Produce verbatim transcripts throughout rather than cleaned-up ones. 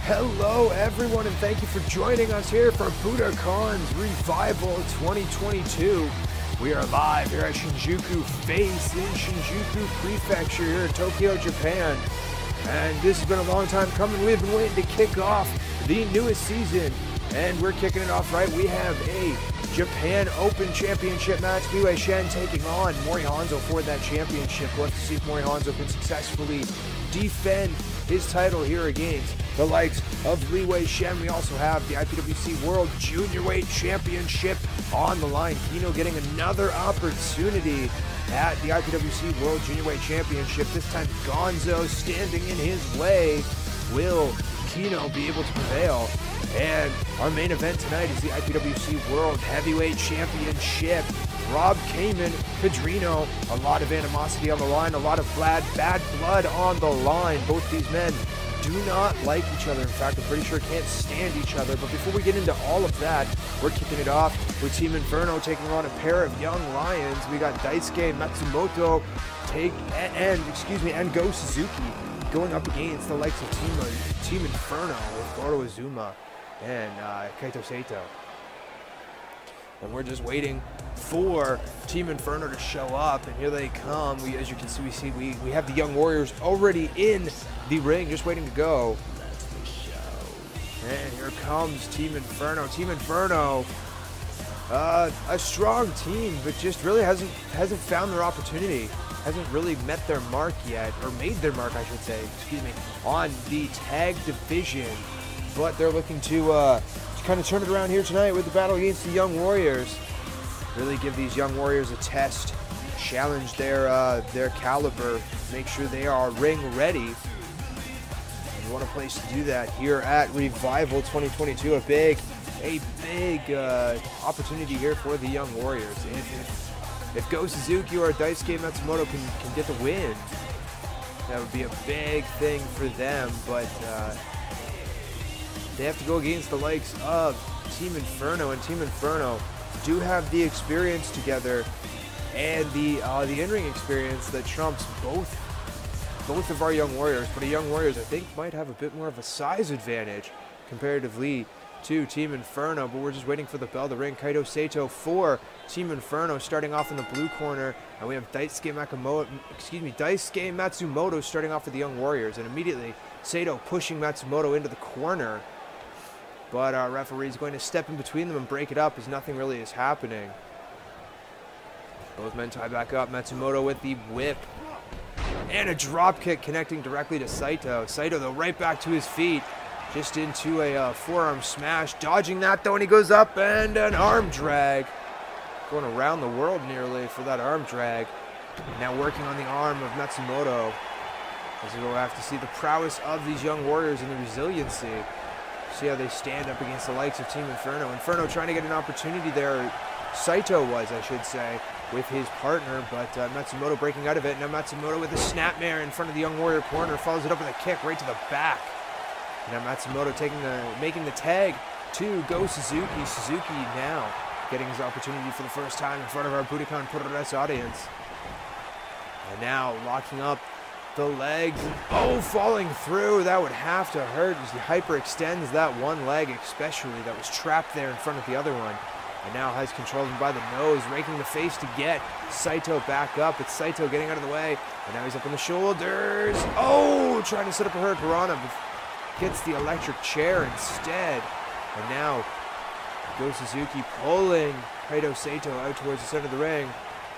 Hello everyone, and thank you for joining us here for Budokan's Revival twenty twenty-two. We are live here at Shinjuku Face in Shinjuku Prefecture here in Tokyo, Japan. And this has been a long time coming. We've been waiting to kick off the newest season, and we're kicking it off right. We have a Japan Open Championship match. Liwei Chen taking on Mori Hanzo for that championship. We'll have to see if Mori Hanzo can successfully defend his title here against the likes of Liwei Chen. We also have the I P W C World Juniorweight Championship on the line. KENO getting another opportunity at the I P W C World Juniorweight Championship. This time GONZO standing in his way. Will KENO be able to prevail? And our main event tonight is the I P W C World Heavyweight Championship. Rob Cayman, PADRINHO, a lot of animosity on the line, a lot of bad, bad blood on the line. Both these men do not like each other. In fact, I'm pretty sure can't stand each other. But before we get into all of that, we're kicking it off with Team Inferno taking on a pair of young lions. We got Daisuke Matsumoto take and, and excuse me, and Go Suzuki going up against the likes of Team, Team Inferno with Goro Azuma and uh, Kaito Sato. And we're just waiting for Team Inferno to show up, and here they come. We, as you can see, we see we, we have the Young Warriors already in the ring, just waiting to go. And here comes Team Inferno. Team Inferno, uh, a strong team, but just really hasn't hasn't found their opportunity. Hasn't really met their mark yet, or made their mark, I should say. Excuse me, on the tag division. But they're looking to. Uh, kind of turn it around here tonight with the battle against the Young Warriors. Really give these Young Warriors a test, challenge their uh, their caliber, make sure they are ring ready. And what a place to do that here at Revival twenty twenty-two. A big, a big uh, opportunity here for the Young Warriors. If, if, if Go Suzuki or Daisuke Matsumoto can, can get the win, that would be a big thing for them. But uh, they have to go against the likes of Team Inferno, and Team Inferno do have the experience together and the uh, the in-ring experience that trumps both both of our Young Warriors. But the Young Warriors, I think, might have a bit more of a size advantage comparatively to Team Inferno. But we're just waiting for the bell to ring. Kaito Sato for Team Inferno starting off in the blue corner, and we have Daisuke Makamoto, excuse me, Daisuke Matsumoto starting off for the Young Warriors, and immediately Sato pushing Matsumoto into the corner. But our referee is going to step in between them and break it up as nothing really is happening. Both men tie back up. Matsumoto with the whip. And a drop kick connecting directly to Saito. Saito, though, right back to his feet. Just into a uh, forearm smash. Dodging that, though, and he goes up, and an arm drag. Going around the world nearly for that arm drag. And now working on the arm of Matsumoto. As we'll have to see the prowess of these Young Warriors and the resiliency. See how they stand up against the likes of Team Inferno. Inferno trying to get an opportunity there. Saito was, I should say, with his partner, but uh, Matsumoto breaking out of it. Now Matsumoto with a snapmare in front of the Young Warrior corner, follows it up with a kick right to the back. Now Matsumoto taking the, making the tag to Go Suzuki. Suzuki now getting his opportunity for the first time in front of our Budokan Puroresu audience. And now locking up the legs. Oh, falling through. That would have to hurt as he hyperextends that one leg, especially that was trapped there in front of the other one. And now has controlled him by the nose, raking the face to get Saito back up. It's Saito getting out of the way. And now he's up on the shoulders. Oh, trying to set up a hurt Piranha, but gets the electric chair instead. And now Go Suzuki pulling Kaito Saito out towards the center of the ring.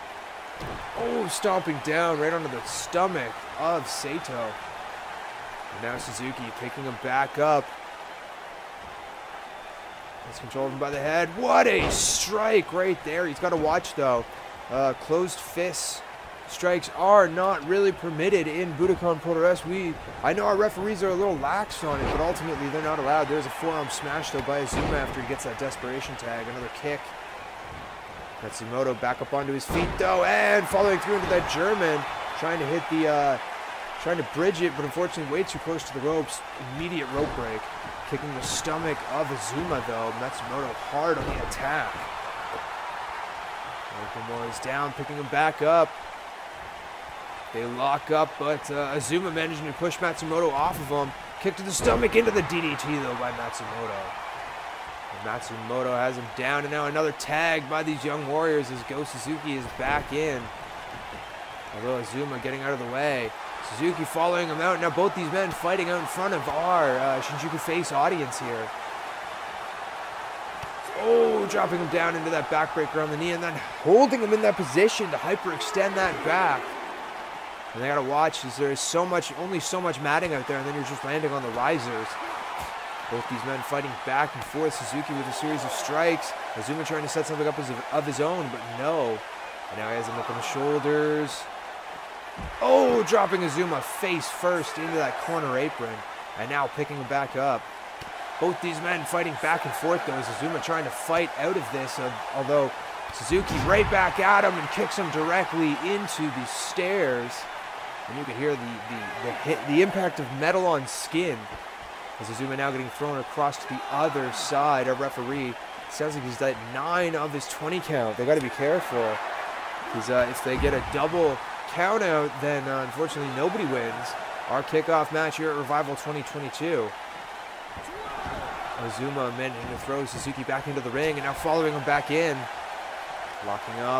Oh, stomping down right onto the stomach of Saito. And now Suzuki picking him back up. He's controlled him by the head. What a strike right there. He's got to watch, though. Uh, closed fists strikes are not really permitted in Budokan Puroresu. We, I know our referees are a little lax on it, but ultimately they're not allowed. There's a forearm smash, though, by Azuma after he gets that desperation tag. Another kick. Matsumoto back up onto his feet, though, and following through into that German, trying to hit the, uh, trying to bridge it, but unfortunately way too close to the ropes. Immediate rope break. Kicking the stomach of Azuma, though. Matsumoto hard on the attack. Nakamura is down, picking him back up. They lock up, but uh, Azuma managing to push Matsumoto off of him. Kick to the stomach into the D D T, though, by Matsumoto. And Matsumoto has him down, and now another tag by these young warriors as Go Suzuki is back in. Although Azuma getting out of the way. Suzuki following him out. Now both these men fighting out in front of our uh, Shinjuku Face audience here. Oh, dropping him down into that backbreaker on the knee and then holding him in that position to hyperextend that back. And they gotta watch as there is so much, only so much matting out there, and then you're just landing on the risers. Both these men fighting back and forth. Suzuki with a series of strikes. Azuma trying to set something up as of, of his own, but no. And now he has him up on the shoulders. Oh, dropping Azuma face first into that corner apron. And now picking him back up. Both these men fighting back and forth, though, as Azuma trying to fight out of this. Uh, although Suzuki right back at him and kicks him directly into the stairs. And you can hear the, the, the, hit, the impact of metal on skin. As Azuma now getting thrown across to the other side. Our referee, sounds like he's at nine of his twenty count. They got to be careful. Because uh, if they get a double count out, then uh, unfortunately nobody wins our kickoff match here at Revival twenty twenty-two. Azuma managing to throw Suzuki back into the ring and now following him back in. Locking up.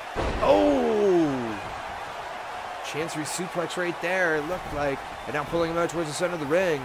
Oh! Chancery suplex right there, it looked like. And now pulling him out towards the center of the ring.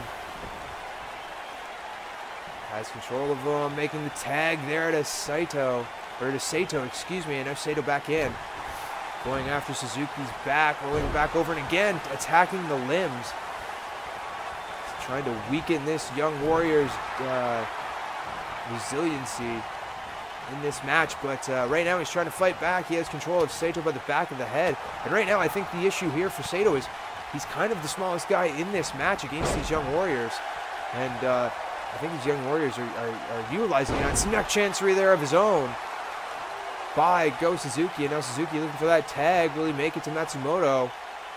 Has control of him, making the tag there to Saito. Or to Saito, excuse me, and now Saito back in. Going after Suzuki's back, rolling back over and again, attacking the limbs. Trying to weaken this young warrior's uh, resiliency in this match, but uh, right now he's trying to fight back. He has control of Saito by the back of the head, and right now I think the issue here for Saito is he's kind of the smallest guy in this match against these young warriors, and uh, I think these young warriors are, are, are utilizing that. Some neck chancery there of his own by Go Suzuki, and now Suzuki looking for that tag. Will he make it to Matsumoto?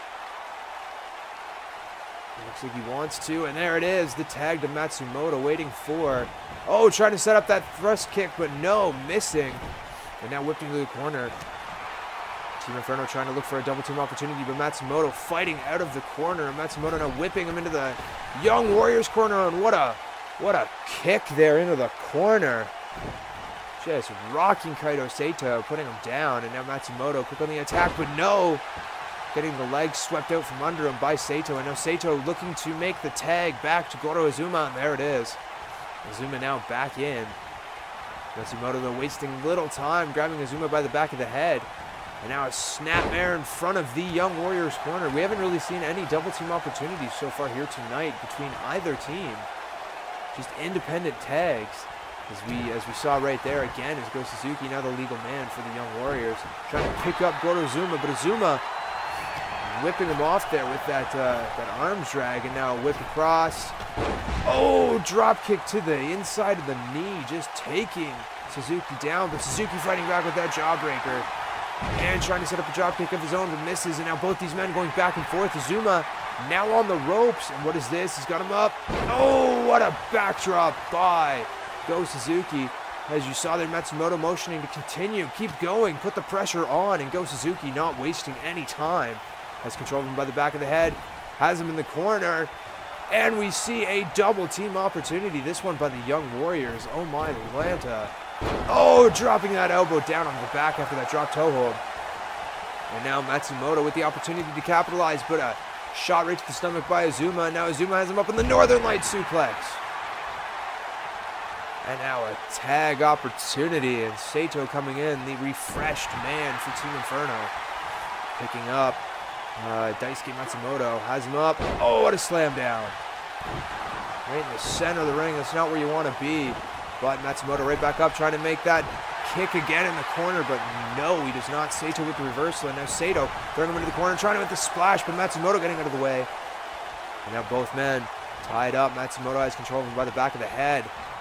Looks like he wants to, and there it is, the tag to Matsumoto, waiting for, oh, trying to set up that thrust kick, but no, missing, and now whipped into the corner. Team Inferno trying to look for a double team opportunity, but Matsumoto fighting out of the corner, and Matsumoto now whipping him into the young Warriors corner, and what a, what a kick there into the corner. Just rocking Kaito Saito, putting him down, and now Matsumoto quick on the attack, but no, getting the legs swept out from under him by Saito, and now Saito looking to make the tag back to Goro Azuma, and there it is. Azuma now back in. Matsumoto though wasting little time, grabbing Azuma by the back of the head, and now a snapmare in front of the Young Warriors corner. We haven't really seen any double team opportunities so far here tonight between either team. Just independent tags. As we as we saw right there again, as Go Suzuki, now the legal man for the Young Warriors, trying to pick up Goro Azuma, but Azuma whipping him off there with that uh, that arms drag, and now a whip across. Oh, drop kick to the inside of the knee, just taking Suzuki down, but Suzuki fighting back with that jawbreaker and trying to set up a drop kick of his own, but misses, and now both these men going back and forth. Azuma now on the ropes, and what is this? He's got him up. Oh, what a backdrop by Go Suzuki. As you saw there, Matsumoto motioning to continue, keep going, put the pressure on, and Go Suzuki not wasting any time. Has control of him by the back of the head, has him in the corner, and we see a double team opportunity. This one by the Young Warriors. Oh my Atlanta. Oh, dropping that elbow down on the back after that drop toe hold. And now Matsumoto with the opportunity to capitalize, but a shot right to the stomach by Azuma. And now Azuma has him up in the Northern Light suplex. And now a tag opportunity, and Saito coming in, the refreshed man for Team Inferno. Picking up uh, Daisuke Matsumoto, has him up. Oh, what a slam down. Right in the center of the ring, that's not where you want to be. But Matsumoto right back up, trying to make that kick again in the corner, but no, he does not. Saito with the reversal, and now Saito throwing him into the corner, trying to hit the splash, but Matsumoto getting out of the way. And now both men tied up. Matsumoto has control of him by the back of the head.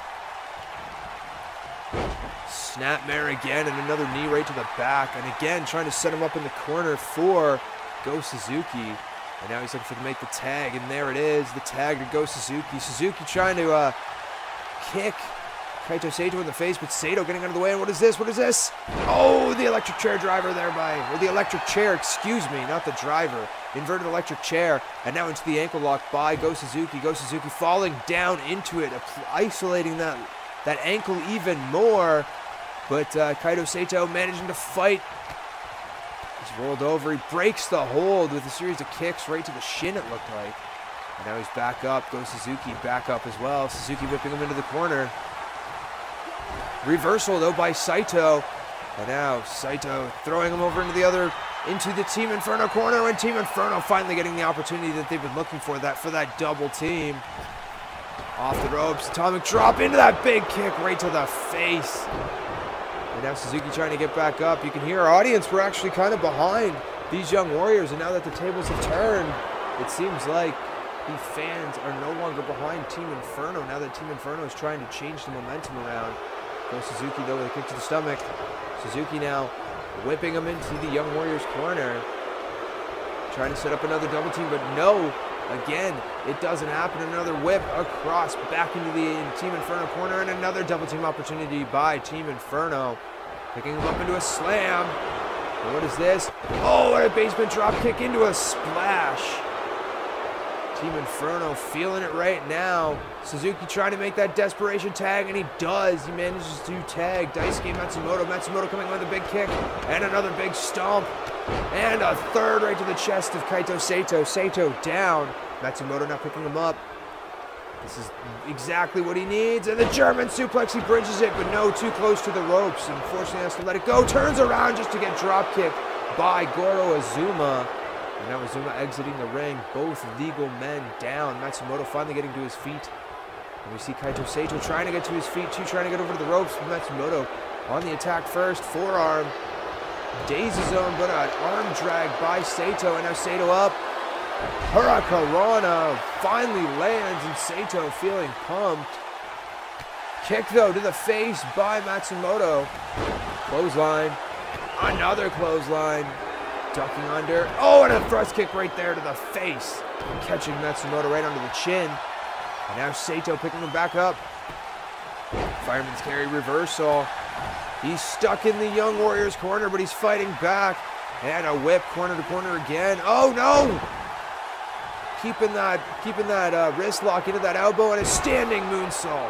Snapmare again, and another knee right to the back, and again trying to set him up in the corner for Go Suzuki. And now he's looking for to make the tag, and there it is, the tag to Go Suzuki. Suzuki trying to uh, kick Kaito Saito in the face, but Saito getting out of the way. And what is this? What is this? Oh, the electric chair driver there by, or the electric chair, excuse me, not the driver. inverted electric chair, and now into the ankle lock by Go Suzuki. Go Suzuki falling down into it, isolating that, that ankle even more. But uh, Kaito Sato managing to fight. He's rolled over. He breaks the hold with a series of kicks right to the shin, it looked like. And now he's back up. Go Suzuki back up as well. Suzuki whipping him into the corner. Reversal, though, by Saito. And now Saito throwing him over into the other, into the Team Inferno corner. And Team Inferno finally getting the opportunity that they've been looking for, that for that double team. Off the ropes, atomic drop into that big kick right to the face. And now Suzuki trying to get back up. You can hear our audience, we're actually kind of behind these young warriors. And now that the tables have turned, it seems like the fans are no longer behind Team Inferno. Now that Team Inferno is trying to change the momentum around. Go Suzuki, though, with a kick to the stomach. Suzuki now whipping him into the young warriors corner. Trying to set up another double team, but no. Again, it doesn't happen. Another whip across back into the Team Inferno corner, and another double team opportunity by Team Inferno. Picking him up into a slam. And what is this? Oh, and a basement drop kick into a splash. Team Inferno feeling it right now. Suzuki trying to make that desperation tag, and he does. He manages to tag Daisuke Matsumoto. Matsumoto coming with a big kick, and another big stomp. And a third right to the chest of Kaito Sato. Sato down. Matsumoto now picking him up. This is exactly what he needs. And the German suplex, he bridges it, but no, too close to the ropes. Unfortunately, has to let it go. Turns around just to get drop kicked by Goro Azuma. And now Azuma exiting the ring. Both legal men down. Matsumoto finally getting to his feet. And we see Kaito Sato trying to get to his feet, too, trying to get over to the ropes. Matsumoto on the attack first. Forearm. Daisy zone, but an arm drag by Sato. And now Sato up. Hurricanrana finally lands, and Sato feeling pumped. Kick, though, to the face by Matsumoto. Clothesline. Another clothesline. Ducking under. Oh, and a thrust kick right there to the face. Catching Matsumoto right under the chin. And now Sato picking him back up. Fireman's carry reversal. He's stuck in the Young Warriors corner, but he's fighting back. And a whip corner to corner again. Oh, no! Keeping that, keeping that uh, wrist lock into that elbow, and a standing moonsault.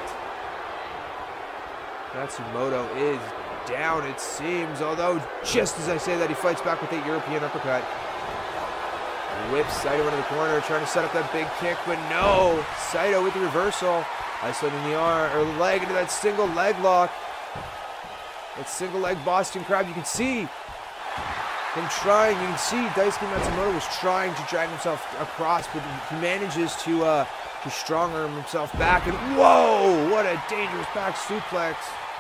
Matsumoto is down, it seems, although just as I say that, he fights back with a European uppercut. Whips Saito into the corner, trying to set up that big kick, but no. Saito with the reversal, isolating the arm or the leg into that single leg lock. That single leg Boston Crab. You can see him trying. You can see Daisuke Matsumoto was trying to drag himself across, but he manages to uh, to strong arm himself back. And whoa! What a dangerous back suplex.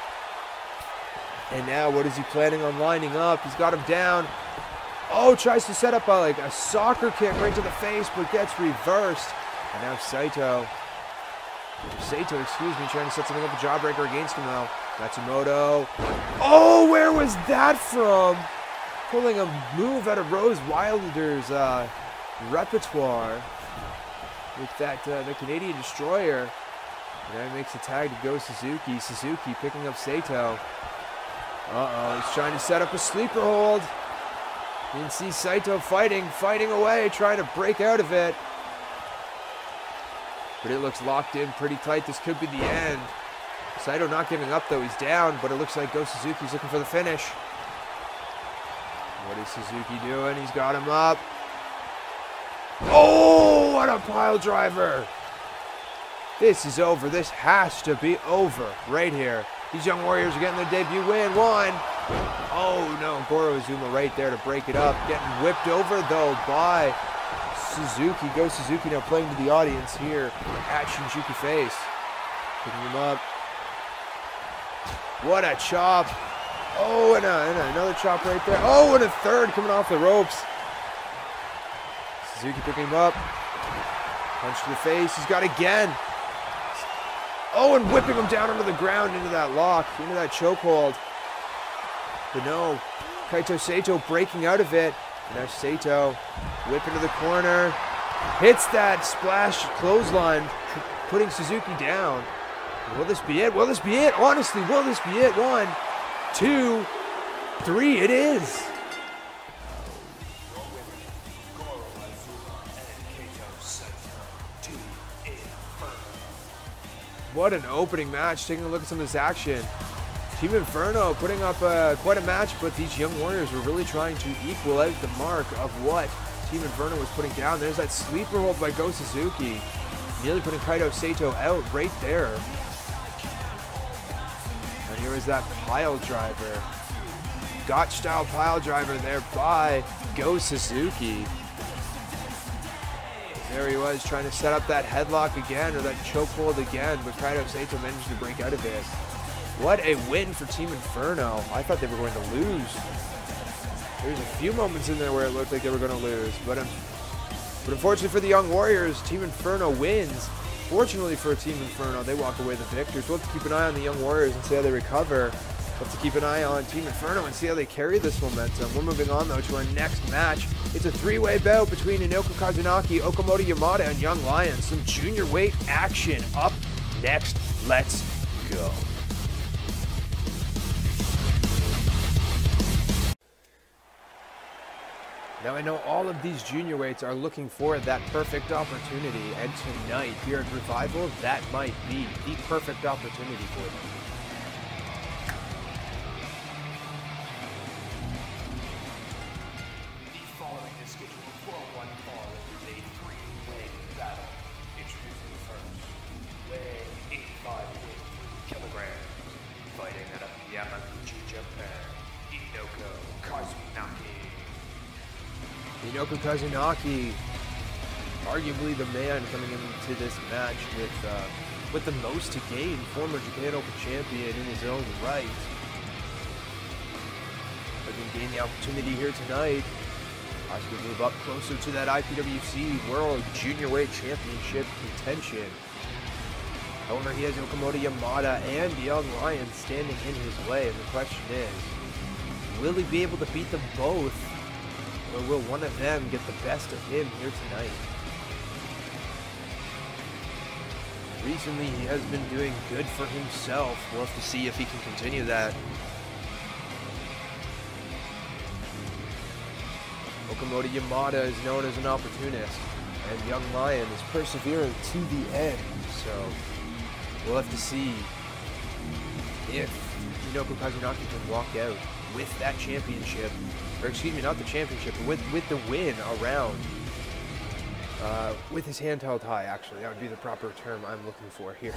And now, what is he planning on lining up? He's got him down. Oh, tries to set up a, like a soccer kick right to the face, but gets reversed. And now Saito, Saito, excuse me, trying to set something up, a jawbreaker against him now. Matsumoto. Oh, where was that from? Pulling a move out of Rose Wilder's uh, repertoire with that uh, the Canadian Destroyer. And that makes a tag to Go Suzuki. Suzuki picking up Saito. Uh-oh, he's trying to set up a sleeper hold. You can see Saito fighting, fighting away, trying to break out of it. But it looks locked in pretty tight. This could be the end. Saito not giving up, though. He's down, but it looks like Go Suzuki's looking for the finish. What is Suzuki doing? He's got him up. Oh, what a pile driver. This is over. This has to be over right here. These Young Warriors are getting their debut win. One. Oh, no. Goro Azuma right there to break it up. Getting whipped over, though, by Suzuki. Go Suzuki now playing to the audience here at Shinjuku Face. Picking him up. What a chop. Oh, and, a, and another chop right there. Oh, and a third coming off the ropes. Suzuki picking him up. Punch to the face. He's got it again. Oh, and whipping him down onto the ground into that lock, into that chokehold. But no, Kaito Sato breaking out of it. And now Sato whip into the corner. Hits that splash clothesline, putting Suzuki down. Will this be it? Will this be it? Honestly, will this be it? One, two, three, it is. what an opening match. Taking a look at some of this action. Team Inferno putting up uh, quite a match, but these Young Warriors were really trying to equal out the mark of what Team Inferno was putting down. There's that sleeper hold by Go Suzuki. Nearly putting Kaito Sato out right there. And here is that pile driver. Gotch style pile driver there by Go Suzuki. There he was trying to set up that headlock again, or that chokehold again, but Kaito Sato managed to break out of it. What a win for Team Inferno. I thought they were going to lose. There's a few moments in there where it looked like they were going to lose, but, um, but unfortunately for the Young Warriors, Team Inferno wins. Fortunately for Team Inferno, they walk away the victors. We'll have to keep an eye on the Young Warriors and see how they recover. We'll have to keep an eye on Team Inferno and see how they carry this momentum. We're moving on, though, to our next match. It's a three-way bout between Inoko, Kazunaki, Okimoto, Yamada, and Young Lions. Some junior weight action up next. Let's go. Now, I know all of these junior weights are looking for that perfect opportunity, and tonight here at Revival, that might be the perfect opportunity for them. The following is scheduled for one fall is a three-way battle. Introducing first, weighing eighty-five point three kilograms, fighting out of Yamada, Japan, Inoko, Kazunaki. Inoko Kazunaki, arguably the man coming into this match with uh, with the most to gain, former Japan Open champion in his own right. Looking to gain the opportunity here tonight, possibly move up closer to that I P W C World Junior Weight Championship contention. However, he has Okimoto, Yamada, and Young Lions standing in his way, and the question is, will he be able to beat them both? Or will one of them get the best of him here tonight? Recently, he has been doing good for himself. We'll have to see if he can continue that. Okimoto Yamada is known as an opportunist, and Young Lion is persevering to the end. So, we'll have to see if Inoko Kazunaki can walk out with that championship, or excuse me, not the championship, but with, with the win around, uh, with his hand held high, actually. That would be the proper term I'm looking for here.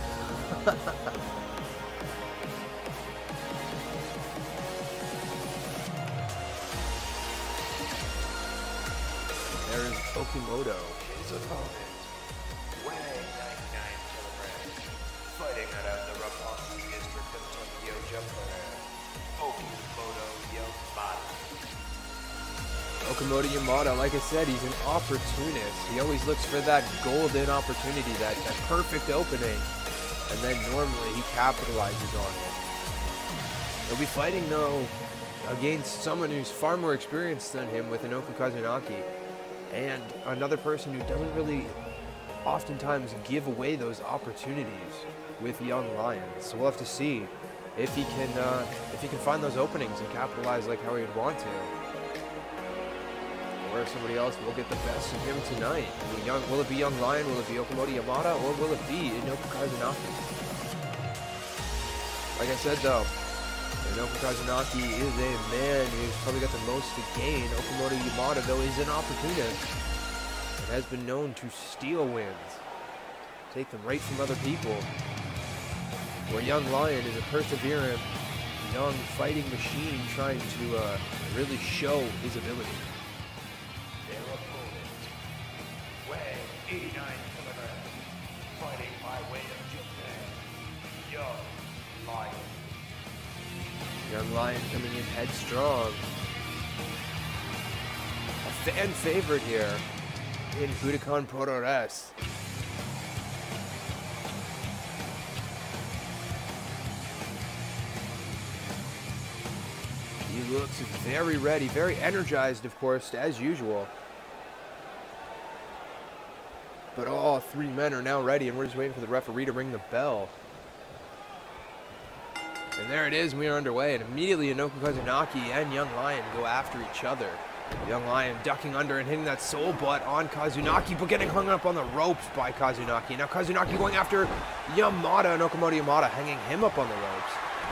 There is Okimoto. His opponent, weighing ninety-nine kilograms, fighting out of the Roppongi district of Tokyo, Japan, Okimoto Yamada. Okimoto Yamada, like I said, he's an opportunist. He always looks for that golden opportunity, that, that perfect opening, and then normally he capitalizes on it. He'll be fighting, though, against someone who's far more experienced than him with Inoko Kazunaki, and another person who doesn't really oftentimes give away those opportunities with Young Lions. So we'll have to see if he can uh, if he can find those openings and capitalize like how he would want to. Or if somebody else will get the best of him tonight. I mean, young, will it be Young Lion, will it be Okimoto Yamada, or will it be Inoko Kazunaki? Like I said though, Inoko Kazunaki is a man who's probably got the most to gain. Okimoto Yamada, though, is an opportunist and has been known to steal wins, take them right from other people. Where Young Lion is a perseverant, young fighting machine trying to uh, really show his ability. Their opponent, weighing eighty-nine kilograms, fighting by way of Japan, Young Lion. Young Lion coming in headstrong. A fan favorite here in Budokan Puroresu. He looks very ready, very energized, of course, as usual. But all three men are now ready, and we're just waiting for the referee to ring the bell. And there it is, we are underway, and immediately Inoko Kazunaki and Young Lion go after each other. Young Lion ducking under and hitting that soul butt on Kazunaki, but getting hung up on the ropes by Kazunaki. Now Kazunaki going after Yamada, and Okimoto Yamada hanging him up on the ropes.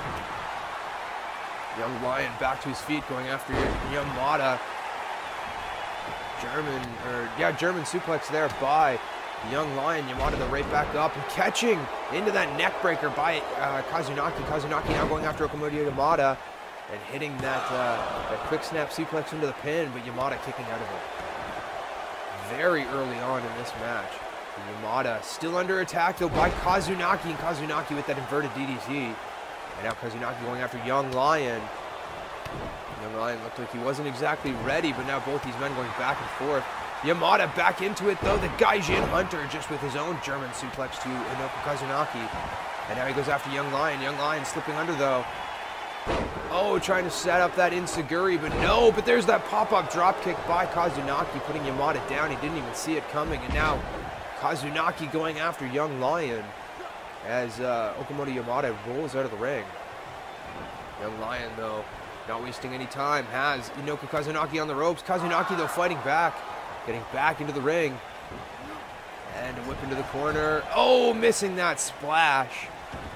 Young Lion back to his feet, going after Yamada. German, or yeah, German suplex there by Young Lion. Yamada the right back up and catching into that neck breaker by uh, Kazunaki. Kazunaki now going after Okimoto Yamada and hitting that, uh, that quick snap suplex into the pin, but Yamada kicking out of it. Very early on in this match. Yamada still under attack though by Kazunaki, and Kazunaki with that inverted D D T. And now Kazunaki going after Young Lion. Young Lion looked like he wasn't exactly ready, but now both these men going back and forth. Yamada back into it though. The Gaijin Hunter just with his own German suplex to Inoko Kazunaki. And now he goes after Young Lion. Young Lion slipping under though. Oh, trying to set up that Insaguri, but no. But there's that pop-up dropkick by Kazunaki, putting Yamada down. He didn't even see it coming. And now Kazunaki going after Young Lion as uh, Okimoto Yamada rolls out of the ring. Young Lion, though, not wasting any time, has Inoko Kazunaki on the ropes. Kazunaki, though, fighting back, getting back into the ring. And a whip into the corner. Oh, missing that splash.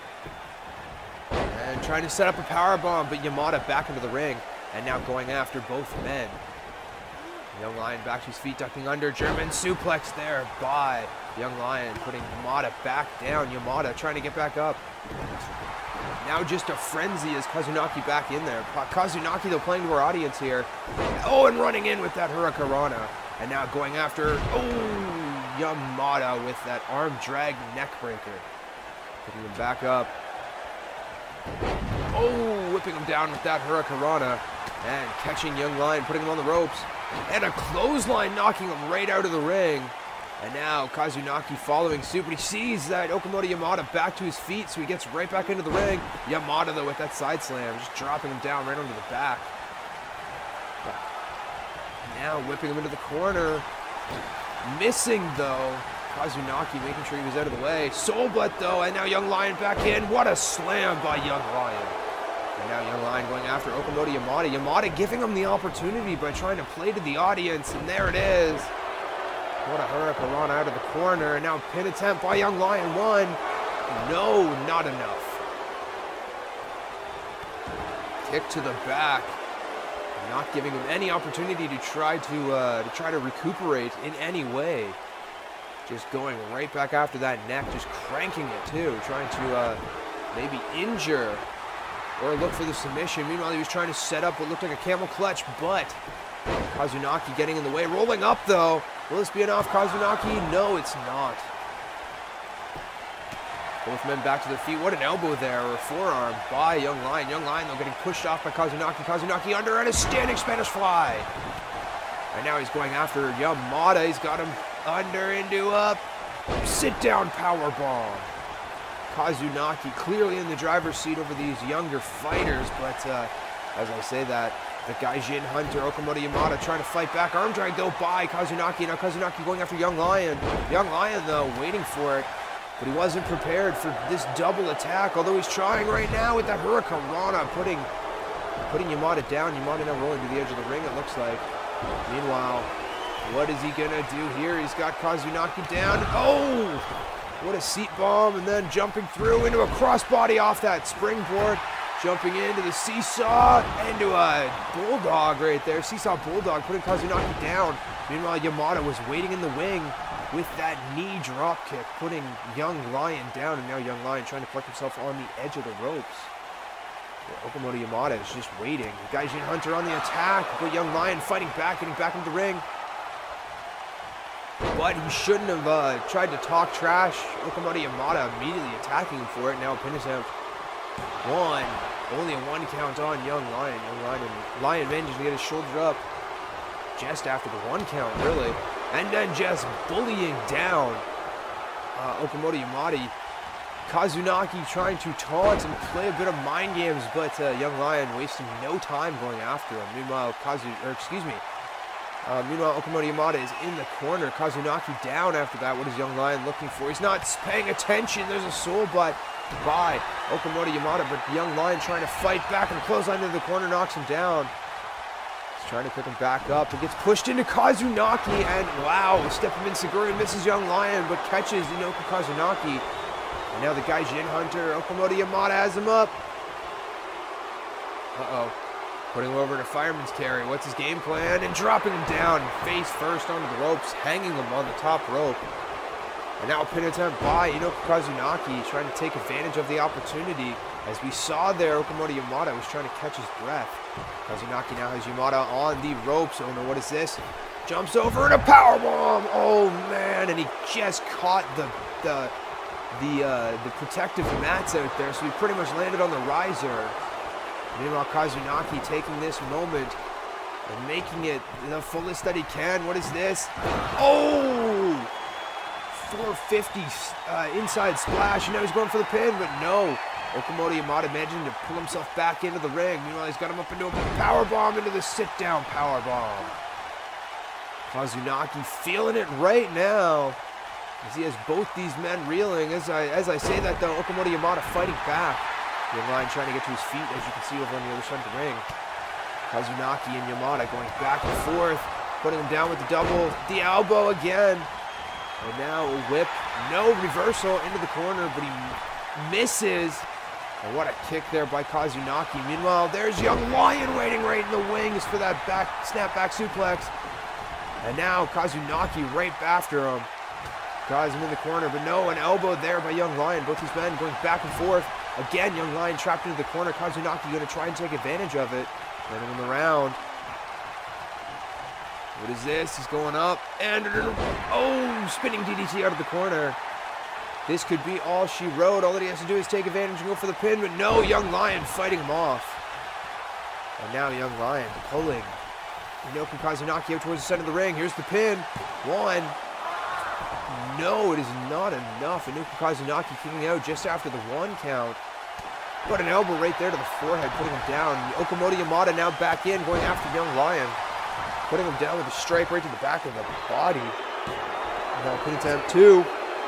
And trying to set up a powerbomb, but Yamada back into the ring. And now going after both men. Young Lion back to his feet, ducking under. German suplex there by Young Lion, putting Yamada back down. Yamada trying to get back up. Now just a frenzy as Kazunaki back in there. Kazunaki, though, playing to our audience here. Oh, and running in with that Hurricanrana. And now going after, oh, Yamada with that arm drag neck breaker. Putting him back up. Oh, whipping him down with that Hurricanrana. And catching Young Lion, putting him on the ropes. And a clothesline knocking him right out of the ring. And now Kazunaki following suit, but he sees that Okimoto Yamada back to his feet, so he gets right back into the ring. Yamada, though, with that side slam, just dropping him down right onto the back. But now whipping him into the corner. Missing, though. Kazunaki making sure he was out of the way. Soul butt, though, and now Young Lion back in. What a slam by Young Lion. And now Young Lion going after Okimoto Yamada. Yamada giving him the opportunity by trying to play to the audience, and there it is. What a Hurricanrana out of the corner, and now pin attempt by Young Lion. One. No, not enough. Kick to the back. Not giving him any opportunity to try to uh, to try to recuperate in any way. Just going right back after that neck, just cranking it too, trying to uh, maybe injure or look for the submission. Meanwhile, he was trying to set up what looked like a camel clutch, but Kazunaki getting in the way. Rolling up, though. Will this be enough, Kazunaki? No, it's not. Both men back to their feet. What an elbow there, or a forearm by Young Lion. Young Lion, though, getting pushed off by Kazunaki. Kazunaki under and a standing Spanish fly. And now he's going after Yamada. He's got him under into a sit-down powerbomb. Kazunaki clearly in the driver's seat over these younger fighters, but uh, as I say that, the Gaijin Hunter, Okimoto Yamada, trying to fight back. Arm drag, though, by Kazunaki. Now Kazunaki going after Young Lion. Young Lion, though, waiting for it, but he wasn't prepared for this double attack, although he's trying right now with that Hurricanrana, putting, putting Yamada down. Yamada now rolling to the edge of the ring, it looks like. Meanwhile, what is he going to do here? He's got Kazunaki down. Oh! What a seat bomb, and then jumping through into a crossbody off that springboard. Jumping into the seesaw, into a bulldog right there. Seesaw bulldog, putting Kazunaki down. Meanwhile, Yamada was waiting in the wing with that knee drop kick, putting Young Lion down. And now Young Lion trying to pluck himself on the edge of the ropes. Okimoto Yamada is just waiting. Gaijin Hunter on the attack, but Young Lion fighting back, getting back into the ring. But he shouldn't have uh, tried to talk trash. Okimoto Yamada immediately attacking him for it. Now pin attempt. One. Only a one count on Young Lion. Young Lion, Lion managed to get his shoulder up just after the one count, really. And then just bullying down uh, Okimoto Yamada. Kazunaki trying to taunt and play a bit of mind games, but uh, Young Lion wasting no time going after him. Meanwhile, Kazu, or excuse me, uh, meanwhile Okimoto Yamada is in the corner. Kazunaki down after that. What is Young Lion looking for? He's not paying attention. There's a soul butt by Okimoto Yamada, but Young Lion trying to fight back and clothesline into the corner knocks him down. He's trying to pick him back up. It gets pushed into Kazunaki, and wow, step him in Seguri misses Young Lion, but catches Inoko Kazunaki. And now the Gaijin Hunter, Okimoto Yamada has him up. Uh-oh. Putting him over in a fireman's carry. What's his game plan? And dropping him down face first onto the ropes, hanging him on the top rope. And now a pin attempt by Inoko Kazunaki, trying to take advantage of the opportunity. As we saw there, Okimoto Yamada was trying to catch his breath. Kazunaki now has Yamada on the ropes. Oh no, what is this? Jumps over and a powerbomb. Oh man, and he just caught the the the uh, the protective mats out there, so he pretty much landed on the riser. Meanwhile, Kazunaki taking this moment and making it the fullest that he can. What is this? Oh! four fifty uh, inside splash, and now he's going for the pin, but no. Okimoto Yamada managing to pull himself back into the ring. Meanwhile, he's got him up into a powerbomb, into the sit-down powerbomb. Kazunaki feeling it right now, as he has both these men reeling. As I as I say that, though, Okimoto Yamada fighting back. Young Lion trying to get to his feet, as you can see over on the other side of the ring. Kazunaki and Yamada going back and forth, putting him down with the double, the elbow again. And now a whip, no reversal into the corner, but he misses. And what a kick there by Kazunaki. Meanwhile, there's Young Lion waiting right in the wings for that back snap back suplex. And now Kazunaki right after him. Got him in the corner, but no, an elbow there by Young Lion. Both these men going back and forth. Again, Young Lion trapped into the corner. Kazunaki going to try and take advantage of it. Running him around. What is this? He's going up. And, oh, spinning D D T out of the corner. This could be all she wrote. All that he has to do is take advantage and go for the pin. But no, Young Lion fighting him off. And now Young Lion pulling Inoko Kazunaki out towards the center of the ring. Here's the pin. One. No, it is not enough. Inoko Kazunaki kicking out just after the one count. But an elbow right there to the forehead, putting him down. Okimoto Yamada now back in, going after Young Lion. Putting him down with a strike right to the back of the body. Now pin attempt two.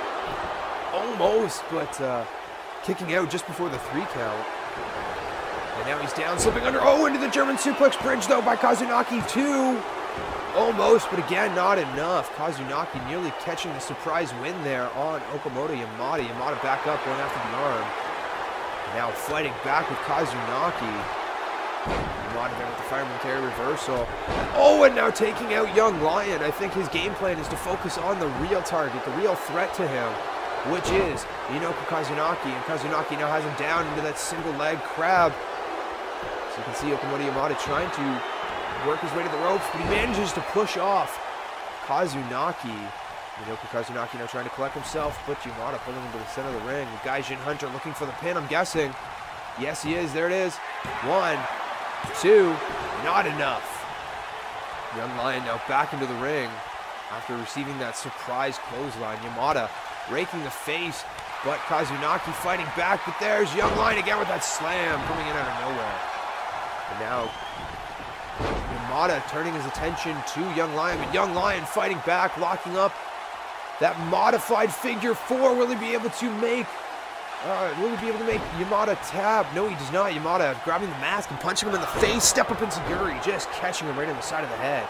Almost, but uh, kicking out just before the three count. And now he's down, slipping under. Oh, into the German suplex bridge, though, by Kazunaki. Two. Almost, but again, not enough. Kazunaki nearly catching the surprise win there on Okimoto Yamada. Yamada back up, going after the arm. And now fighting back with Kazunaki. Yamada there with the fireman carry reversal. Oh, and now taking out Young Lion. I think his game plan is to focus on the real target, the real threat to him, which is Inoko Kazunaki. And Kazunaki now has him down into that single leg crab. So you can see Okimoto Yamada trying to work his way to the ropes, but he manages to push off Kazunaki. Inoko Kazunaki now trying to collect himself, but Yamada pulling him to the center of the ring. The Gaijin Hunter looking for the pin, I'm guessing. Yes, he is. There it is. One, two, not enough. Young Lion now back into the ring after receiving that surprise clothesline. Yamada raking the face, but Kazunaki fighting back, but there's Young Lion again with that slam coming in out of nowhere. And now Yamada turning his attention to Young Lion, but Young Lion fighting back, locking up that modified figure four. Will he be able to make, uh, will he be able to make Yamada tap? No, he does not. Yamada grabbing the mask and punching him in the face. Step up in Seguri, just catching him right in the side of the head.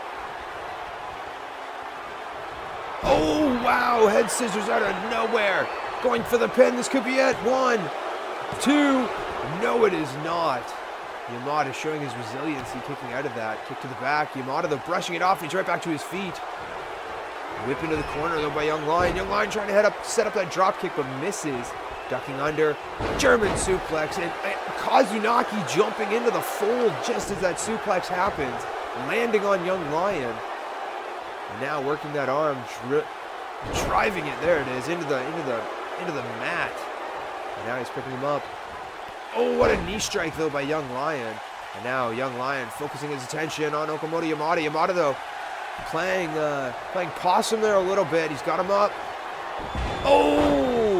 Oh, wow, head scissors out of nowhere. Going for the pin, this could be it. One, two, no it is not. Yamada showing his resiliency, kicking out of that. Kick to the back. Yamada, though, brushing it off. And he's right back to his feet. Whip into the corner, though, by Young Lion. Young Lion trying to head up, set up that drop kick, but misses. Ducking under. German suplex. And, and Kazunaki jumping into the fold just as that suplex happens. Landing on Young Lion. And now working that arm, dri driving it. There it is, into the into the into the mat. And now he's picking him up. Oh, what a knee strike, though, by Young Lion. And now Young Lion focusing his attention on Okimoto Yamada. Yamada, though, playing uh, playing possum there a little bit. He's got him up. Oh!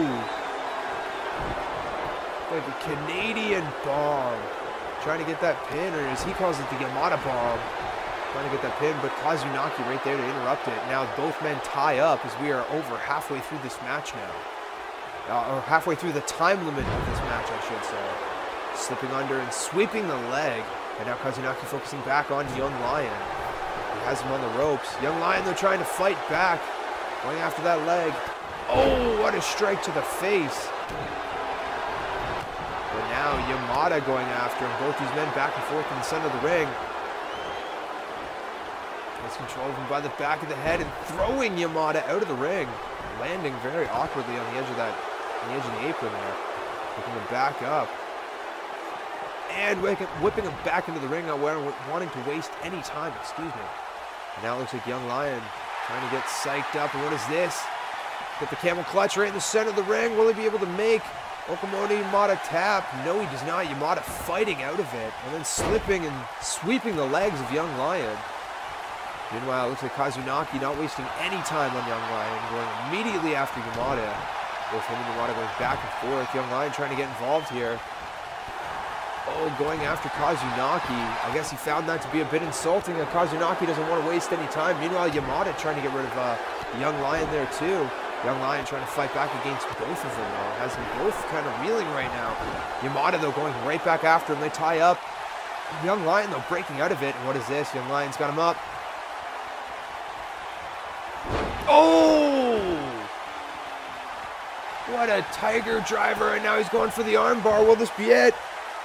Like a Canadian bomb. Trying to get that pin, or as he calls it, the Yamada bomb. Trying to get that pin, but Kazunaki right there to interrupt it. Now both men tie up as we are over halfway through this match now. Uh, or halfway through the time limit of this match, I should say. Slipping under and sweeping the leg. And now Kazunaki focusing back on Young Lion. He has him on the ropes. Young Lion, though, trying to fight back. Going after that leg. Oh, what a strike to the face. But now Yamada going after him. Both these men back and forth in the center of the ring. Has control of him by the back of the head and throwing Yamada out of the ring. Landing very awkwardly on the edge of that, on the edge of the apron there. Picking him back up. And whipping him back into the ring, not wanting to waste any time, excuse me. And now it looks like Young Lion trying to get psyched up. And what is this? Get the camel clutch right in the center of the ring. Will he be able to make Okimoto Yamada tap? No, he does not. Yamada fighting out of it. And then slipping and sweeping the legs of Young Lion. Meanwhile, it looks like Kazunaki not wasting any time on Young Lion. Going immediately after Yamada. Both him and Yamada going back and forth. Young Lion trying to get involved here. Oh, going after Kazunaki. I guess he found that to be a bit insulting. And Kazunaki doesn't want to waste any time. Meanwhile, Yamada trying to get rid of uh, Young Lion there too. Young Lion trying to fight back against both of them though. Has them both kind of reeling right now. Yamada though going right back after him. They tie up. Young Lion though breaking out of it. And what is this? Young Lion's got him up. Oh! What a tiger driver. And now he's going for the armbar. Will this be it?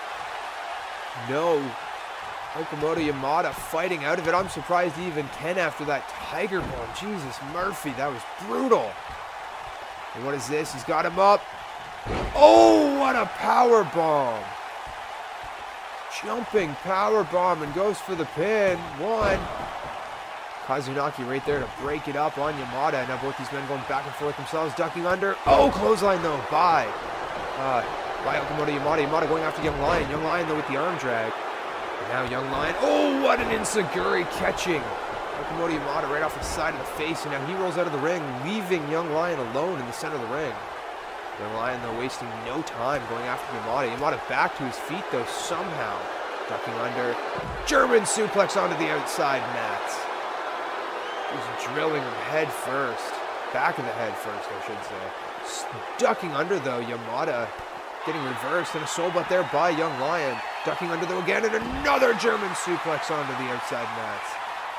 No. Okimoto Yamada fighting out of it. I'm surprised he even can after that tiger bomb. Jesus, Murphy, that was brutal. And what is this? He's got him up. Oh, what a power bomb. Jumping power bomb and goes for the pin. One. Kazunaki right there to break it up on Yamada. Now both these men going back and forth themselves, ducking under. Oh, clothesline though, by, uh, by Okimoto Yamada. Yamada going after Young Lion. Young Lion though with the arm drag. And now Young Lion, oh, what an enziguri catching Okimoto Yamada right off the side of the face. And now he rolls out of the ring, leaving Young Lion alone in the center of the ring. Young Lion though wasting no time going after Yamada. Yamada back to his feet though somehow. Ducking under. German suplex onto the outside mats. He's drilling him head first. Back of the head first, I should say. Ducking under, though. Yamada getting reversed. And a soul butt there by Young Lion. Ducking under, though, again. And another German suplex onto the outside mats.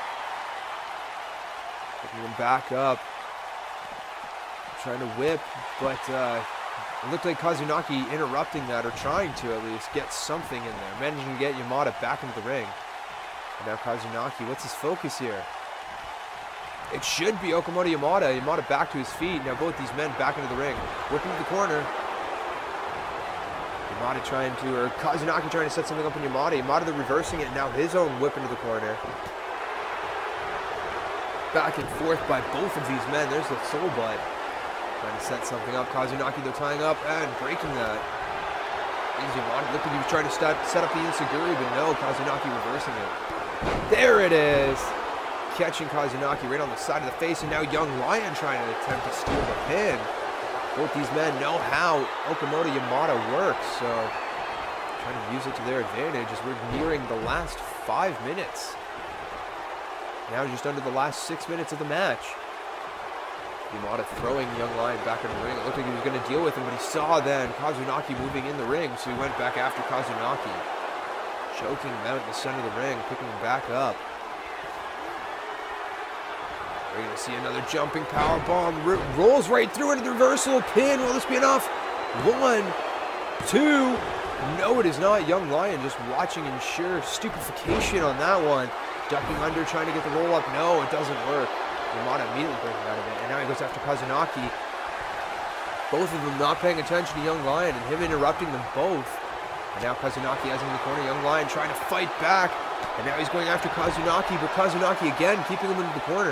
Picking him back up. Trying to whip. But uh, it looked like Kazunaki interrupting that, or trying to at least get something in there. Managing to get Yamada back into the ring. And now Kazunaki, what's his focus here? It should be Okimoto Yamada. Yamada back to his feet. Now both these men back into the ring. Whipping to the corner. Yamada trying to, or Kazunaki trying to set something up on Yamada. Yamada the reversing it. Now his own whip into the corner. Back and forth by both of these men. There's the soul butt. Trying to set something up. Kazunaki though tying up and breaking that. Yamada looked like he was trying to start, set up the enziguri, but no, Kazunaki reversing it. There it is. Catching Kazunaki right on the side of the face, and now Young Lion trying to attempt to steal the pin. Both these men know how Okimoto Yamada works, so trying to use it to their advantage as we're nearing the last five minutes. Now just under the last six minutes of the match. Yamada throwing Young Lion back in the ring. It looked like he was going to deal with him, but he saw then Kazunaki moving in the ring, so he went back after Kazunaki. Choking him out in the center of the ring, picking him back up. We're going to see another jumping power bomb. R rolls right through into the reversal pin. Will this be enough? One, two. No, it is not. Young Lion just watching in sheer stupefaction on that one. Ducking under, trying to get the roll up. No, it doesn't work. Yamada immediately breaking out of it. And now he goes after Kazunaki. Both of them not paying attention to Young Lion and him interrupting them both. And now Kazunaki has him in the corner. Young Lion trying to fight back. And now he's going after Kazunaki, but Kazunaki again keeping him into the corner.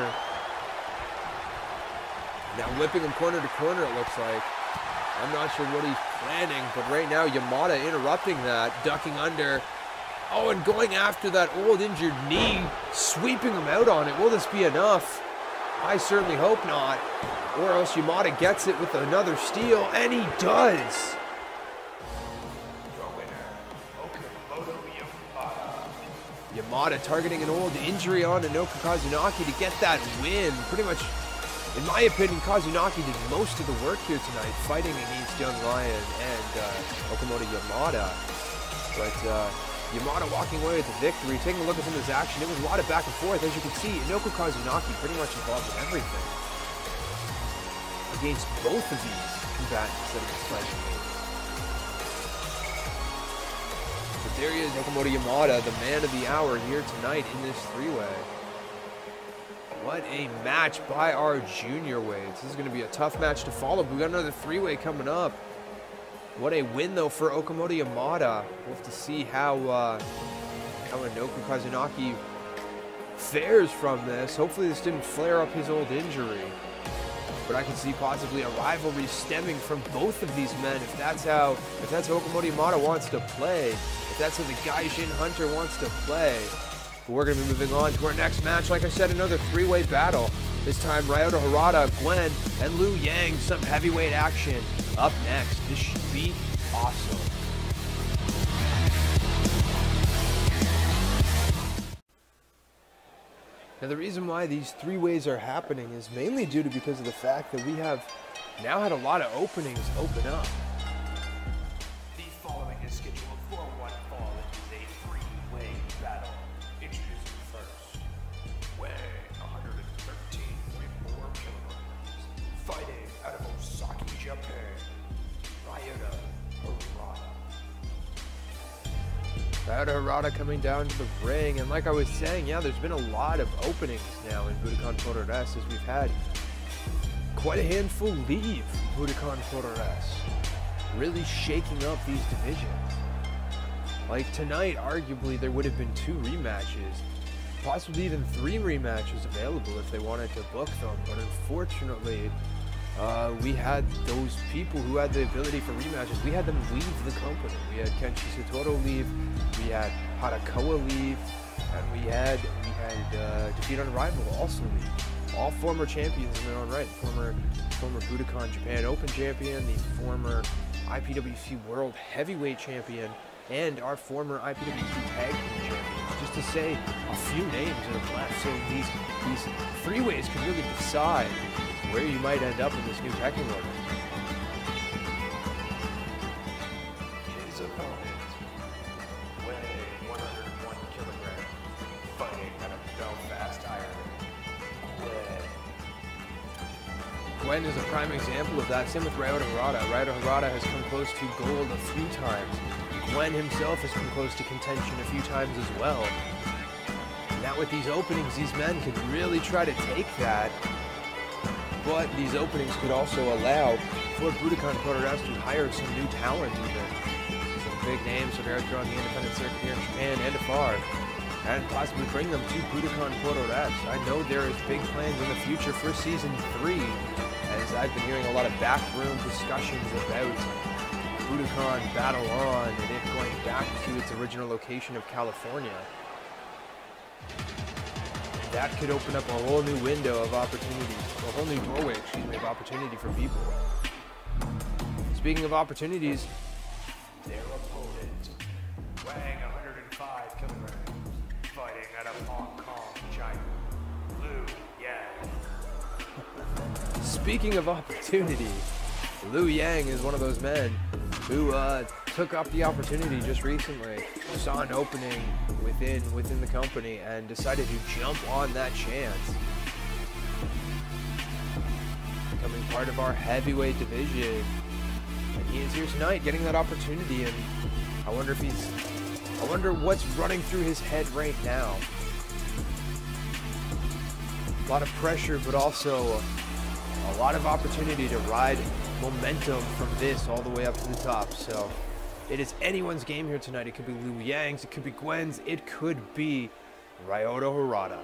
Now whipping him corner to corner, it looks like. I'm not sure what he's planning, but right now Yamada interrupting that, ducking under. Oh, and going after that old injured knee, sweeping him out on it. Will this be enough? I certainly hope not. Or else Yamada gets it with another steal, and he does. Yamada targeting an old injury on Inoko Kazunaki to get that win. Pretty much, in my opinion, Kazunaki did most of the work here tonight, fighting against Young Lion and uh, Okimoto Yamada. But uh, Yamada walking away with the victory. Taking a look at some of this action, it was a lot of back and forth. As you can see, Inoko Kazunaki pretty much involved with everything against both of these combatants that are fighting. But there he is, Okimoto Yamada, the man of the hour here tonight in this three-way. What a match by our junior weights. This is going to be a tough match to follow, but we got another three-way coming up. What a win, though, for Okimoto Yamada. We'll have to see how, uh, how Inoko Kazunaki fares from this. Hopefully this didn't flare up his old injury. But I can see possibly a rivalry stemming from both of these men if that's how, if that's how Okimoto Yamada wants to play. If that's how the Gaijin Hunter wants to play. But we're going to be moving on to our next match. Like I said, another three-way battle. This time, Ryoto, Harada, GUIN, and Liu Yang. Some heavyweight action up next. This should be awesome. Now, the reason why these three ways are happening is mainly due to because of the fact that we have now had a lot of openings open up. The following is scheduled for one fall into a three-way battle. Introducing first, weighing one hundred thirteen point four kilograms, fighting out of Osaka, Japan, Ryoto, Harada. Ryoto Harada coming down to the ring, and like I was saying, yeah, there's been a lot of openings now in Budokan Puroresu as we've had quite a handful leave Budokan Puroresu, really shaking up these divisions. Like tonight, arguably, there would have been two rematches, possibly even three rematches available if they wanted to book them, but unfortunately, uh, we had those people who had the ability for rematches, we had them leave the company. We had Kenshi Satoru leave, we had Harakawa leave, and we had we had uh, Defeat Unrival also leave. All former champions in their own right. Former former Budokan Japan Open champion, the former I P W C World Heavyweight champion, and our former I P W C Tag Team champions. Just to say a few names that have left. So these these three ways can really decide where you might end up in this new pecking order. His opponent, weighing one hundred one kilograms, fighting out of Belfast, Ireland, GUIN is a prime example of that. Same with Ryoto Harada. Ryoto Harada has come close to gold a few times. GUIN himself has come close to contention a few times as well. Now with these openings, these men could really try to take that. But these openings could also allow for Budokan Puroresu to hire some new talent even. Some big names that are out there on the independent circuit here in Japan and afar. And possibly bring them to Budokan Puroresu. I know there is big plans in the future for season three, as I've been hearing a lot of backroom discussions about Budokan Battle On and it going back to its original location of California. That could open up a whole new window of opportunity, a whole new doorway, excuse me, of opportunity for people. Speaking of opportunities, their opponent, weighing one hundred five kilograms, fighting out of Hong Kong, China, Liu Yang. Speaking of opportunity, Liu Yang is one of those men who uh, took up the opportunity just recently, saw an opening within within the company, and decided to jump on that chance. Becoming part of our heavyweight division. And he is here tonight getting that opportunity, and I wonder if he's I wonder what's running through his head right now. A lot of pressure, but also a lot of opportunity to ride momentum from this all the way up to the top. So it is anyone's game here tonight. It could be Liu Yang's, it could be GUIN's, it could be Ryoto Harada.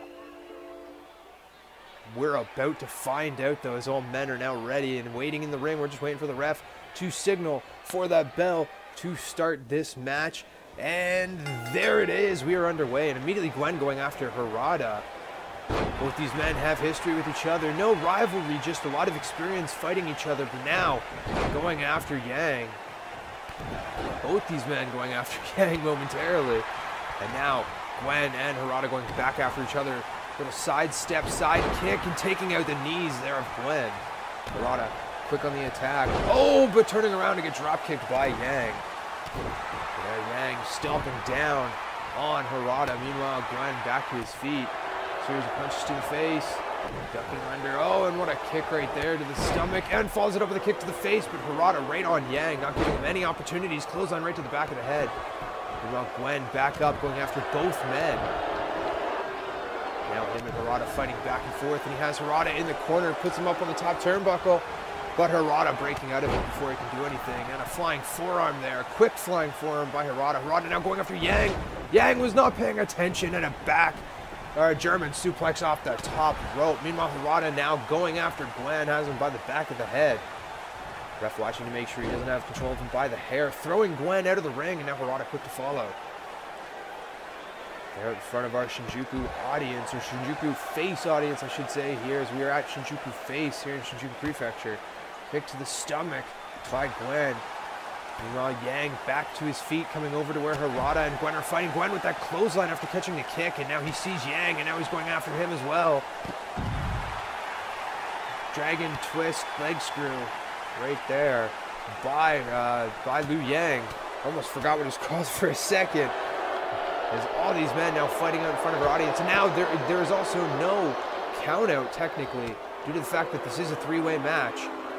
We're about to find out though, as all men are now ready and waiting in the ring. We're just waiting for the ref to signal for that bell to start this match. And there it is, we are underway, and immediately GUIN going after Harada. Both these men have history with each other. No rivalry, just a lot of experience fighting each other. But now, going after Yang. Both these men going after Yang momentarily. And now, GUIN and Harada going back after each other. Little sidestep, side kick, and taking out the knees there of GUIN. Harada quick on the attack. Oh, but turning around to get drop kicked by Yang. There, Yang stomping down on Harada. Meanwhile, Gwen back to his feet. Series of punches to the face. Ducking under. Oh, and what a kick right there to the stomach. And follows it up with a kick to the face. But Harada right on Yang, not giving him any opportunities. Clothesline right to the back of the head. Meanwhile, Gwen back up, going after both men. Now him and Harada fighting back and forth. And he has Harada in the corner. Puts him up on the top turnbuckle. But Harada breaking out of it before he can do anything. And a flying forearm there. Quick flying forearm by Harada. Harada now going after Yang. Yang was not paying attention. And a back, or a German suplex off the top rope. Meanwhile, Harada now going after Gwen. Has him by the back of the head. Ref watching to make sure he doesn't have control of him by the hair. Throwing Gwen out of the ring. And now Harada quick to follow. There in front of our Shinjuku audience, or Shinjuku face audience, I should say, here as we are at Shinjuku face here in Shinjuku Prefecture. Kick to the stomach by Gwen. Meanwhile, Yang back to his feet, coming over to where Harada and Gwen are fighting. Gwen with that clothesline after catching the kick, and now he sees Yang, and now he's going after him as well. Dragon twist leg screw right there by, uh, by Liu Yang. Almost forgot what it was called for a second. As all these men now fighting out in front of our audience. And now there, there is also no count out, technically, due to the fact that this is a three-way match.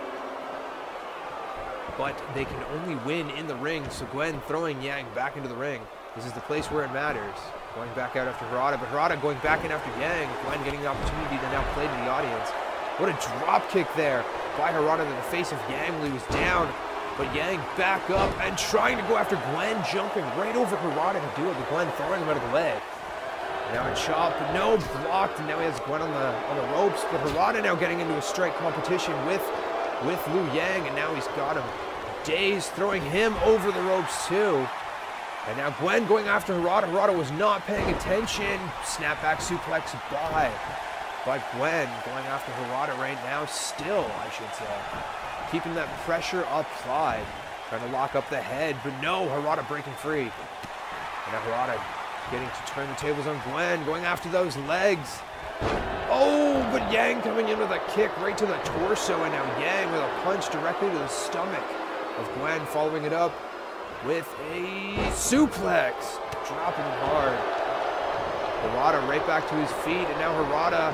But they can only win in the ring, so Gwen throwing Yang back into the ring. This is the place where it matters. Going back out after Harada, but Harada going back in after Yang. Gwen getting the opportunity to now play to the audience. What a drop kick there by Harada to the face of Yang. Lee was down, but Yang back up and trying to go after Gwen, jumping right over Harada to do it, but Gwen throwing him out of the way. Now a chop, but no, blocked, and now he has Gwen on the on the ropes, but Harada now getting into a strike competition with with Liu Yang, and now he's got him dazed, throwing him over the ropes too. And now Gwen going after Harada. Harada was not paying attention. Snapback suplex by, by Gwen going after Harada right now, still, I should say. Keeping that pressure applied. Trying to lock up the head, but no, Harada breaking free. And now Harada getting to turn the tables on Gwen, going after those legs. Oh, but Yang coming in with a kick right to the torso, and now Yang with a punch directly to the stomach of Gwen, following it up with a suplex, dropping him hard. Harada right back to his feet, and now Harada,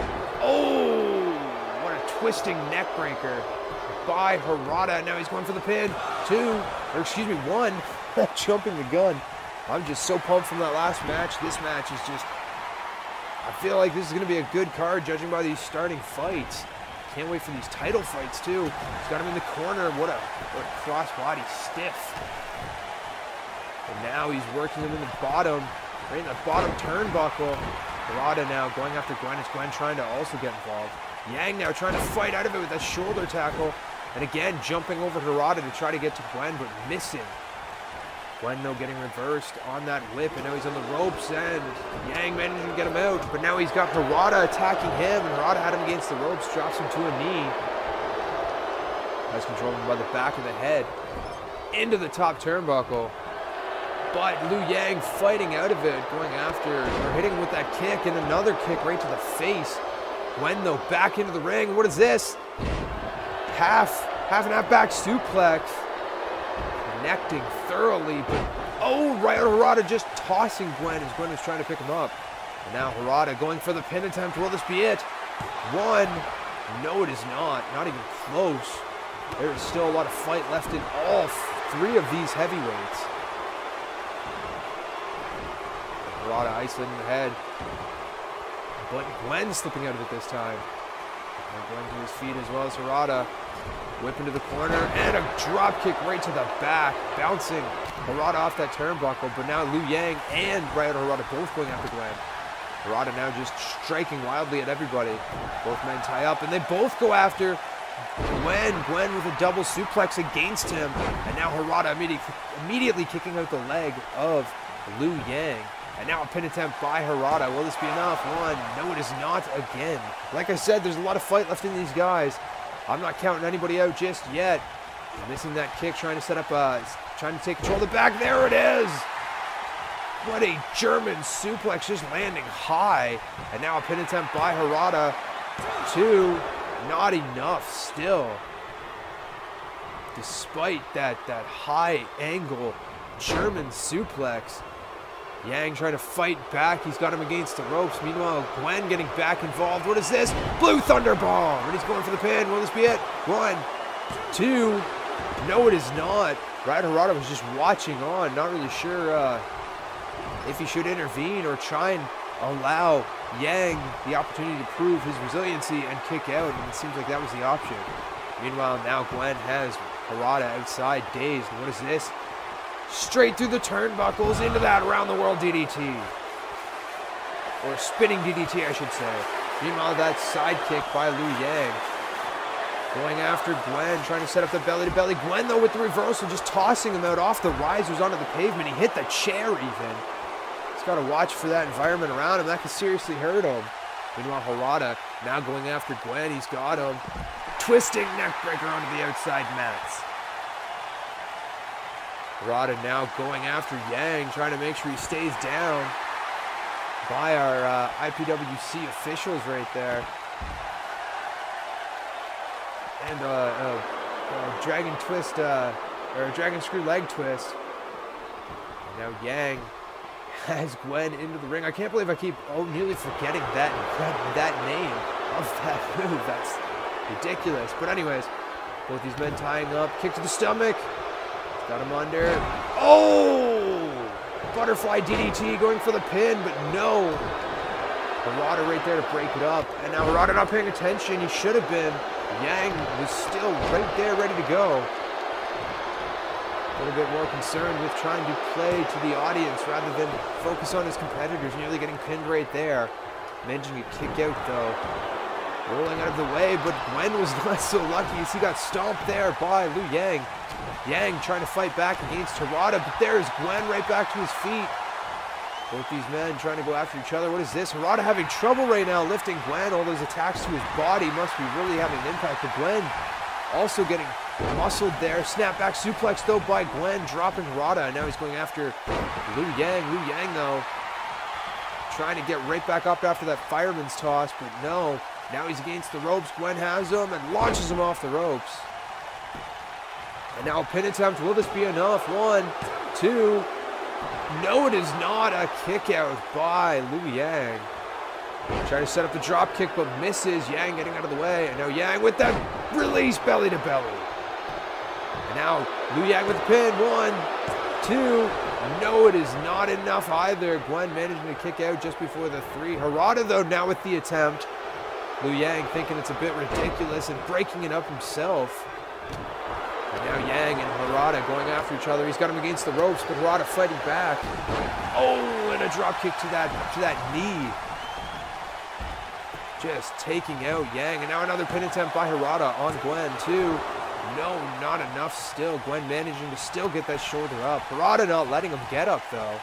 oh, what a twisting neck breaker by Harada. Now he's going for the pin, two, or excuse me, one, jumping the gun. I'm just so pumped from that last match. This match is just, I feel like this is going to be a good card, judging by these starting fights. Can't wait for these title fights, too. He's got him in the corner. What a, what a cross-body stiff. And now he's working him in the bottom, right in the bottom turnbuckle. Harada now going after Gwen. Is Gwen trying to also get involved? Yang now trying to fight out of it with a shoulder tackle. And again, jumping over Harada to try to get to Gwen, but missing. Gwen, though, getting reversed on that whip, and now he's on the ropes, and Yang managing to get him out, but now he's got Harada attacking him, and Harada had him against the ropes, drops him to a knee. Has control of him by the back of the head, into the top turnbuckle, but Liu Yang fighting out of it, going after, or hitting him with that kick, and another kick right to the face. Gwen, though, back into the ring. What is this? Half, half and half back suplex. Connecting thoroughly, but oh, right, Harada just tossing Gwen as Gwen is trying to pick him up. And now Harada going for the pin attempt. Will this be it? One. No, it is not. Not even close. There is still a lot of fight left in all three of these heavyweights. Harada isolating the head, but Gwen slipping out of it this time. And Gwen to his feet as well as Harada. Whip into the corner, and a drop kick right to the back, bouncing Harada off that turnbuckle, but now Liu Yang and Ryoto Harada both going after Gwen. Harada now just striking wildly at everybody. Both men tie up, and they both go after Gwen. Gwen with a double suplex against him, and now Harada immediately, immediately kicking out the leg of Liu Yang. And now a pin attempt by Harada. Will this be enough? One. No, it is not again. Like I said, there's a lot of fight left in these guys. I'm not counting anybody out just yet. Missing that kick, trying to set up, uh, trying to take control of the back. There it is. What a German suplex, just landing high. And now a pin attempt by Harada. Two, not enough still. Despite that, that high angle German suplex. Yang trying to fight back. He's got him against the ropes. Meanwhile, Gwen getting back involved. What is this? Blue Thunder Bomb. And he's going for the pin. Will this be it? One, two. No, it is not. Ryoto Harada was just watching on. Not really sure uh, if he should intervene or try and allow Yang the opportunity to prove his resiliency and kick out. And it seems like that was the option. Meanwhile, now Gwen has Harada outside, dazed. And what is this? Straight through the turnbuckles into that around the world D D T. Or spinning D D T, I should say. Meanwhile, that side kick by Liu Yang. Going after Gwen, trying to set up the belly-to-belly. Gwen, though, with the reversal, just tossing him out off the risers onto the pavement. He hit the chair, even. He's got to watch for that environment around him. That could seriously hurt him. Meanwhile, Harada now going after Gwen. He's got him. Twisting neckbreaker onto the outside mats. Harada now going after Yang, trying to make sure he stays down by our uh, I P W C officials right there. And uh, uh, uh, dragon twist, uh, or dragon screw leg twist. And now Yang has Gwen into the ring. I can't believe I keep oh, nearly forgetting that, that, that name of that move. That's ridiculous. But anyways, both these men tying up. Kick to the stomach. Got him under. Oh! Butterfly D D T going for the pin, but no. Harada right there to break it up. And now Harada not paying attention. He should have been. Yang was still right there ready to go. A little bit more concerned with trying to play to the audience rather than focus on his competitors. Nearly getting pinned right there. Managing to kick out though. Rolling out of the way, but Gwen was not so lucky as he got stomped there by Liu Yang. Yang trying to fight back against Harada, but there's Gwen right back to his feet. Both these men trying to go after each other. What is this? Harada having trouble right now lifting Gwen. All those attacks to his body must be really having an impact. But Gwen also getting muscled there. Snapback suplex though by Gwen, dropping Harada. Now he's going after Liu Yang. Liu Yang though trying to get right back up after that fireman's toss, but no. Now he's against the ropes. Gwen has him and launches him off the ropes. And now a pin attempt. Will this be enough? One, two. No, it is not. A kick out by Liu Yang. Trying to set up the drop kick, but misses. Yang getting out of the way. And now Yang with that release belly to belly. And now Liu Yang with the pin. One, two. No, it is not enough either. Gwen managing to kick out just before the three. Harada, though, now with the attempt. Liu Yang thinking it's a bit ridiculous and breaking it up himself. And now Yang and Harada going after each other. He's got him against the ropes, but Harada fighting back. Oh, and a drop kick to that to that knee. Just taking out Yang. And now another pin attempt by Harada on Gwen, too. No, not enough still. Gwen managing to still get that shoulder up. Harada not letting him get up, though.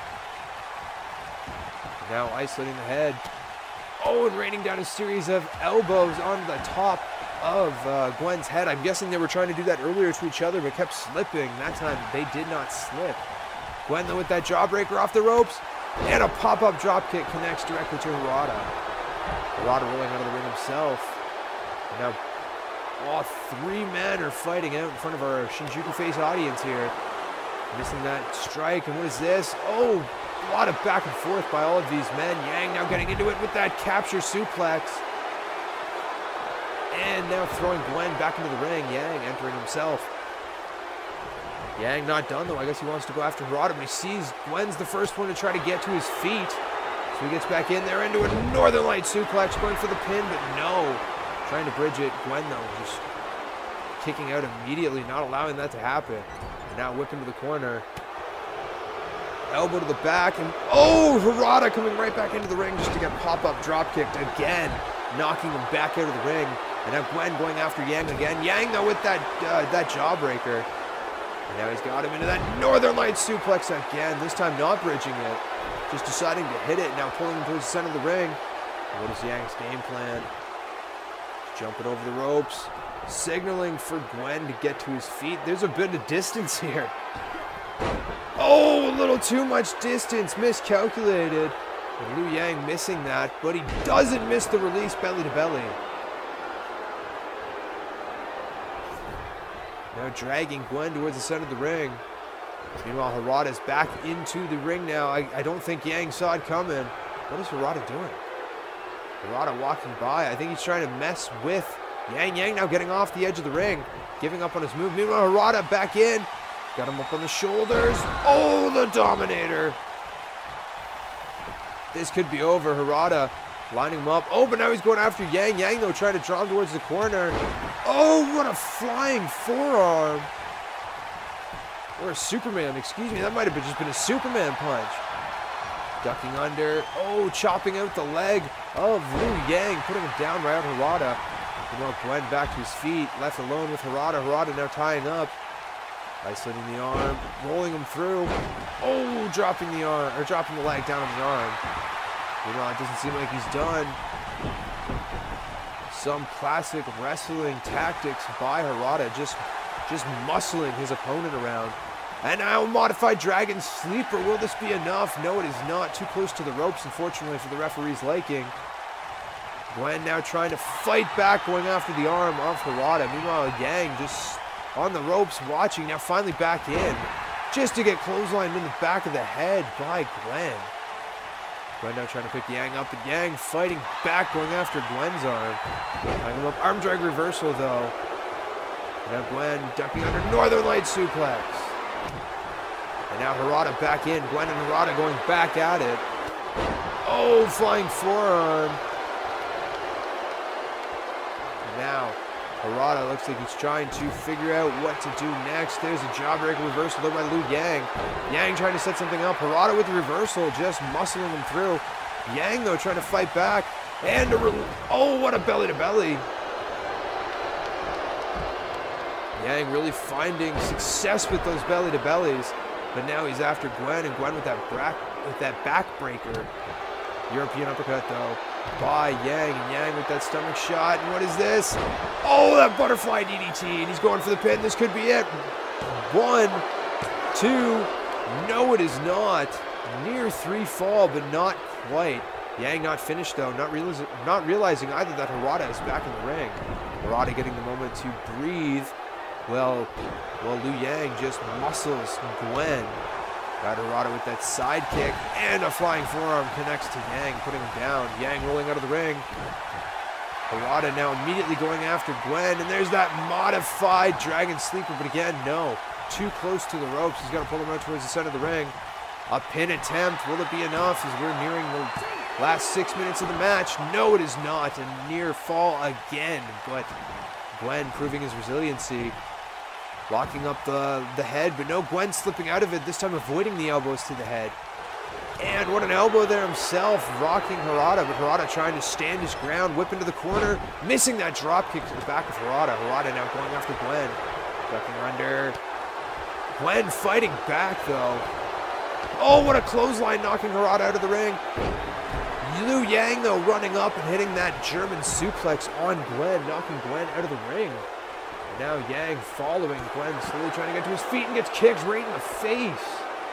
Now isolating the head. Oh, and raining down a series of elbows on the top of uh, Gwen's head. I'm guessing they were trying to do that earlier to each other, but kept slipping. That time, they did not slip. Gwen, though, with that jawbreaker off the ropes. And a pop-up drop kick connects directly to Harada. Harada rolling out of the ring himself. And now, all three men are fighting out in front of our Shinjuku face audience here. Missing that strike. And what is this? Oh! A lot of back and forth by all of these men. Yang now getting into it with that capture suplex. And now throwing Gwen back into the ring. Yang entering himself. Yang not done though. I guess he wants to go after Harada, but he sees Gwen's the first one to try to get to his feet. So he gets back in there into a Northern Light suplex, going for the pin, but no. Trying to bridge it. Gwen though just kicking out immediately, not allowing that to happen. And now whipping to the corner. Elbow to the back, and oh, Harada coming right back into the ring just to get pop-up drop kicked again, knocking him back out of the ring. And now Gwen going after Yang again. Yang though with that uh, that jawbreaker. And now he's got him into that Northern Light suplex again. This time not bridging it, just deciding to hit it. Now pulling him towards the center of the ring. And what is Yang's game plan? Jumping over the ropes, signaling for Gwen to get to his feet. There's a bit of distance here. Oh, a little too much distance, miscalculated. And Liu Yang missing that, but he doesn't miss the release belly to belly. Now dragging Gwen towards the center of the ring. Meanwhile, Harada's back into the ring now. I, I don't think Yang saw it coming. What is Harada doing? Harada walking by. I think he's trying to mess with Yang. Yang now getting off the edge of the ring, giving up on his move. Meanwhile, Harada back in. Got him up on the shoulders. Oh, the Dominator. This could be over. Harada lining him up. Oh, but now he's going after Yang. Yang, though, trying to draw him towards the corner. Oh, what a flying forearm. Or a Superman, excuse me. That might have been just been a Superman punch. Ducking under. Oh, chopping out the leg of Liu Yang, putting him down right on Harada. Meanwhile, Gwen back to his feet, left alone with Harada. Harada now tying up. Isolating the arm, rolling him through. Oh, dropping the arm, or dropping the leg down on the arm. Meanwhile, it doesn't seem like he's done. Some classic wrestling tactics by Harada, just, just muscling his opponent around. And now modified Dragon Sleeper. Will this be enough? No, it is not. Too close to the ropes, unfortunately, for the referee's liking. Gwen now trying to fight back, going after the arm of Harada. Meanwhile, Yang just on the ropes, watching. Now finally back in, just to get clotheslined in the back of the head by Gwen. Gwen now trying to pick Yang up, and Yang fighting back, going after Gwen's arm. Tying him up. Arm drag reversal, though. Now Gwen ducking under Northern Light suplex. And now Harada back in. Gwen and Harada going back at it. Oh, flying forearm. And now Harada looks like he's trying to figure out what to do next. There's a jawbreaker reversal by Liu Yang. Yang trying to set something up. Harada with the reversal, just muscling him through. Yang, though, trying to fight back. And a re oh, what a belly to belly. Yang really finding success with those belly to bellies. But now he's after Gwen, and Gwen with that back with that backbreaker. European uppercut, though, by Yang, and Yang with that stomach shot. And what is this? Oh, that butterfly D D T, and he's going for the pin. This could be it. One, two. No, it is not. Near three fall, but not quite. Yang not finished, though, not realizing, not realizing either that Harada is back in the ring. Harada getting the moment to breathe. Well, well, Liu Yang just muscles Gwen. Got Harada with that side kick, and a flying forearm connects to Yang, putting him down. Yang rolling out of the ring. Harada now immediately going after Gwen, and there's that modified Dragon Sleeper, but again, no. Too close to the ropes. He's going to pull him out towards the center of the ring. A pin attempt. Will it be enough as we're nearing the last six minutes of the match? No, it is not. A near fall again, but Gwen proving his resiliency. Locking up the, the head, but no, Gwen slipping out of it, this time avoiding the elbows to the head. And what an elbow there himself, rocking Harada, but Harada trying to stand his ground, whip into the corner, missing that drop kick to the back of Harada. Harada now going after Gwen. Ducking under. Gwen fighting back, though. Oh, what a clothesline, knocking Harada out of the ring. Liu Yang, though, running up and hitting that German suplex on Gwen, knocking Gwen out of the ring. Now Yang following Gwen, slowly trying to get to his feet, and gets kicked right in the face.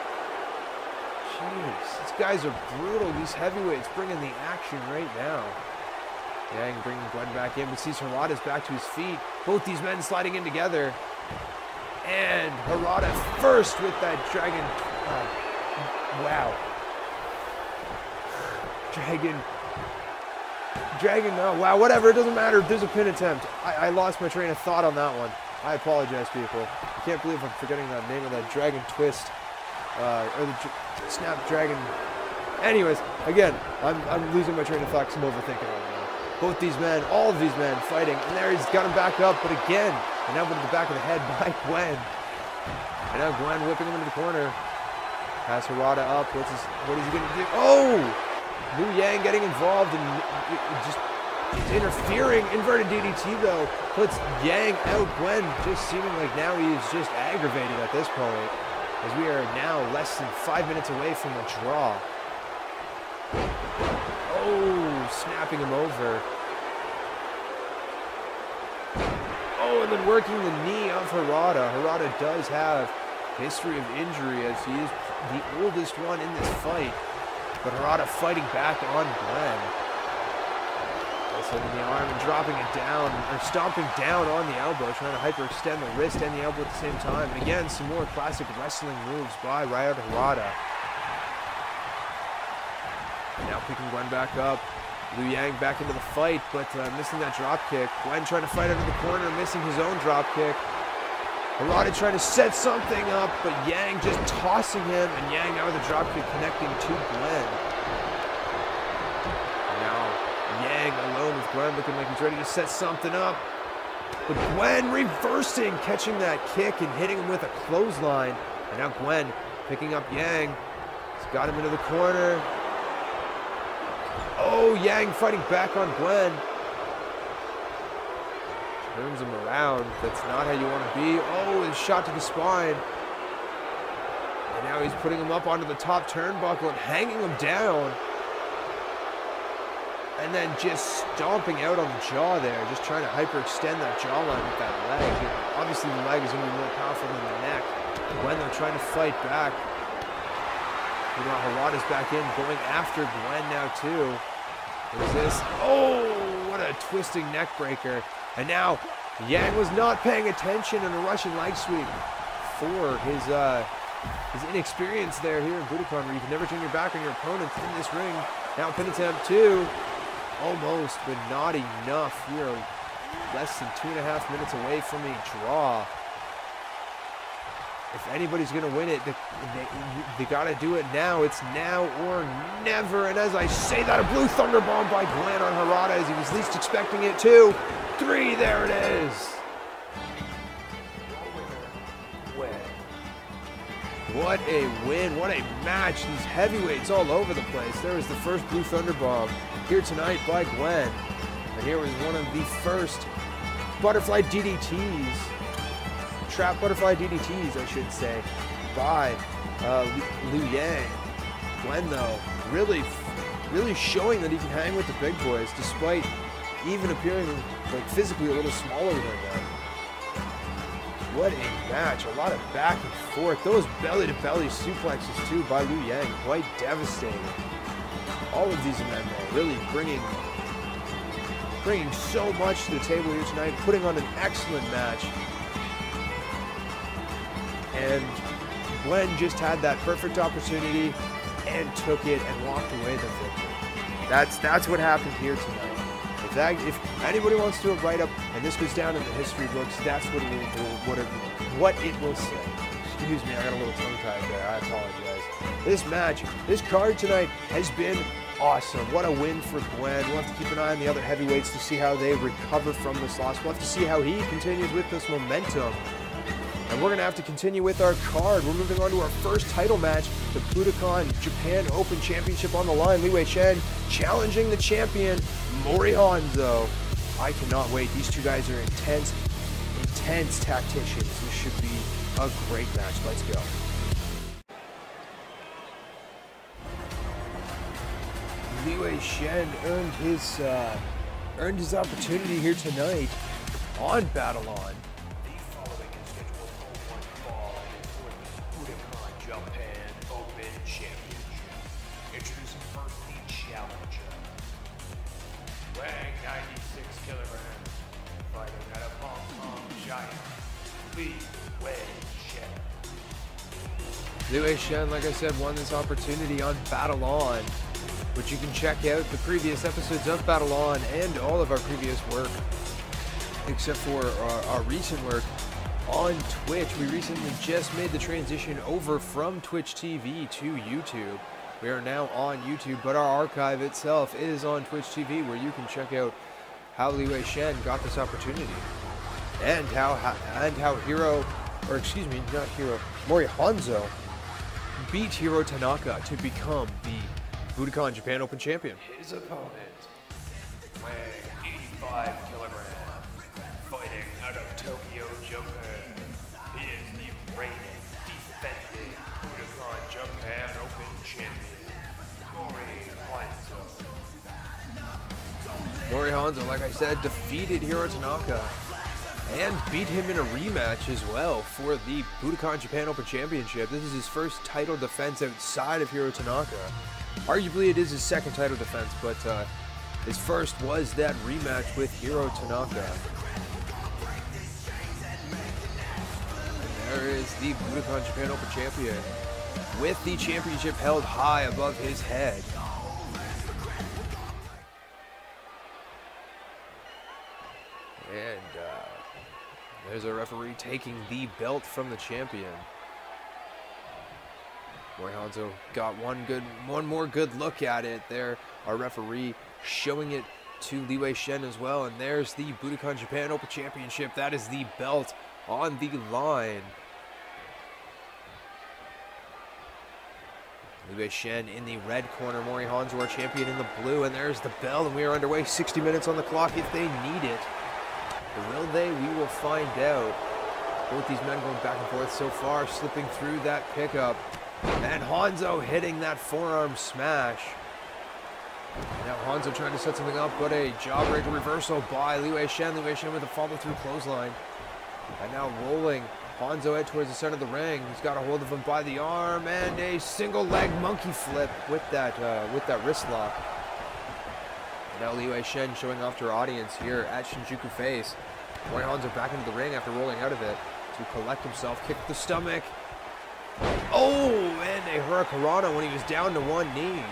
Jeez, these guys are brutal. These heavyweights bringing the action right now. Yang bringing Gwen back in, but sees Harada's back to his feet. Both these men sliding in together. And Harada first with that dragon. Uh, wow. Dragon. Dragon, oh, wow, whatever, it doesn't matter. There's a pin attempt. I, I lost my train of thought on that one. I apologize, people. I can't believe I'm forgetting the name of that Dragon Twist, uh, or the Snapdragon. Anyways, again, I'm, I'm losing my train of thought because I'm overthinking it now. Both these men, all of these men fighting, and there he's got him back up, but again, an elbow to the back of the head by Gwen. And now Gwen whipping him into the corner. Has Harada up. What's his, what is he going to do? Oh! Liu Yang getting involved and just interfering. Inverted D D T, though, puts Yang out. Gwen just seeming like now he is just aggravated at this point, as we are now less than five minutes away from a draw. Oh, snapping him over. Oh, and then working the knee of Harada. Harada does have history of injury, as he is the oldest one in this fight. But Harada fighting back on Gwen. As slinging the arm and dropping it down, or stomping down on the elbow, trying to hyperextend the wrist and the elbow at the same time. And again, some more classic wrestling moves by Ryoto Harada. Now picking Gwen back up. Liu Yang back into the fight, but uh, missing that drop kick. Gwen trying to fight out of the corner, missing his own drop kick. Harada trying to set something up, but Yang just tossing him, and Yang now with a drop kick connecting to Gwen. Yang alone with Gwen, looking like he's ready to set something up. But Gwen reversing, catching that kick and hitting him with a clothesline. And now Gwen picking up Yang. He's got him into the corner. Oh, Yang fighting back on Gwen. Turns him around. That's not how you want to be. Oh, his shot to the spine. And now he's putting him up onto the top turnbuckle and hanging him down. And then just stomping out on the jaw there, just trying to hyperextend that jawline with that leg. Obviously the leg is going to be more powerful than the neck. Gwen, they're trying to fight back. You know, Harada's back in, going after Gwen now too. What is this? Oh, what a twisting neck breaker. And now, Yang was not paying attention in a Russian leg sweep for his, uh, his inexperience there here in Budokan, where you can never turn your back on your opponent in this ring. Now pin attempt two. Almost, but not enough. We are less than two and a half minutes away from a draw. If anybody's going to win it, they, they, they got to do it now. It's now or never. And as I say that, a blue thunder bomb by Gwen on Harada as he was least expecting it. Two, three, there it is. What a win, what a match. These heavyweights all over the place. There was the first blue thunder bomb here tonight by Gwen. And here was one of the first butterfly D D Ts, trap butterfly D D Ts, I should say, by uh, Liu Yang. Gwen, though, really, really showing that he can hang with the big boys, despite even appearing like physically a little smaller than them. What a match. A lot of back and forth. Those belly-to-belly suplexes, too, by Liu Yang. Quite devastating. All of these men, though, really bringing, bringing so much to the table here tonight, putting on an excellent match. And Gwen just had that perfect opportunity and took it and walked away the victor. That's, that's what happened here tonight. If, that, if anybody wants to do a write-up and this goes down in the history books, that's what it will, what it, what it will say. Excuse me, I got a little tongue-tied there. I apologize. This match, this card tonight has been awesome. What a win for Gwen. We'll have to keep an eye on the other heavyweights to see how they recover from this loss. We'll have to see how he continues with this momentum. And we're going to have to continue with our card. We're moving on to our first title match, the Budokan Japan Open Championship on the line. Liu Chen challenging the champion, Mori Hanzo. I cannot wait. These two guys are intense, intense tacticians. This should be a great match. Let's go. Liu Chen earned his, uh, earned his opportunity here tonight on Battle On. Liu Chen, like I said, won this opportunity on Battle On, which you can check out the previous episodes of Battle On and all of our previous work, except for our, our recent work on Twitch. We recently just made the transition over from Twitch T V to YouTube. We are now on YouTube, but our archive itself is on Twitch T V, where you can check out how Liu Chen got this opportunity, and how, how and how Hiro, or excuse me, not Hiro, Mori Hanzo beat Hiro Tanaka to become the Budokan Japan Open Champion. His opponent, weighing eighty-five kilograms, fighting out of Tokyo, Japan. He is the reigning, defending Budokan Japan Open Champion, Mori Hanzo. Mori Hanzo, like I said, defeated Hiro Tanaka and beat him in a rematch as well for the Budokan Japan Open Championship. This is his first title defense outside of Hiro Tanaka. Arguably, it is his second title defense, but uh, His first was that rematch with Hiro Tanaka. And there is the Budokan Japan Open champion with the championship held high above his head. And uh, there's a referee taking the belt from the champion. Mori Hanzo got one good, one more good look at it there. Our referee showing it to Liu Shen as well. And there's the Budokan Japan Open Championship. That is the belt on the line. Liu Shen in the red corner, Mori Hanzo, our champion, in the blue. And there's the bell, and we are underway. sixty minutes on the clock if they need it. Or will they? We will find out. Both these men going back and forth so far, slipping through that pickup. And Hanzo hitting that forearm smash. Now Hanzo trying to set something up, but a jawbreaker reversal by Liu Shen. Liu Shen with a follow-through clothesline. And now rolling Hanzo head towards the center of the ring. He's got a hold of him by the arm, and a single leg monkey flip with that uh, with that wrist lock. And now Liu Shen showing off to our audience here at Shinjuku Face. Mori Hanzo back into the ring after rolling out of it to collect himself, kick the stomach. Oh, and a hurricanrana when he was down to one knee.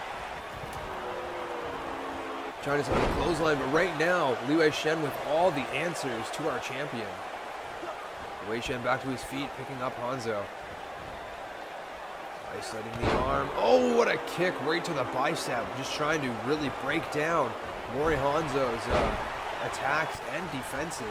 Trying to set up a clothesline, but right now, Liu Shen with all the answers to our champion. Liu Shen back to his feet, picking up Hanzo. Isolating the arm. Oh, what a kick right to the bicep. Just trying to really break down Mori Hanzo's uh, attacks and defenses.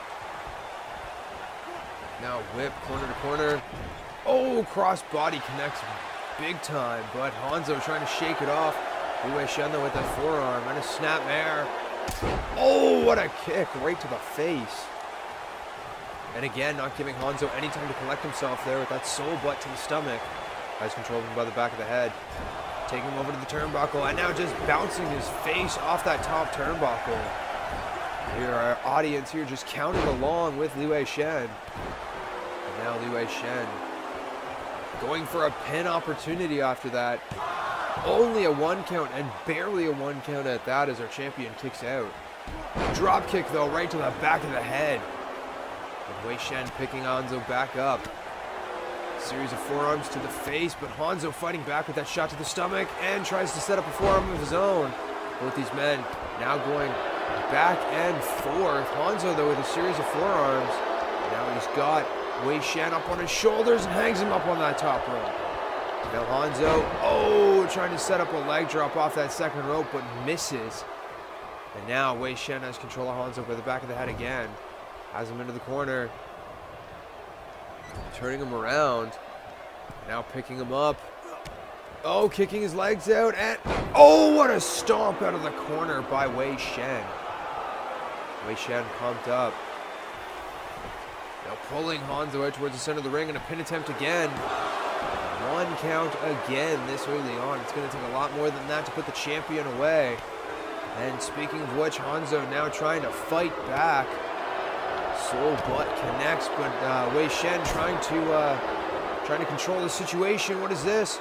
Now whip, corner to corner. Oh, cross body connects big time, but Hanzo trying to shake it off. Liu Shen though with that forearm and a snap air. Oh, what a kick right to the face. And again, not giving Hanzo any time to collect himself there with that sole butt to the stomach. Has controlled him by the back of the head. Taking him over to the turnbuckle, and now just bouncing his face off that top turnbuckle. Here, our audience here just counting along with Liu Shen. And now Liu Shen going for a pin opportunity after that. Only a one count, and barely a one count at that, as our champion kicks out. Drop kick though, right to the back of the head. And Liu Shen picking Hanzo back up. Series of forearms to the face, but Hanzo fighting back with that shot to the stomach and tries to set up a forearm of his own. Both these men now going back and forth. Hanzo though with a series of forearms. Now he's got Liu Shen up on his shoulders and hangs him up on that top rope. Now Hanzo, oh, trying to set up a leg drop off that second rope, but misses. And now Liu Shen has control of Hanzo by the back of the head again. Has him into the corner. Turning him around. Now picking him up. Oh, kicking his legs out. And oh, what a stomp out of the corner by Liu Shen. Liu Shen pumped up. Now pulling Hanzo out towards the center of the ring, and a pin attempt again. One count again this early on. It's going to take a lot more than that to put the champion away. And speaking of which, Hanzo now trying to fight back. Soul butt connects, but uh, Liu Shen trying to uh, trying to control the situation. What is this?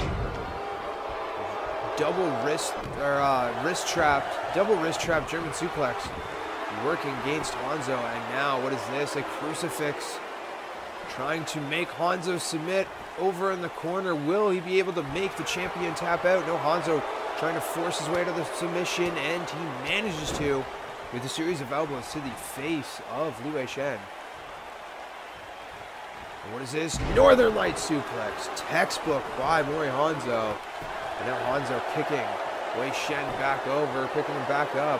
Double wrist or uh, wrist trap, double wrist trap German suplex, working against Hanzo. And now what is this? A crucifix, trying to make Hanzo submit over in the corner. Will he be able to make the champion tap out? No, Hanzo trying to force his way to the submission, and he manages to, with a series of elbows to the face of Liu Shen. And what is this? Northern Light suplex. Textbook by Mori Hanzo. And now Hanzo kicking Liu Shen back over, picking him back up.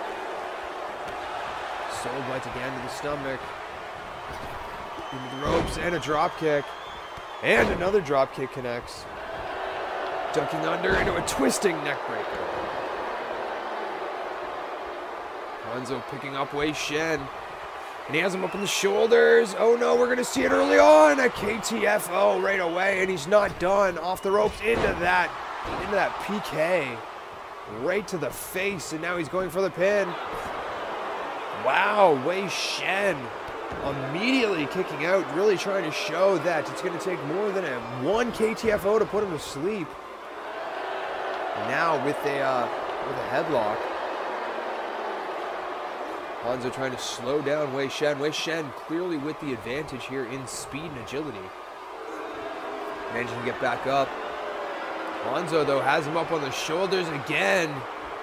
Soul bites again to the stomach. Into the ropes, and a drop kick. And another drop kick connects. Ducking under into a twisting neckbreaker. Hanzo picking up Liu Shen. And he has him up on the shoulders. Oh no, we're going to see it early on. A K T F O right away. And he's not done. Off the ropes into that, into that P K. Right to the face. And now he's going for the pin. Wow, Liu Shen immediately kicking out. Really trying to show that it's going to take more than a one K T F O to put him to sleep. And now with a, uh, with a headlock. Hanzo trying to slow down Wei Shen. Wei Shen clearly with the advantage here in speed and agility. Managing to get back up. Hanzo, though, has him up on the shoulders again.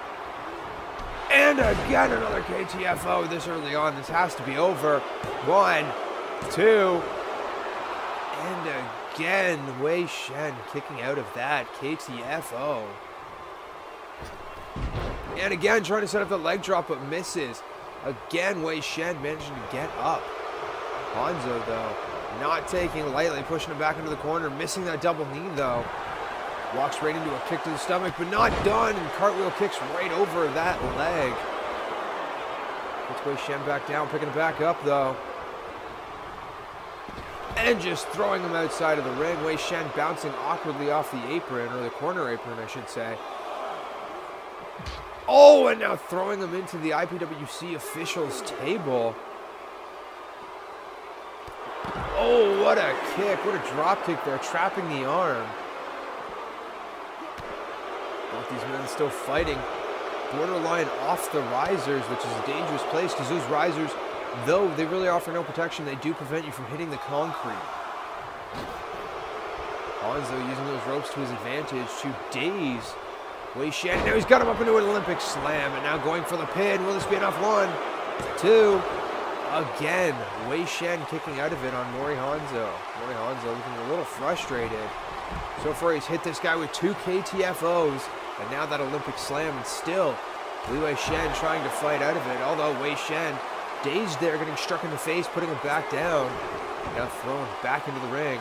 And again, another K T F O this early on. This has to be over. One, two, and again, Wei Shen kicking out of that K T F O. And again, trying to set up the leg drop, but misses. Again, Wei Shen managing to get up. Hanzo, though, not taking it lightly, pushing him back into the corner, missing that double knee, though. Walks right into a kick to the stomach, but not done, and cartwheel kicks right over that leg. Puts Wei Shen back down, picking it back up, though. And just throwing him outside of the ring. Wei Shen bouncing awkwardly off the apron, or the corner apron, I should say. Oh, and now throwing him into the I P W C officials table. Oh, what a kick. What a drop kick there, trapping the arm. Both these men still fighting. Borderline off the risers, which is a dangerous place because those risers, though they really offer no protection, they do prevent you from hitting the concrete. Hanzo using those ropes to his advantage to daze Wei Shen. Now he's got him up into an Olympic slam, and now going for the pin. Will this be enough? One, two. Again, Wei Shen kicking out of it on Mori Hanzo. Mori Hanzo looking a little frustrated. So far, he's hit this guy with two K T F Os, and now that Olympic slam, and still Wei Shen trying to fight out of it. Although Wei Shen dazed there, getting struck in the face, putting him back down. Now thrown back into the ring.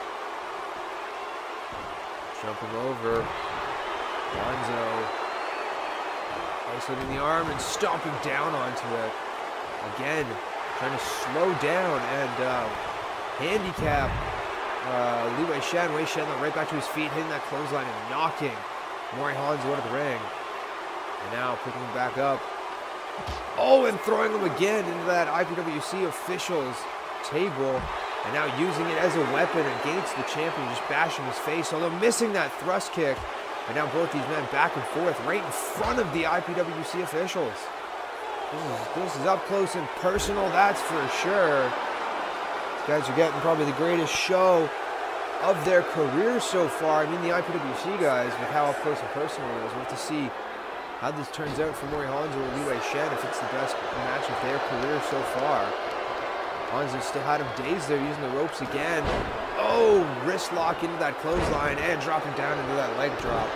Jumping over. Hanzo isolating the arm and stomping down onto it. Again, trying to slow down and uh, handicap uh, Wei Shen. Wei Shen right back to his feet, hitting that clothesline and knocking Mori Hanzo out of the ring. And now picking him back up. Oh, and throwing him again into that I P W C officials table. And now using it as a weapon against the champion, just bashing his face, although missing that thrust kick. And now both these men back and forth right in front of the I P W C officials. This is, this is up close and personal, that's for sure. These guys are getting probably the greatest show of their career so far. I mean, the I P W C guys, with how up close and personal it is. We'll have to see how this turns out for Mori Hanzo or Wei Shen, if it's the best match of their career so far. Hanzo still had him dazed there, using the ropes again. Oh, wrist lock into that clothesline and dropping down into that leg drop.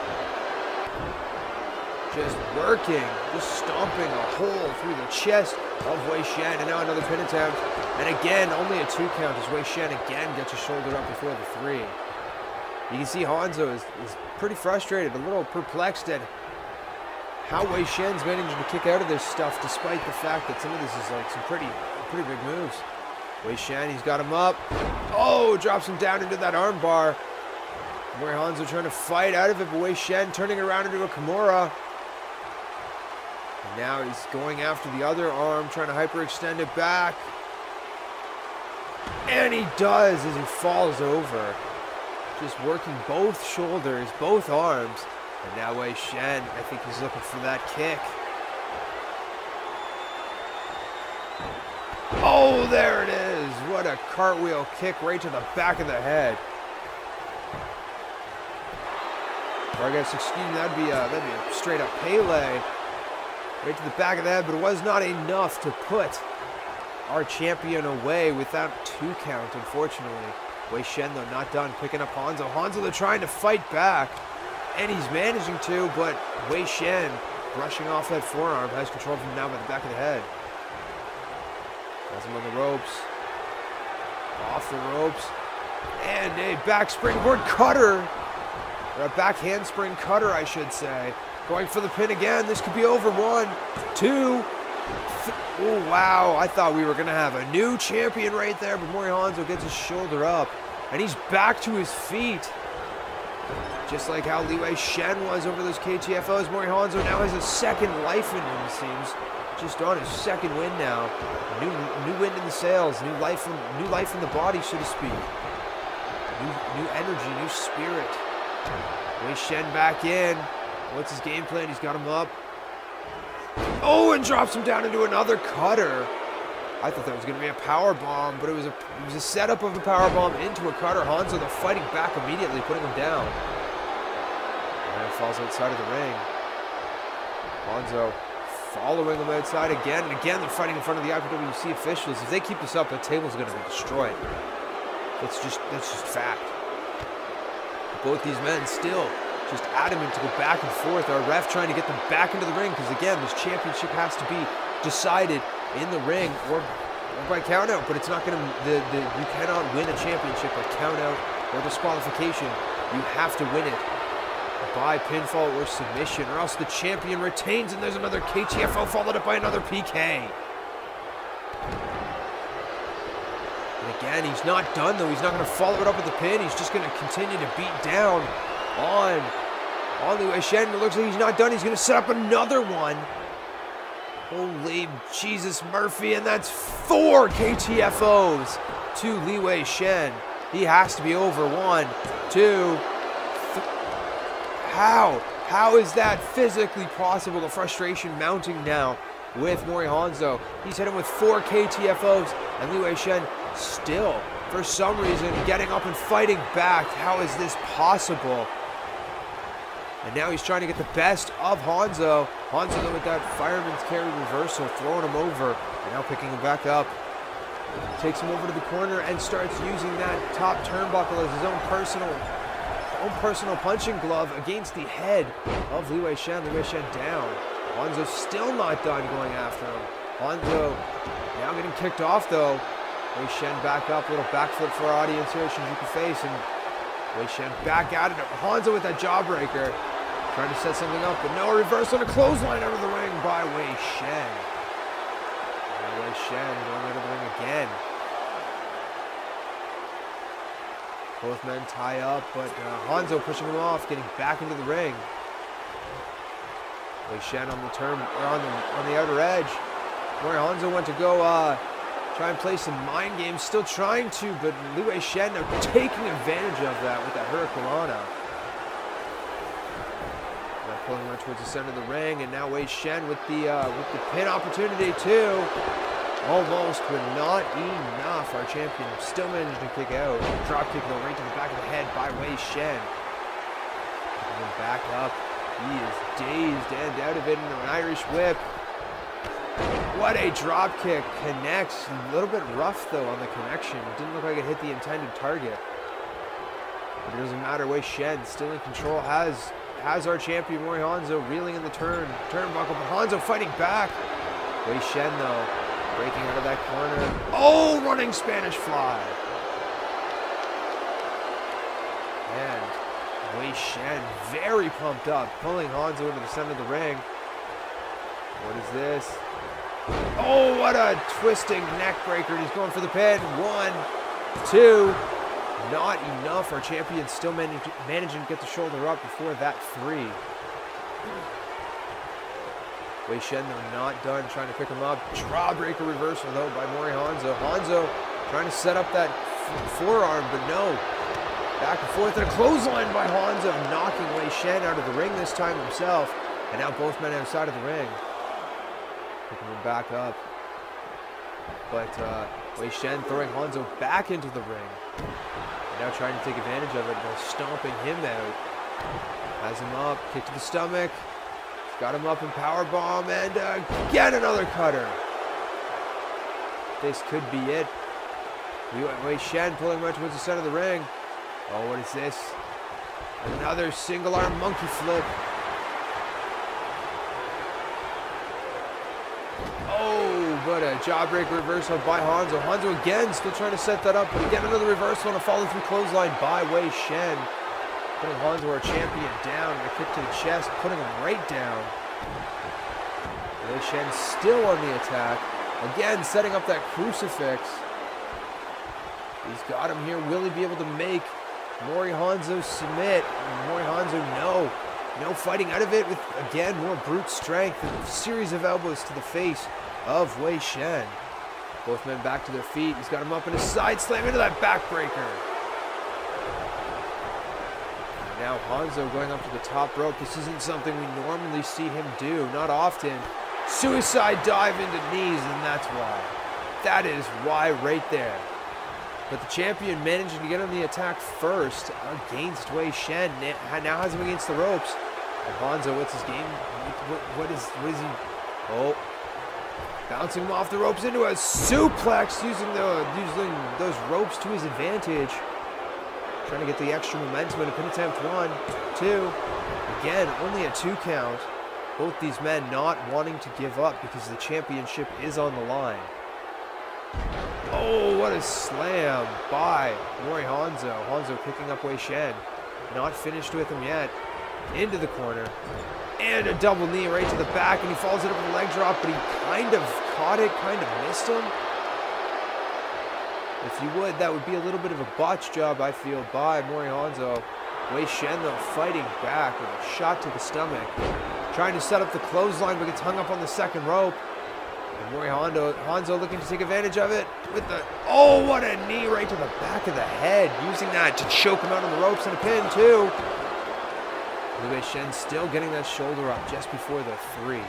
Just working, just stomping a hole through the chest of Wei Shen. And now another pin attempt. And again, only a two count as Wei Shen again gets his shoulder up before the three. You can see Hanzo is, is pretty frustrated, a little perplexed at how Wei Shen's managing to kick out of this stuff, despite the fact that some of this is like some pretty, pretty big moves. Wei Shen, he's got him up. Oh, drops him down into that arm bar. Mori Hanzo trying to fight out of it, but Wei Shen turning it around into a Kimura. And now he's going after the other arm, trying to hyperextend it back. And he does as he falls over. Just working both shoulders, both arms. And now Wei Shen, I think he's looking for that kick. Oh, there it is. What a cartwheel kick right to the back of the head. Or I guess, excuse me, that'd be a, that'd be a straight up Pele. Right to the back of the head, but it was not enough to put our champion away with that two count, unfortunately. Wei Shen, though, not done. Picking up Hanzo. Hanzo, they're trying to fight back. And he's managing to, but Wei Shen, brushing off that forearm, has control of him now by the back of the head. Has him on the ropes. Off the ropes. And a back springboard cutter. Or a back handspring cutter, I should say. Going for the pin again. This could be over. One, two. Oh, wow. I thought we were going to have a new champion right there. But Mori Hanzo gets his shoulder up. And he's back to his feet. Just like how Wei Shen was over those K T F Os. Mori Hanzo now has a second life in him, it seems. Just on his second win now. New new wind in the sails, new life in new life in the body, so to speak. New new energy, new spirit. Wei Shen back in. What's his game plan? He's got him up. Oh, and drops him down into another cutter. I thought that was going to be a power bomb, but it was a it was a setup of a power bomb into a cutter. Hanzo, though, fighting back immediately, putting him down. And it falls outside of the ring. Hanzo following him outside again, and again they're fighting in front of the I P W C officials. If they keep this up, the table's going to be destroyed. That's just that's just fact. Both these men still just adamant to go back and forth. Our ref trying to get them back into the ring because, again, this championship has to be decided in the ring or, or by count out. But it's not going to. The, the you cannot win a championship by count out or disqualification. You have to win it by pinfall or submission, or else the champion retains. And there's another K T F O followed up by another P K. And again, he's not done though. He's not going to follow it up with the pin. He's just going to continue to beat down on on Li Wei Shen. It looks like he's not done. He's going to set up another one. Holy Jesus Murphy, and that's four K T F Os to Li Wei Shen. He has to be over. One, two, th how? How is that physically possible? The frustration mounting now with Mori Hanzo. He's hit him with four K T F Os, and Li Wei Shen still, for some reason, getting up and fighting back. How is this possible? And now he's trying to get the best of Hanzo. Hanzo, though, with that fireman's carry reversal, throwing him over, and now picking him back up. Takes him over to the corner and starts using that top turnbuckle as his own personal, own personal punching glove against the head of Li Wei Shen. Li Wei Shen down. Hanzo still not done going after him. Hanzo now getting kicked off, though. Wei Shen back up, a little backflip for our audience here, Shinjuku face, and Wei Shen back at it. Hanzo with that jawbreaker, trying to set something up, but no, reverse on a clothesline out of the ring by Wei Shen. And Wei Shen going out of the ring again. Both men tie up, but uh, Hanzo pushing him off, getting back into the ring. Wei Shen on the turn, or on the on the outer edge, where Hanzo went to go. Uh, Try and play some mind games, still trying to, but Li Wei Shen now taking advantage of that with that Hurricanrana. Now pulling right towards the center of the ring, and now Wei Shen with the uh, with the pin opportunity too. Almost, but not enough. Our champion still managed to kick out. Drop kick though right to the back of the head by Wei Shen. And then back up. He is dazed and out of it in an Irish whip. What a drop kick, connects. A little bit rough though on the connection. It didn't look like it hit the intended target. But it doesn't matter. Wei Shen still in control. Has has our champion Mori Hanzo reeling in the turn turnbuckle, but Hanzo fighting back. Wei Shen though breaking out of that corner. Oh, running Spanish fly. And Wei Shen very pumped up, pulling Hanzo into the center of the ring. What is this? Oh, what a twisting neck breaker. He's going for the pin. One, two. Not enough. Our champion still manage, managing to get the shoulder up before that three. Wei Shen, though, not done trying to pick him up. Jawbreaker reversal, though, by Mori Hanzo. Hanzo trying to set up that forearm, but no. Back and forth, and a clothesline by Hanzo, knocking Wei Shen out of the ring this time himself. And now both men outside of the ring. Picking him back up. But uh, Wei Shen throwing Hanzo back into the ring. And now trying to take advantage of it by stomping him out. Has him up, kick to the stomach. Got him up in powerbomb, and uh, again another cutter. This could be it. Wei Shen pulling right towards the center of the ring. Oh, what is this? Another single arm monkey flip. But a jawbreaker reversal by Hanzo. Hanzo again still trying to set that up, but again another reversal and a follow through clothesline by Wei Shen. Putting Hanzo, our champion, down. And a kick to the chest, putting him right down. Wei Shen still on the attack. Again, setting up that crucifix. He's got him here. Will he be able to make Mori Hanzo submit? And Mori Hanzo, no. No fighting out of it with, again, more brute strength. A series of elbows to the face of Wei Shen. Both men back to their feet. He's got him up in a side slam into that backbreaker. Now Hanzo going up to the top rope. This isn't something we normally see him do. Not often. Suicide dive into knees, and that's why. That is why right there. But the champion managing to get on the attack first against Wei Shen. Now has him against the ropes. And Hanzo, what's his game? What, what is what is he? Oh. Bouncing him off the ropes into a suplex, using the using those ropes to his advantage. Trying to get the extra momentum in a pin attempt. One, two. Again, only a two count. Both these men not wanting to give up because the championship is on the line. Oh, what a slam by Mori Hanzo. Hanzo picking up Wei Shen. Not finished with him yet. Into the corner. And a double knee right to the back, and he falls it up with a leg drop, but he kind of caught it, kind of missed him. If you would, that would be a little bit of a botch job, I feel, by Mori Hanzo. Wei Shen, though, fighting back with a shot to the stomach. Trying to set up the clothesline, but gets hung up on the second rope. And Mori Hanzo, Hanzo looking to take advantage of it with the... Oh, what a knee right to the back of the head. Using that to choke him out on the ropes and a pin, too. Wei Shen still getting that shoulder up just before the three.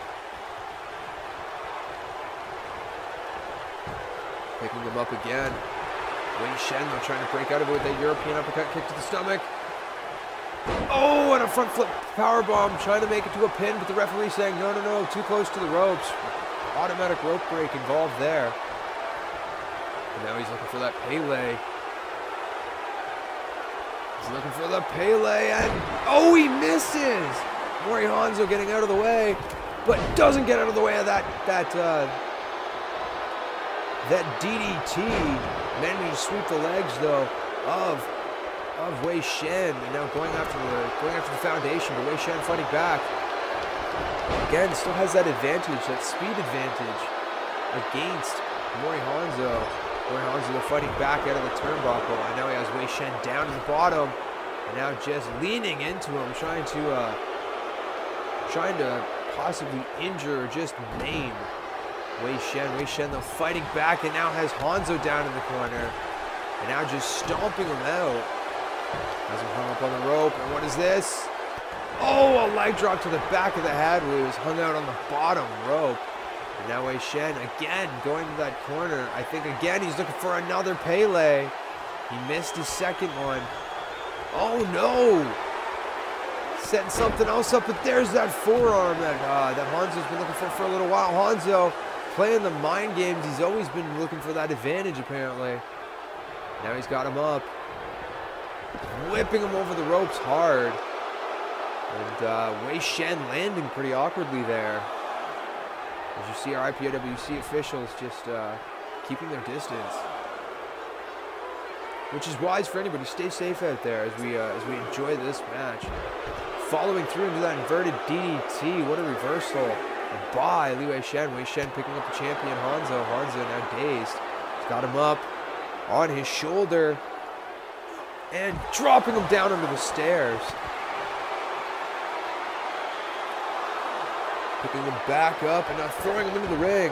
Picking him up again. Wei Shen, though, trying to break out of it with that European uppercut kick to the stomach. Oh, and a front flip powerbomb, trying to make it to a pin, but the referee saying, no, no, no, too close to the ropes. Automatic rope break involved there. And now he's looking for that Pele. He's looking for the Pele, and oh, he misses! Mori Hanzo getting out of the way, but doesn't get out of the way of that, that, uh, that D D T. Managing to sweep the legs, though, of of Wei Shen, and now going after the going after the foundation, but Wei Shen fighting back. Again, still has that advantage, that speed advantage against Mori Hanzo. Mori Hanzo though fighting back out of the turnbuckle, and now he has Wei Shen down to the bottom, and now just leaning into him, trying to uh, trying to possibly injure or just maim Wei Shen. Wei Shen though fighting back, and now has Hanzo down in the corner, and now just stomping him out. Has him hung up on the rope, and what is this? Oh, a leg drop to the back of the head where he was hung out on the bottom rope. And now Wei Shen again going to that corner. I think again he's looking for another Pele. He missed his second one. Oh no! Setting something else up, but there's that forearm that, uh, that Hanzo's been looking for for a little while. Hanzo playing the mind games. He's always been looking for that advantage apparently. Now he's got him up. Whipping him over the ropes hard. And uh, Wei Shen landing pretty awkwardly there. As you see our I P W C officials just uh, keeping their distance. Which is wise for anybody. Stay safe out there as we, uh, as we enjoy this match. Following through into that inverted D D T. What a reversal by Wei Shen. Wei Shen picking up the champion Hanzo. Hanzo now dazed. He's got him up on his shoulder. And dropping him down under the stairs. Picking him back up and now throwing him into the ring.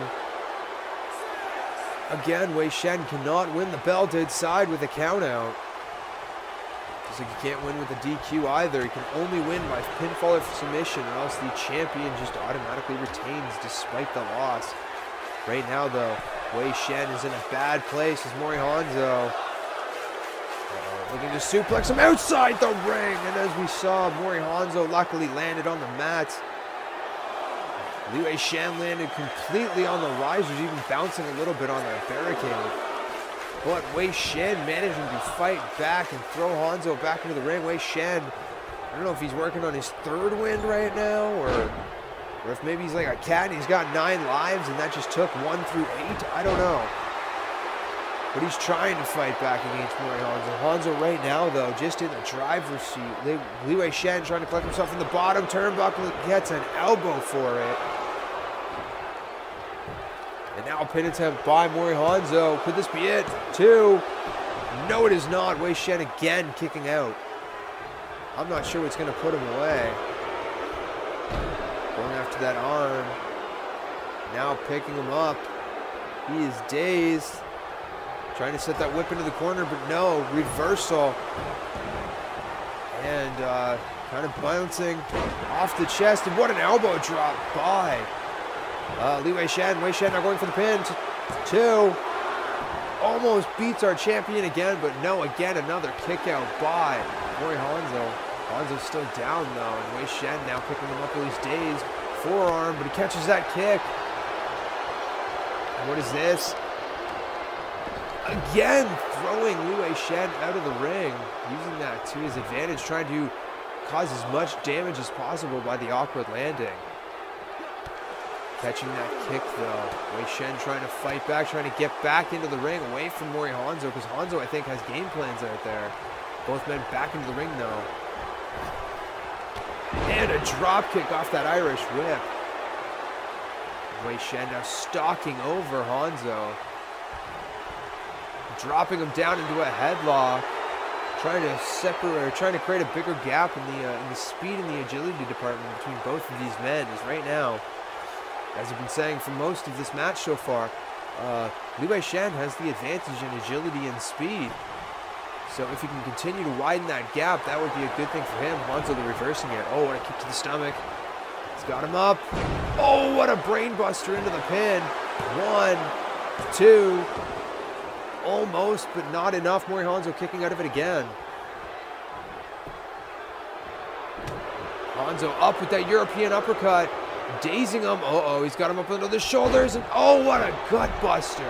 Again, Wei Shen cannot win the belt inside with a count out. Just like he can't win with a D Q either. He can only win by pinfall or submission, or else the champion just automatically retains despite the loss. Right now, though, Wei Shen is in a bad place as Mori Hanzo. Uh-oh, looking to suplex him outside the ring. And as we saw, Mori Hanzo luckily landed on the mat. Wei Shen landed completely on the risers, even bouncing a little bit on that barricade. But Wei Shen managing to fight back and throw Hanzo back into the ring. Wei Shen, I don't know if he's working on his third wind right now, or, or if maybe he's like a cat and he's got nine lives and that just took one through eight. I don't know. But he's trying to fight back against Mori Hanzo. Hanzo right now, though, just in the driver's seat. Wei Shen trying to collect himself from the bottom turnbuckle, gets an elbow for it. And now a pin attempt by Mori Hanzo. Could this be it? Two. No, it is not. Wei Shen again kicking out. I'm not sure what's going to put him away. Going after that arm. Now picking him up. He is dazed. Trying to set that whip into the corner, but no. Reversal. And uh, kind of bouncing off the chest. And what an elbow drop by Uh, Li Wei Shen, Wei Shen now going for the pin. Two. Almost beats our champion again, but no, again, another kick out by Mori Hanzo. Hanzo's still down though, and Wei Shen now picking him up with his days. Forearm, but he catches that kick. What is this? Again, throwing Li Wei Shen out of the ring, using that to his advantage, trying to cause as much damage as possible by the awkward landing. Catching that kick though. Wei Shen trying to fight back, trying to get back into the ring away from Mori Hanzo, because Hanzo, I think, has game plans out there. Both men back into the ring though. And a drop kick off that Irish whip. Wei Shen now stalking over Hanzo. Dropping him down into a headlock. Trying to separate, trying to create a bigger gap in the, uh, in the speed and the agility department between both of these men. As right now, as I've been saying for most of this match so far, uh, Li Wei Shen has the advantage in agility and speed. So if he can continue to widen that gap, that would be a good thing for him. Hanzo the reversing it. Oh, what a kick to the stomach. He's got him up. Oh, what a brain buster into the pin. One, two. Almost, but not enough. Mori Hanzo kicking out of it again. Hanzo up with that European uppercut. Dazing him. Uh-oh, he's got him up under the shoulders. And oh, what a gut buster.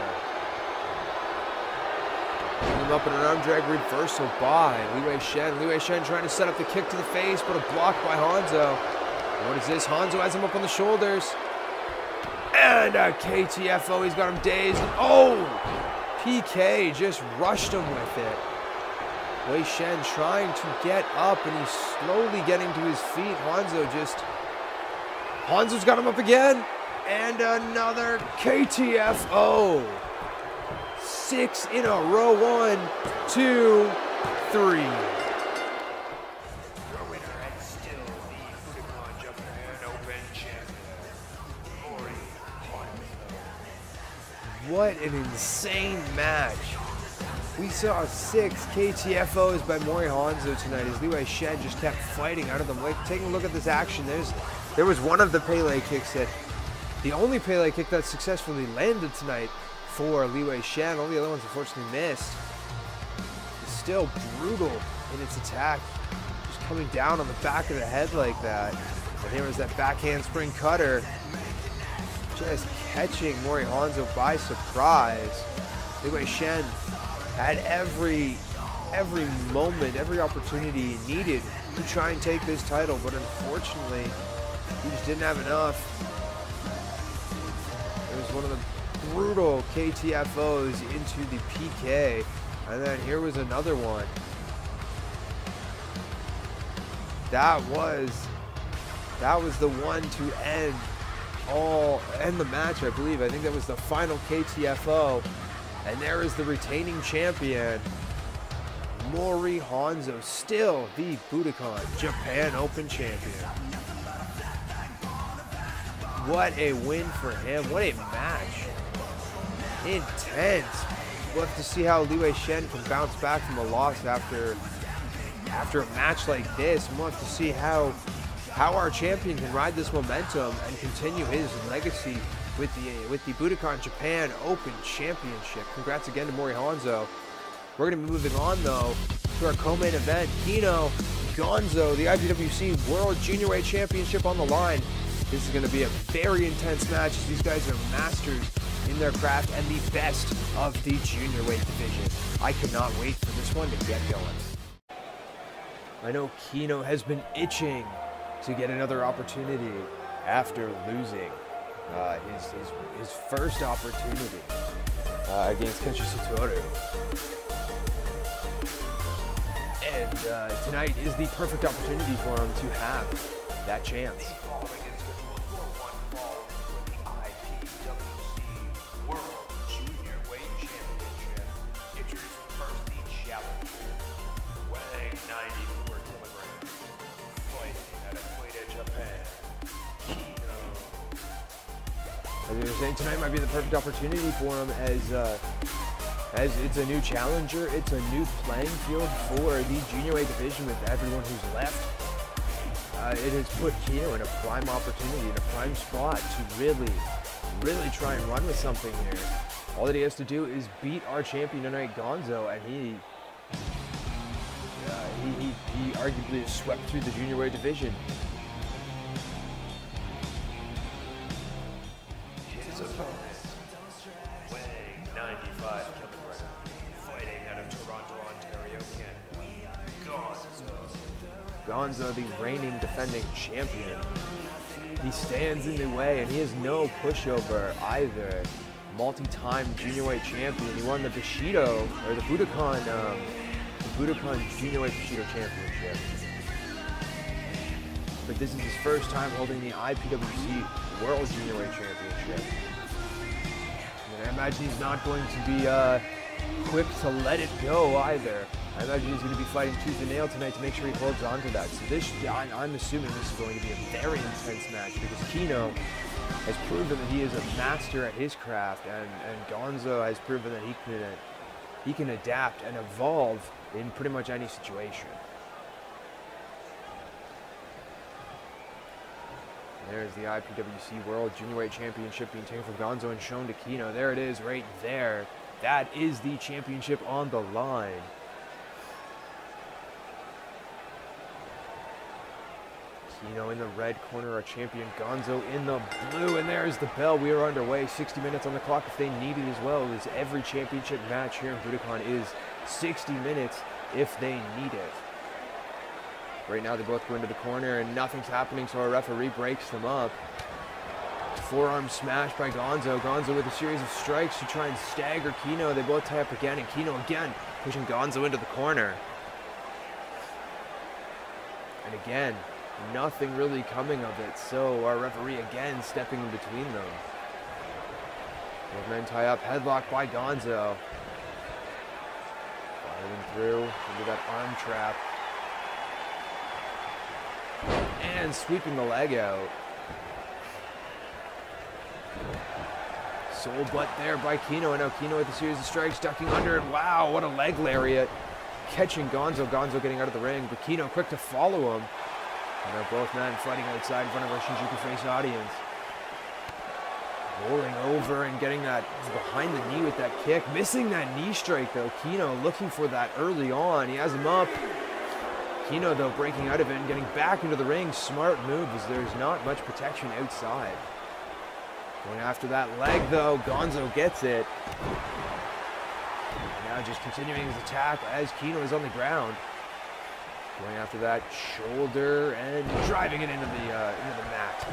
Putting him up in an arm drag reversal by Li Wei Shen. Li Wei Shen trying to set up the kick to the face, but a block by Hanzo. What is this? Hanzo has him up on the shoulders. And a K T F O. He's got him dazed. And oh! P K just rushed him with it. Wei Shen trying to get up, and he's slowly getting to his feet. Hanzo just... Hanzo's got him up again. And another K T F O. Six in a row. One, two, three. Your winner and still the Budokan Japan Open champion, Mori Hanzo. What an insane match. We saw six K T F Os by Mori Hanzo tonight as Li Wei Shen just kept fighting out of them. Like, taking a look at this action, there's there was one of the Pele kicks that, the only Pele kick that successfully landed tonight for Li Wei Shen. All the other ones unfortunately missed. It's still brutal in its attack. Just coming down on the back of the head like that. And here was that backhand spring cutter. Just catching Mori Hanzo by surprise. Li Wei Shen had every every moment, every opportunity needed to try and take this title, but unfortunately, he just didn't have enough. It was one of the brutal K T F Os into the P K, and then here was another one. That was that was the one to end all end the match, I believe. I think that was the final K T F O, and there is the retaining champion, Mori Hanzo, still the Budokan Japan Open champion. What a win for him. What a match. Intense. We'll have to see how Li Wei Shen can bounce back from a loss after after a match like this. We'll have to see how how our champion can ride this momentum and continue his legacy with the with the Budokan Japan Open Championship. Congrats again to Mori Hanzo. We're going to be moving on, though, to our co-main event. KENO, GONZO, the I P W C World Juniorweight Championship on the line. This is going to be a very intense match, as these guys are masters in their craft and the best of the juniorweight division. I cannot wait for this one to get going. I know KENO has been itching to get another opportunity after losing uh, his, his, his first opportunity uh, against Kenshi Satoru. And uh, tonight is the perfect opportunity for him to have that chance. I P W C World Juniorweight Championship. Introducing first the challenger, weighing ninety-four kilograms, fighting out of Koide, Japan, KENO. As you were saying, tonight might be the perfect opportunity for him, as uh, as it's a new challenger, it's a new playing field for the juniorweight division with everyone who's left. Uh, it has put KENO in a prime opportunity, in a prime spot to really really try and run with something here. All that he has to do is beat our champion tonight, GONZO, and he, uh, he, he, he arguably has swept through the junior-weight division. His opponent, weighing ninety-five kilograms, fighting out of Toronto, Ontario, Canada, GONZO. GONZO, the reigning defending champion. He stands in the way, and he has no pushover either. Multi-time junior-weight champion. He won the Bushido, or the Budokan, um, the Budokan junior-weight Bushido championship. But this is his first time holding the I P W C World Junior-weight Championship. And I imagine he's not going to be uh, quick to let it go either. I imagine he's going to be fighting tooth and nail tonight to make sure he holds on to that. So this, I'm assuming this is going to be a very intense match because KENO has proven that he is a master at his craft, and, and GONZO has proven that he can, uh, he can adapt and evolve in pretty much any situation. There's the I P W C World Junior-weight Championship being taken from GONZO and shown to KENO. There it is right there. That is the championship on the line. KENO in the red corner, our champion GONZO in the blue, and there's the bell. We are underway. sixty minutes on the clock if they need it as well, as every championship match here in Budokan is sixty minutes if they need it. Right now they both go into the corner and nothing's happening, so our referee breaks them up. Forearm smash by GONZO. GONZO with a series of strikes to try and stagger KENO. They both tie up again, and KENO again pushing GONZO into the corner. And again, nothing really coming of it, so our referee again stepping in between them. Both men tie up, headlock by GONZO. Firing through into that arm trap. And sweeping the leg out. Soul butt there by KENO, and now KENO with a series of strikes, ducking under it. Wow, what a leg lariat. Catching GONZO, GONZO getting out of the ring, but KENO quick to follow him. And now both men fighting outside in front of our Shinjuku face audience. Rolling over and getting that behind the knee with that kick. Missing that knee strike though. KENO looking for that early on. He has him up. KENO though breaking out of it and getting back into the ring. Smart move as there's not much protection outside. Going after that leg though. GONZO gets it. And now just continuing his attack as KENO is on the ground. Going after that shoulder and driving it into the uh, into the mat.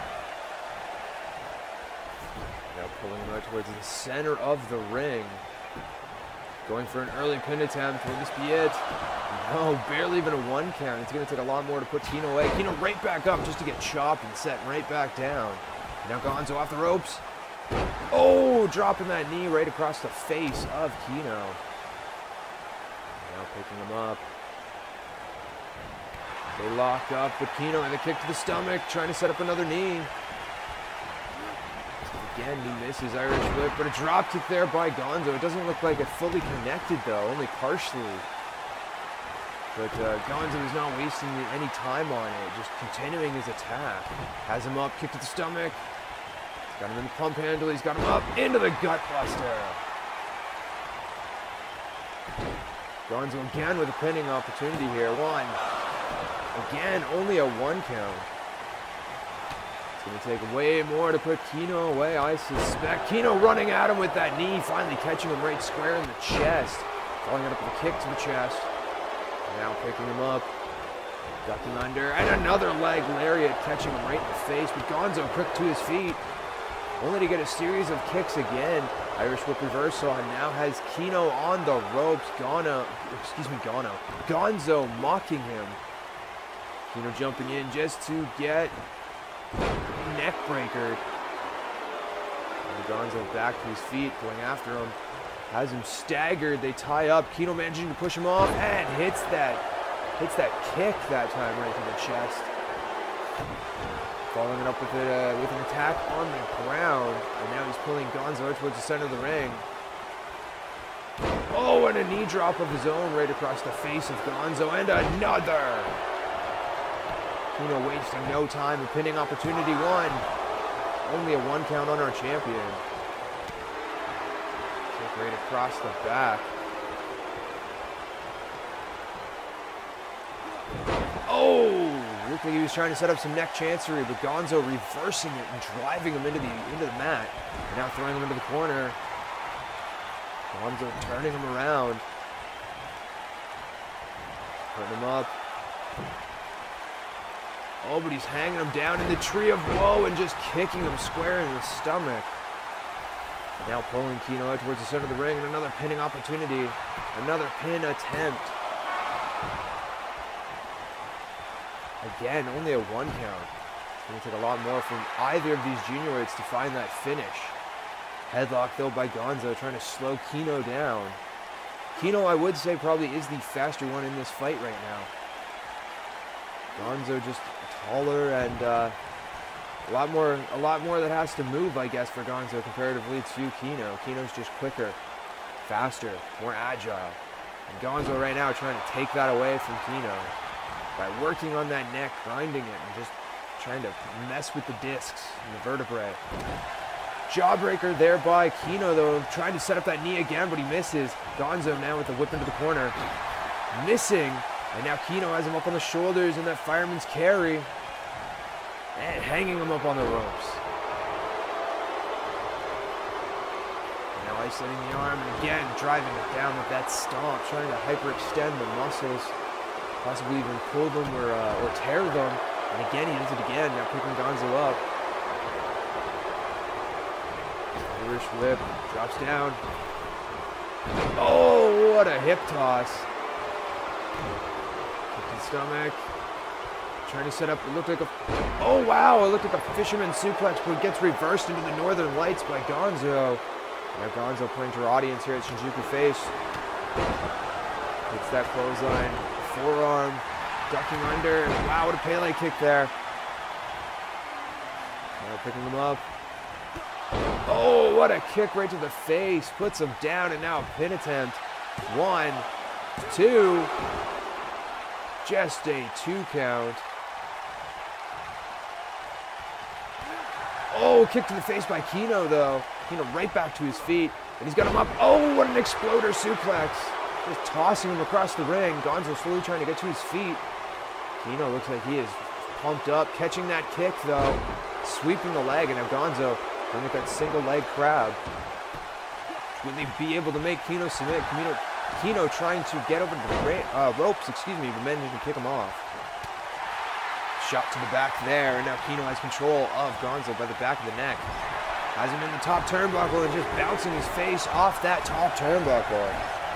Now pulling him out towards the center of the ring. Going for an early pin attempt. Will this be it? No, barely even a one count. It's going to take a lot more to put KENO away. KENO right back up just to get chopped and set right back down. Now GONZO off the ropes. Oh, dropping that knee right across the face of KENO. Now picking him up. They lock up, but KENO and a kick to the stomach, trying to set up another knee. Again, he misses Irish whip, but a drop kick there by GONZO. It doesn't look like it fully connected though, only partially. But uh, GONZO is not wasting any time on it, just continuing his attack. Has him up, kick to the stomach. He's got him in the pump handle, he's got him up into the gut buster. GONZO again with a pinning opportunity here. One. Again, only a one count. It's going to take way more to put KENO away, I suspect. KENO running at him with that knee, finally catching him right square in the chest. Following it up with a kick to the chest. Now picking him up. Ducking under. And another leg lariat catching him right in the face. But GONZO quick to his feet. Only to get a series of kicks again. Irish whip reversal, and now has KENO on the ropes. Gono, excuse me, Gono. GONZO mocking him. KENO jumping in just to get neck breaker. And GONZO back to his feet, going after him. Has him staggered. They tie up. KENO managing to push him off and hits that, hits that kick that time right to the chest. Following it up with, it, uh, with an attack on the ground. And now he's pulling GONZO towards the center of the ring. Oh, and a knee drop of his own right across the face of GONZO. And another. KENO wasting no time. A pinning opportunity one. only a one count on our champion. Kick right across the back. Oh, looked like he was trying to set up some neck chancery, but GONZO reversing it and driving him into the into the mat. And now throwing him into the corner. GONZO turning him around. Putting him up. Oh, but he's hanging him down in the tree of woe and just kicking him square in the stomach. Now pulling KENO out towards the center of the ring and another pinning opportunity. Another pin attempt. Again, only a one count. It's going to take a lot more from either of these juniorweights to find that finish. Headlock, though, by GONZO, trying to slow KENO down. KENO, I would say, probably is the faster one in this fight right now. GONZO just taller and uh, a lot more, a lot more that has to move, I guess, for GONZO comparatively to KENO. KENO's just quicker, faster, more agile. And GONZO right now trying to take that away from KENO by working on that neck, grinding it, and just trying to mess with the discs and the vertebrae. Jawbreaker there by KENO, though, trying to set up that knee again, but he misses. GONZO now with the whip into the corner. Missing, and now KENO has him up on the shoulders in that fireman's carry. And hanging him up on the ropes. And now isolating the arm, and again, driving it down with that stomp, trying to hyperextend the muscles. Possibly even pull them or, uh, or tear them. And again, he does it again, now picking GONZO up. Irish whip, drops down. Oh, what a hip toss. Kick to the stomach. Trying to set up, it looked like a, oh wow, it looked like a fisherman suplex, but it gets reversed into the Northern Lights by GONZO. Now GONZO playing to our audience here at Shinjuku Face. Hits that clothesline, forearm, ducking under, and wow, what a Pele kick there. Now picking him up. Oh, what a kick right to the face. Puts him down, and now a pin attempt. One, two. Just a two count. Oh, kick to the face by KENO, though. KENO right back to his feet. And he's got him up. Oh, what an exploder suplex. Just tossing him across the ring. GONZO slowly trying to get to his feet. KENO looks like he is pumped up. Catching that kick, though. Sweeping the leg. And now GONZO going with that single leg crab. Will they be able to make KENO submit? KENO, KENO trying to get over the uh, ropes, excuse me, but then he can kick him off. Shot to the back there, and now KENO has control of GONZO by the back of the neck. Has him in the top turnbuckle and just bouncing his face off that top turnbuckle.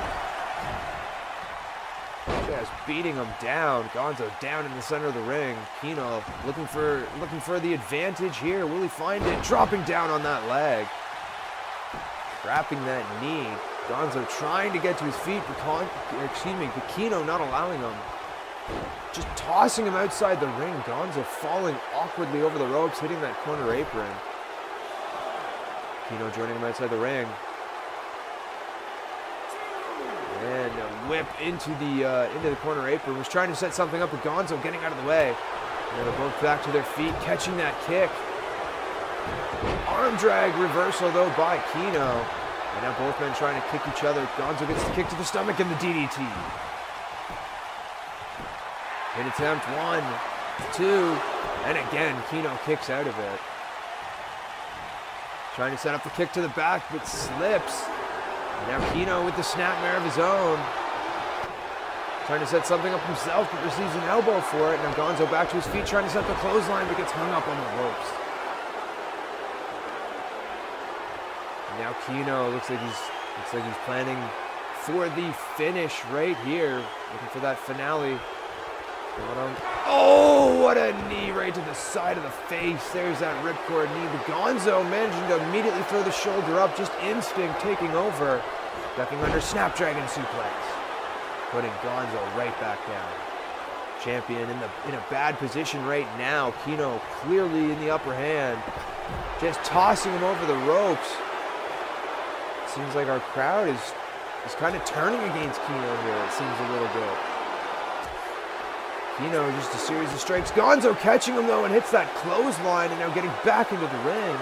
Just beating him down. GONZO down in the center of the ring. KENO looking for looking for the advantage here. Will he find it? Dropping down on that leg. Trapping that knee. GONZO trying to get to his feet, but Con excuse me, but KENO not allowing him. Just tossing him outside the ring. GONZO falling awkwardly over the ropes, hitting that corner apron. KENO joining him outside the ring. And a whip into the uh, into the corner apron. Was trying to set something up with GONZO getting out of the way. And they're both back to their feet, catching that kick. Arm drag reversal though by KENO. And now both men trying to kick each other. GONZO gets the kick to the stomach and the D D T. Pin attempt, one, two, and again, KENO kicks out of it. Trying to set up the kick to the back, but slips. And now KENO with the snapmare of his own. Trying to set something up himself, but receives an elbow for it. Now GONZO back to his feet, trying to set the clothesline, but gets hung up on the ropes. And now KENO looks like he's looks like he's planning for the finish right here, looking for that finale. Oh, what a knee right to the side of the face. There's that ripcord knee. But GONZO managing to immediately throw the shoulder up. Just instinct taking over. Ducking under Snapdragon suplex. Putting GONZO right back down. Champion in the in a bad position right now. KENO clearly in the upper hand. Just tossing him over the ropes. Seems like our crowd is, is kind of turning against KENO here. It seems a little bit. KENO just a series of strikes. GONZO catching him though and hits that clothesline and now getting back into the ring.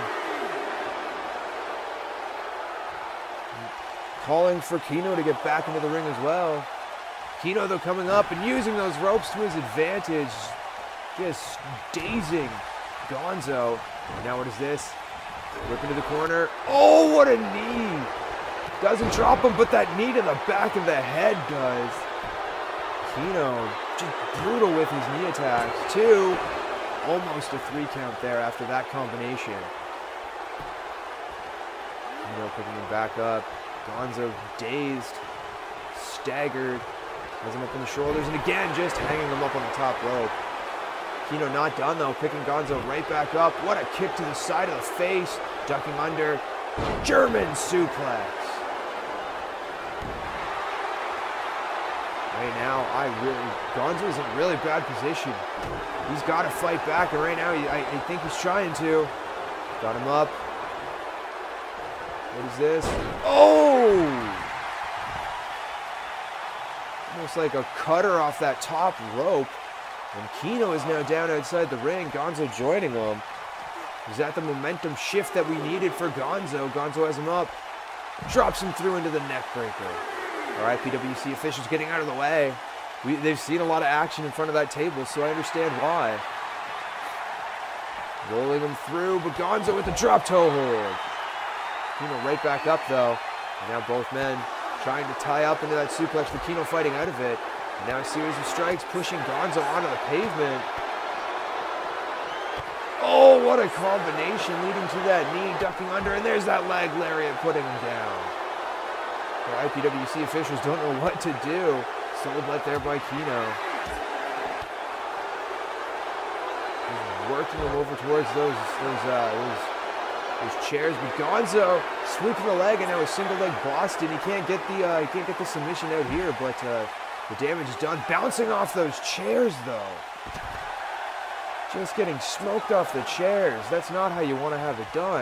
Calling for KENO to get back into the ring as well. KENO though coming up and using those ropes to his advantage. Just dazing GONZO. And now what is this? Whip into the corner. Oh, what a knee! Doesn't drop him, but that knee to the back of the head does. KENO just brutal with his knee attacks. Two. Almost a three count there after that combination. KENO picking him back up. GONZO dazed, staggered, has him up on the shoulders, and again just hanging him up on the top rope. KENO not done though, picking GONZO right back up. What a kick to the side of the face, ducking under, German suplex. Right now, I really, GONZO's in a really bad position. He's got to fight back, and right now, he, I, I think he's trying to. Got him up. What is this? Oh! Almost like a cutter off that top rope. And KENO is now down outside the ring. GONZO joining him. Is that the momentum shift that we needed for GONZO? GONZO has him up. Drops him through into the neck breaker. Our I P W C officials getting out of the way. We, they've seen a lot of action in front of that table, so I understand why. Rolling him through, but GONZO with the drop toe hold. KENO right back up though. And now both men trying to tie up into that suplex, but KENO fighting out of it. And now a series of strikes pushing GONZO onto the pavement. Oh, what a combination leading to that knee, ducking under, and there's that leg lariat putting him down. The I P W C officials don't know what to do. Sold right there by KENO. He's working him over towards those, those, uh, those There's chairs, but GONZO sweeping the leg, and now a single leg Boston. He can't get the uh, he can't get the submission out here, but uh, the damage is done. Bouncing off those chairs, though. Just getting smoked off the chairs. That's not how you want to have it done.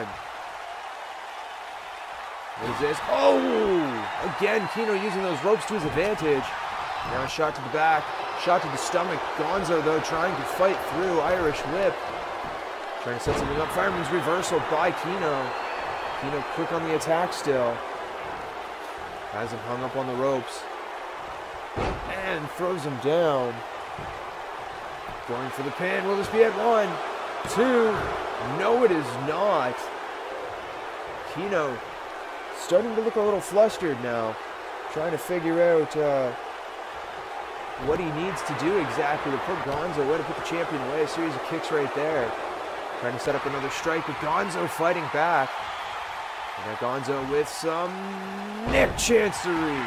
What is this? Oh! Again, KENO using those ropes to his advantage. Now a shot to the back, shot to the stomach. GONZO, though, trying to fight through. Irish whip. Trying to set something up. Fireman's reversal by KENO. KENO quick on the attack still. Has him hung up on the ropes. And throws him down. Going for the pin. Will this be at one? Two. No, it is not. KENO starting to look a little flustered now. Trying to figure out uh, what he needs to do exactly to put GONZO away, to put the champion away. A series of kicks right there. Trying to set up another strike, but GONZO fighting back. And now GONZO with some neck chancery.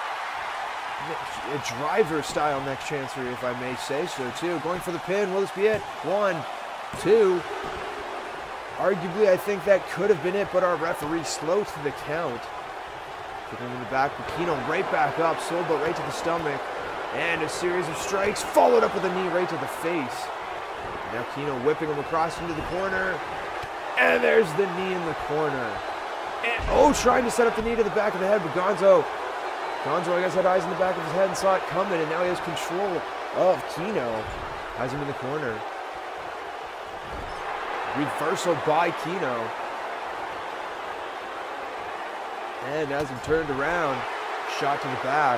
A driver-style neck chancery, if I may say so, too. Going for the pin. Will this be it? One, two. Arguably, I think that could have been it, but our referee slowed to the count. Kicking him in the back, but KENO right back up. Sold, but right to the stomach. And a series of strikes, followed up with a knee right to the face. Now KENO whipping him across into the corner. And there's the knee in the corner. And, oh, trying to set up the knee to the back of the head, but GONZO, GONZO, I guess, had eyes in the back of his head and saw it coming, and now he has control of KENO. Has him in the corner. Reversal by KENO. And as him turned around, shot to the back.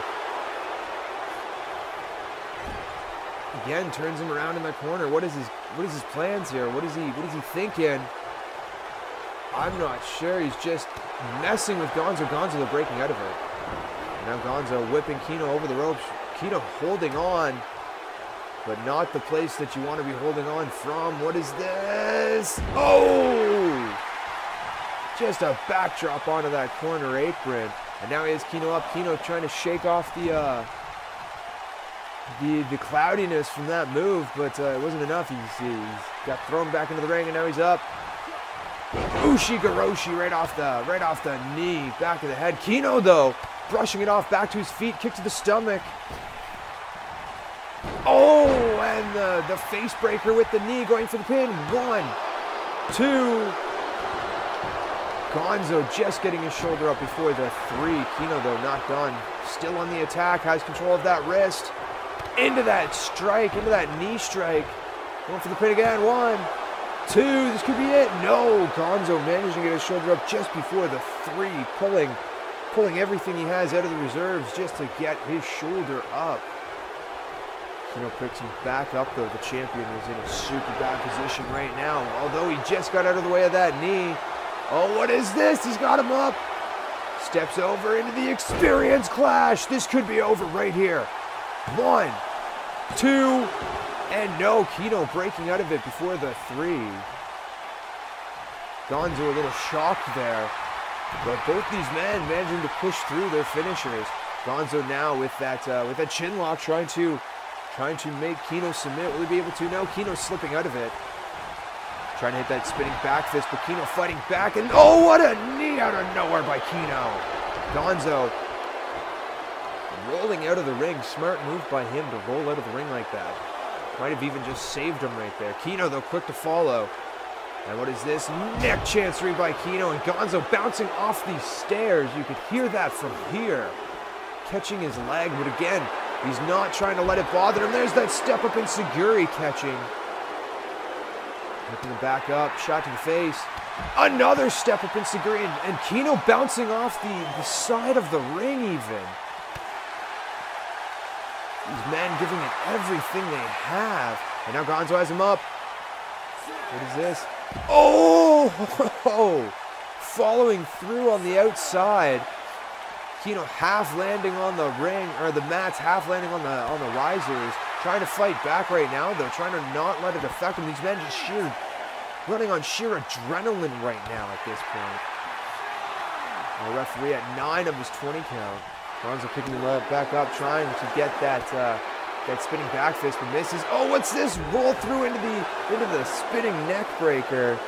Again, turns him around in the corner. What is his what is his plans here? What is he what is he thinking? I'm not sure. He's just messing with GONZO. GONZO breaking out of it. And now GONZO whipping KENO over the ropes. KENO holding on, but not the place that you want to be holding on from. What is this? Oh! Just a backdrop onto that corner apron. And now he has KENO up. KENO trying to shake off the uh, the the cloudiness from that move, but uh, it wasn't enough. He's, he's got thrown back into the ring, and now he's up. Ushigoroshi right off the right off the knee, back of the head. KENO though, brushing it off, back to his feet, kick to the stomach. Oh, and the the face breaker with the knee, going for the pin. One, two. GONZO just getting his shoulder up before the three. KENO though not done. Still on the attack, has control of that wrist. Into that strike, into that knee strike. Going for the pin again. One, two, this could be it. No, Gonzo managed to get his shoulder up just before the three, pulling, pulling everything he has out of the reserves just to get his shoulder up. Keno picks him back up though. The champion is in a super bad position right now. Although he just got out of the way of that knee. Oh, what is this? He's got him up. Steps over into the experience clash. This could be over right here. One, two, and no. Keno breaking out of it before the three. Gonzo a little shocked there. But both these men managing to push through their finishers. Gonzo now with that uh, with that chin lock trying to trying to make Keno submit. Will he be able to? No, Keno slipping out of it. Trying to hit that spinning back fist, but Keno fighting back, and oh, what a knee out of nowhere by Keno. Gonzo rolling out of the ring. Smart move by him to roll out of the ring like that. Might have even just saved him right there. Keno, though, quick to follow. And what is this? Neck chancery by Keno, and Gonzo bouncing off these stairs. You could hear that from here. Catching his leg, but again, he's not trying to let it bother him. There's that step up in Seguri catching. Picking him back up, shot to the face. Another step up in Seguri, and, and Keno bouncing off the, the side of the ring even. These men giving it everything they have. And now Gonzo has him up. What is this? Oh! Following through on the outside. Keno half landing on the ring, or the mats, half landing on the on the risers. Trying to fight back right now, though. Trying to not let it affect him. These men just sheer, running on sheer adrenaline right now at this point. The referee at nine of his twenty count. Hanzo picking him back up, trying to get that uh, that spinning back fist, but misses. Oh, what's this? Roll through into the into the spinning neck breaker.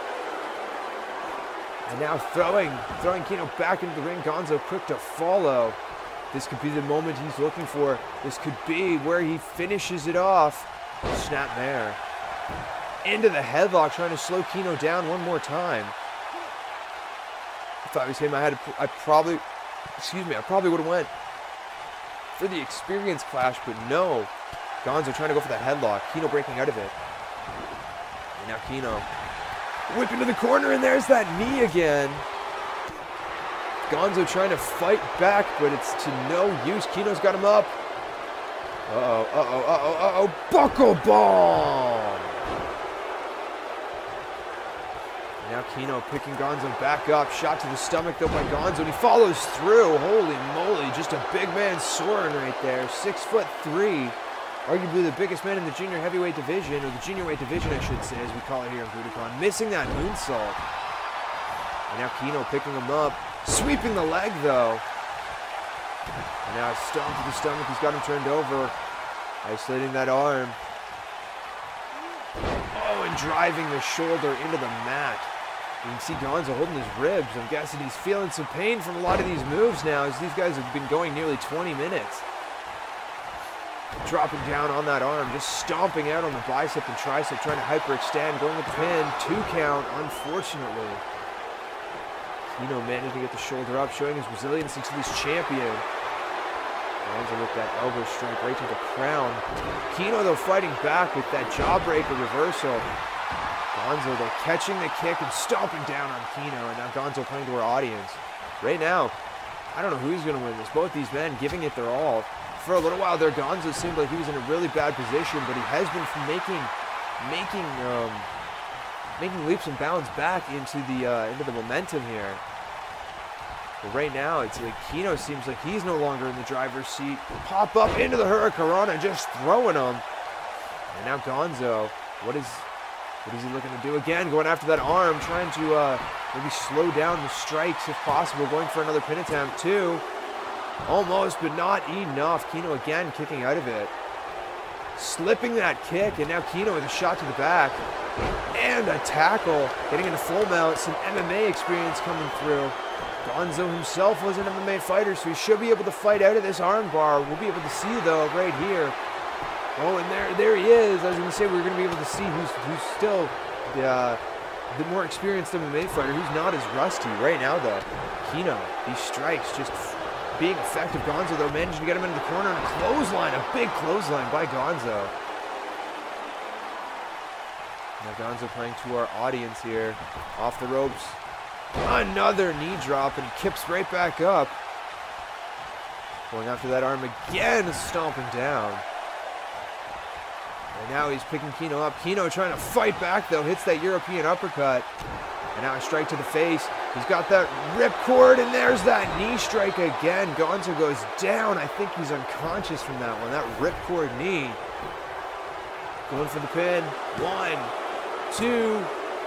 And now throwing throwing Keno back into the ring. Gonzo quick to follow. This could be the moment he's looking for. This could be where he finishes it off. Snap there. Into the headlock, trying to slow Keno down one more time. If I was him, I had to, I probably, excuse me, I probably would have went for the experience clash, but no. Gonzo trying to go for that headlock. Keno breaking out of it. And now Keno whip into the corner, and there's that knee again. Gonzo trying to fight back, but it's to no use. Keno's got him up. Uh-oh, uh-oh, uh-oh, uh-oh. Buckle bomb! Now Keno picking Gonzo back up. Shot to the stomach, though, by Gonzo, and he follows through. Holy moly, just a big man soaring right there. Six foot three. Arguably the biggest man in the junior heavyweight division, or the junior weight division, I should say, as we call it here in Budokan. Missing that moonsault. And now Keno picking him up. Sweeping the leg, though. And now stomp to the stomach. He's got him turned over. Isolating that arm. Oh, and driving the shoulder into the mat. You can see Gonzo holding his ribs. I'm guessing he's feeling some pain from a lot of these moves now, as these guys have been going nearly twenty minutes. Dropping down on that arm, just stomping out on the bicep and tricep, trying to hyperextend, going with the pin. Two count, unfortunately. Keno managed to get the shoulder up, showing his resiliency to this champion. Hanzo with that elbow strike right to the crown. Keno, though, fighting back with that jawbreaker reversal. Gonzo, though, catching the kick and stomping down on Keno. And now Gonzo playing to our audience. Right now, I don't know who's going to win this. Both these men giving it their all. For a little while there, Gonzo seemed like he was in a really bad position, but he has been making, making, um, making leaps and bounds back into the uh, into the momentum here. But right now, it's like Keno seems like he's no longer in the driver's seat. Pop up into the Hurricanrana, just throwing him. And now Gonzo, what is what is he looking to do again? Going after that arm, trying to uh, maybe slow down the strikes if possible. Going for another pin attempt too. Almost, but not enough. Keno again kicking out of it. Slipping that kick, and now Keno with a shot to the back. And a tackle. Getting into full mount. Some M M A experience coming through. Gonzo himself was an M M A fighter, so he should be able to fight out of this armbar. We'll be able to see, though, right here. Oh, and there there he is. I was going to say we we're going to be able to see who's, who's still the, uh, the more experienced M M A fighter, who's not as rusty. Right now, though, Keno, these strikes just being effective. Gonzo, though, managing to get him into the corner and a clothesline, a big clothesline by Gonzo. Now Gonzo playing to our audience here. Off the ropes. Another knee drop, and he kips right back up. Going after that arm again, stomping down. And now he's picking KENO up. KENO trying to fight back, though. Hits that European uppercut. And now a strike to the face. He's got that ripcord, and there's that knee strike again. Gonzo goes down. I think he's unconscious from that one. That ripcord knee. Going for the pin. One, two.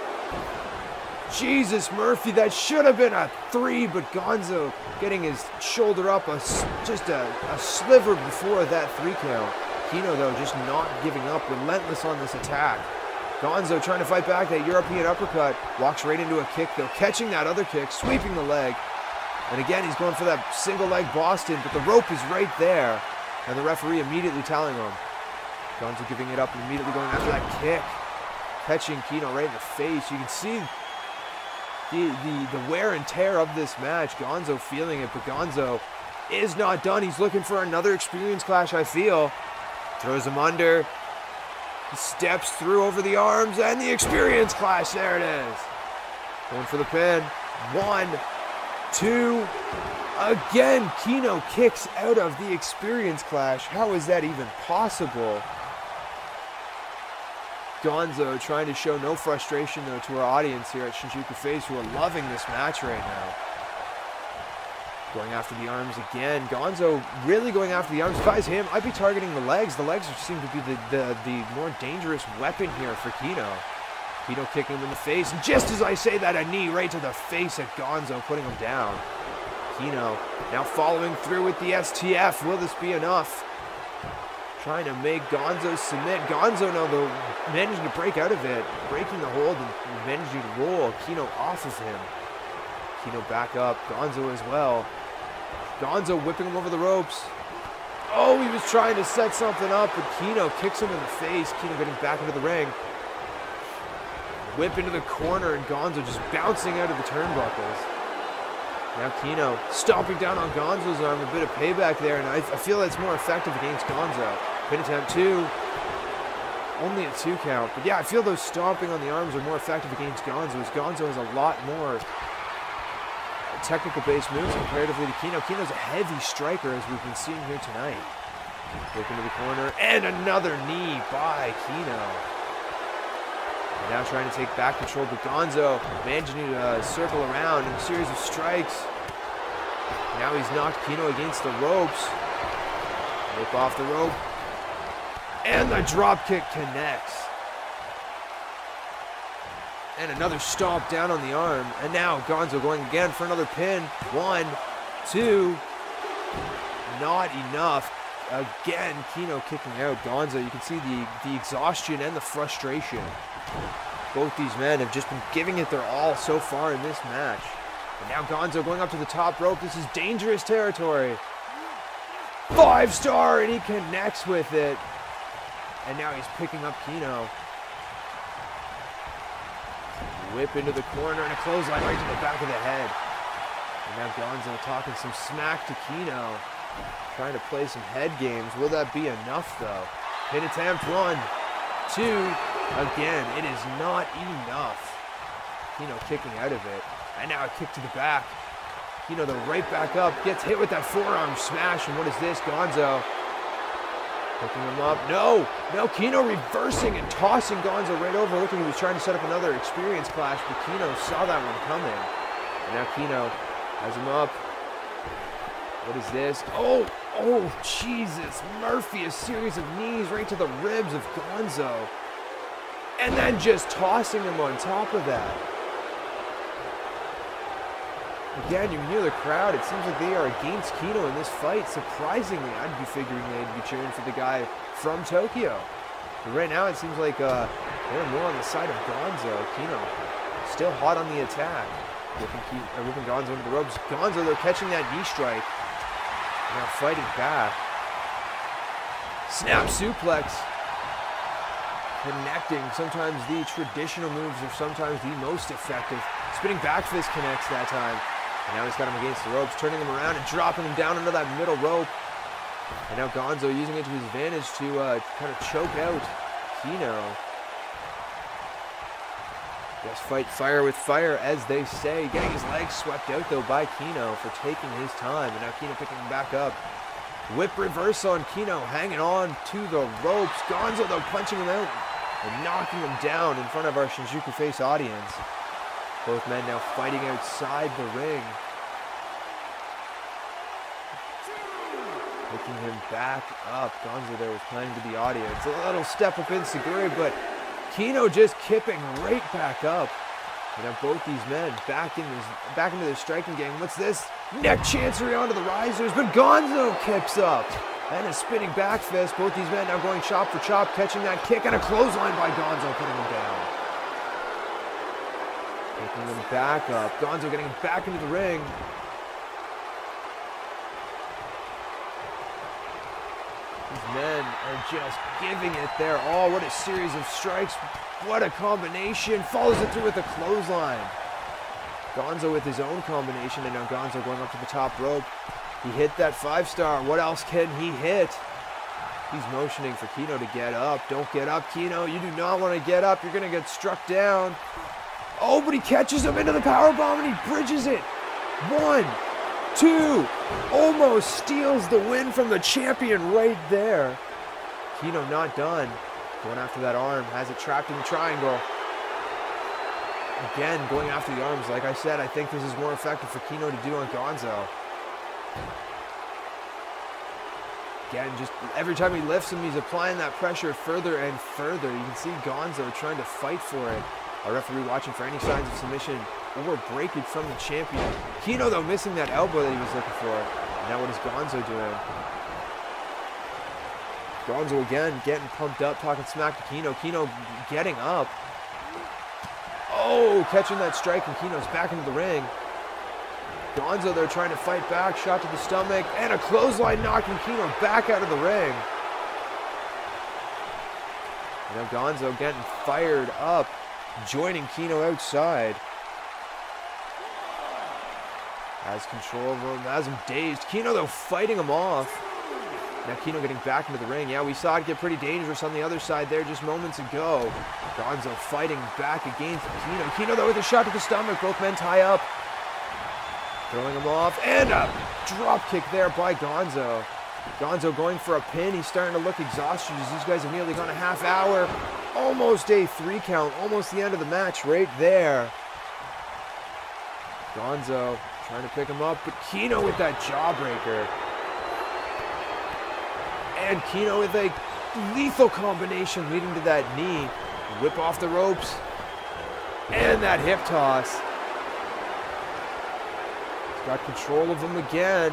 Jesus, Murphy, that should have been a three, but Gonzo getting his shoulder up a, just a, a sliver before that three count. KENO, though, just not giving up, relentless on this attack. Gonzo trying to fight back that European uppercut, walks right into a kick, though, catching that other kick, sweeping the leg. And again, he's going for that single leg Boston, but the rope is right there. And the referee immediately telling him. Gonzo giving it up and immediately going after that kick. Catching KENO right in the face. You can see the, the, the wear and tear of this match. Gonzo feeling it, but Gonzo is not done. He's looking for another experience clash, I feel. Throws him under. He steps through over the arms, and the experience clash. There it is. Going for the pin. One, two. Again, KENO kicks out of the experience clash. How is that even possible? Gonzo trying to show no frustration, though, to our audience here at Shinjuku Face, who are loving this match right now. Going after the arms again. Gonzo really going after the arms. If I was him, I'd be targeting the legs. The legs seem to be the, the, the more dangerous weapon here for KENO. KENO kicking him in the face. And just as I say that, a knee right to the face at Gonzo, putting him down. KENO now following through with the S T F. Will this be enough? Trying to make Gonzo submit. Gonzo now, though, managing to break out of it. Breaking the hold and managing to roll KENO off of him. KENO back up. Gonzo as well. Gonzo whipping him over the ropes. Oh, he was trying to set something up, but KENO kicks him in the face. KENO getting back into the ring. Whip into the corner, and Gonzo just bouncing out of the turnbuckles. Now KENO stomping down on Gonzo's arm. A bit of payback there, and I, I feel that's more effective against Gonzo. Pin attempt two. Only a two count. But yeah, I feel those stomping on the arms are more effective against Gonzo, as Gonzo has a lot more technical-based moves comparatively to KENO. KENO's a heavy striker, as we've been seeing here tonight. Look into the corner, and another knee by KENO. And now trying to take back control, but Gonzo managing to uh, circle around in a series of strikes. Now he's knocked KENO against the ropes. Whip off the rope. And the drop kick connects. And another stomp down on the arm. And now Gonzo going again for another pin. One, two. Not enough. Again, KENO kicking out. Gonzo, you can see the, the exhaustion and the frustration. Both these men have just been giving it their all so far in this match. And now Gonzo going up to the top rope. This is dangerous territory. Five star, and he connects with it. And now he's picking up KENO. Whip into the corner and a clothesline right to the back of the head. And now Gonzo talking some smack to KENO. Trying to play some head games. Will that be enough, though? Pin attempt, one, two. Again, it is not enough. KENO kicking out of it. And now a kick to the back. KENO, though, right back up. Gets hit with that forearm smash. And what is this? Gonzo picking him up. No! No, KENO reversing and tossing Gonzo right over. Looking, he was trying to set up another experience clash, but KENO saw that one coming. And now KENO has him up. What is this? Oh! Oh, Jesus. Murphy, a series of knees right to the ribs of Gonzo. And then just tossing him on top of that. Again, you can hear the crowd. It seems like they are against KENO in this fight. Surprisingly, I'd be figuring they'd be cheering for the guy from Tokyo. But right now, it seems like uh, they're more on the side of Gonzo. KENO still hot on the attack. Whipping, uh, whipping Gonzo into the ropes. Gonzo, they're catching that knee strike. Now fighting back. Snap suplex. Connecting. Sometimes the traditional moves are sometimes the most effective. Spinning back fist connects that time. And now he's got him against the ropes, turning him around and dropping him down into that middle rope. And now Gonzo using it to his advantage to uh, kind of choke out KENO. Just fight fire with fire, as they say. Getting his legs swept out, though, by KENO for taking his time. And now KENO picking him back up. Whip reversal on KENO, hanging on to the ropes. Gonzo, though, punching him out and knocking him down in front of our Shinjuku Face audience. Both men now fighting outside the ring. Picking him back up. Gonzo there was planning to the audience. A little step up in Seguri, but KENO just kipping right back up. And now both these men back, in his, back into their striking game. What's this? Neck chancery onto the risers, but Gonzo kicks up. And a spinning back fist. Both these men now going chop for chop, catching that kick, and a clothesline by Gonzo, putting him down. Taking him back up. Gonzo getting him back into the ring. These men are just giving it their all. What a series of strikes. What a combination. Follows it through with a clothesline. Gonzo with his own combination, and now Gonzo going up to the top rope. He hit that five star. What else can he hit? He's motioning for KENO to get up. Don't get up, KENO. You do not want to get up. You're going to get struck down. Oh, but he catches him into the powerbomb, and he bridges it. One, two. Almost steals the win from the champion right there. KENO not done. Going after that arm. Has it trapped in the triangle. Again, going after the arms. Like I said, I think this is more effective for KENO to do on Gonzo. Again, just every time he lifts him, he's applying that pressure further and further. You can see Gonzo trying to fight for it. Our referee watching for any signs of submission or breakage from the champion. KENO, though, missing that elbow that he was looking for. And now what is Gonzo doing? Gonzo again getting pumped up, talking smack to KENO. KENO getting up. Oh, catching that strike, and KENO's back into the ring. Gonzo, they're trying to fight back. Shot to the stomach, and a clothesline knocking KENO back out of the ring. And now Gonzo getting fired up, joining KENO outside. Has control of him, has him dazed. KENO, though, fighting him off. Now KENO getting back into the ring. Yeah, we saw it get pretty dangerous on the other side there just moments ago. Gonzo fighting back against KENO. KENO, though, with a shot to the stomach. Both men tie up. Throwing him off. And a drop kick there by Gonzo. Gonzo going for a pin. He's starting to look exhausted as these guys have nearly gone a half hour. Almost a three count. Almost the end of the match right there. Gonzo trying to pick him up. But KENO with that jawbreaker. And KENO with a lethal combination leading to that knee. Whip off the ropes. And that hip toss. He's got control of him again.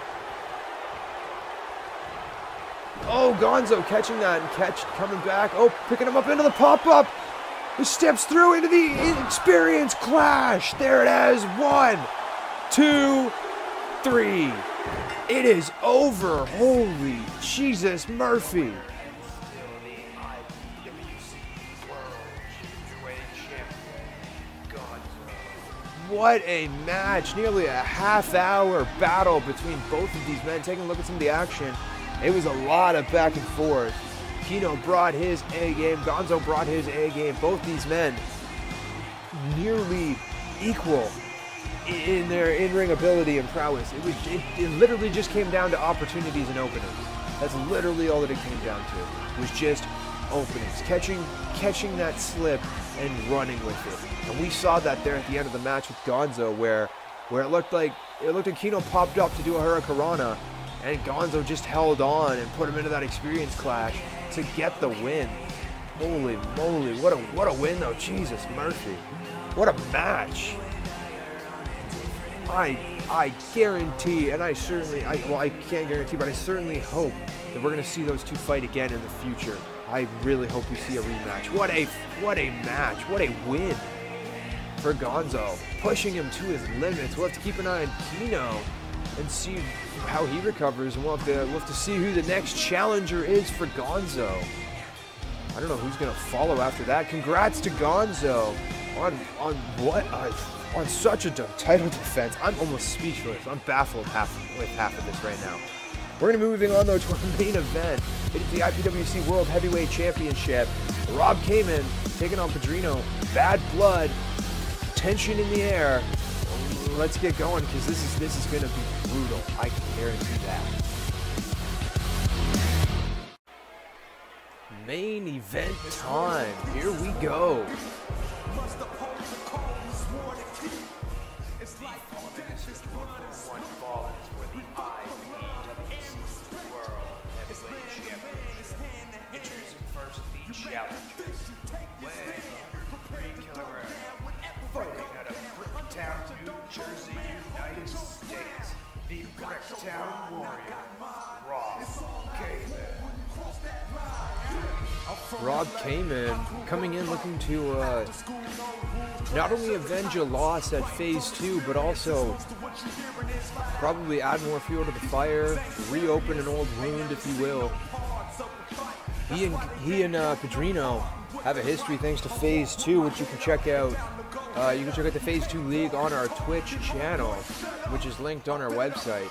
Oh, Gonzo catching that and catch coming back. Oh, picking him up into the pop-up. He steps through into the experience clash. There it is. One, two, three. It is over. Holy Jesus, Murphy. Still the I P W C World Juniorweight Champion, Gonzo. What a match. Nearly a half hour battle between both of these men. Taking a look at some of the action. It was a lot of back and forth. KENO brought his A game. Gonzo brought his A game. Both these men nearly equal in their in-ring ability and prowess. It was it, it literally just came down to opportunities and openings. That's literally all that it came down to. It was just openings, catching catching that slip and running with it. And we saw that there at the end of the match with Gonzo, where where it looked like it looked like KENO popped up to do a Hurricanrana, and Gonzo just held on and put him into that experience clash to get the win. Holy moly, what a what a win though. Jesus Murphy. What a match. I I guarantee, and I certainly, I, well, I can't guarantee, but I certainly hope that we're going to see those two fight again in the future. I really hope we see a rematch. What a, what a match. What a win for Gonzo. Pushing him to his limits. We'll have to keep an eye on KENO and see how he recovers, and we'll have to, we'll have to see who the next challenger is for Gonzo. I don't know who's going to follow after that. Congrats to Gonzo on, on what a on such a title defense. I'm almost speechless. I'm baffled half with half of this right now. We're going to be moving on, though, to our main event. It is the I P W C World Heavyweight Championship. Rob Cayman taking on Padrino. Bad blood. Tension in the air. Let's get going, because this is this is going to be brutal. I can guarantee that. Main event time. Here we go. Jersey, United States, the Bricktown Warrior, Rob Cayman. Rob Cayman coming in looking to uh, not only avenge a loss at Phase two, but also probably add more fuel to the fire, reopen an old wound, if you will. He and, he and uh, Padrino have a history thanks to Phase two, which you can check out. Uh, you can check out the Phase two League on our Twitch channel, which is linked on our website.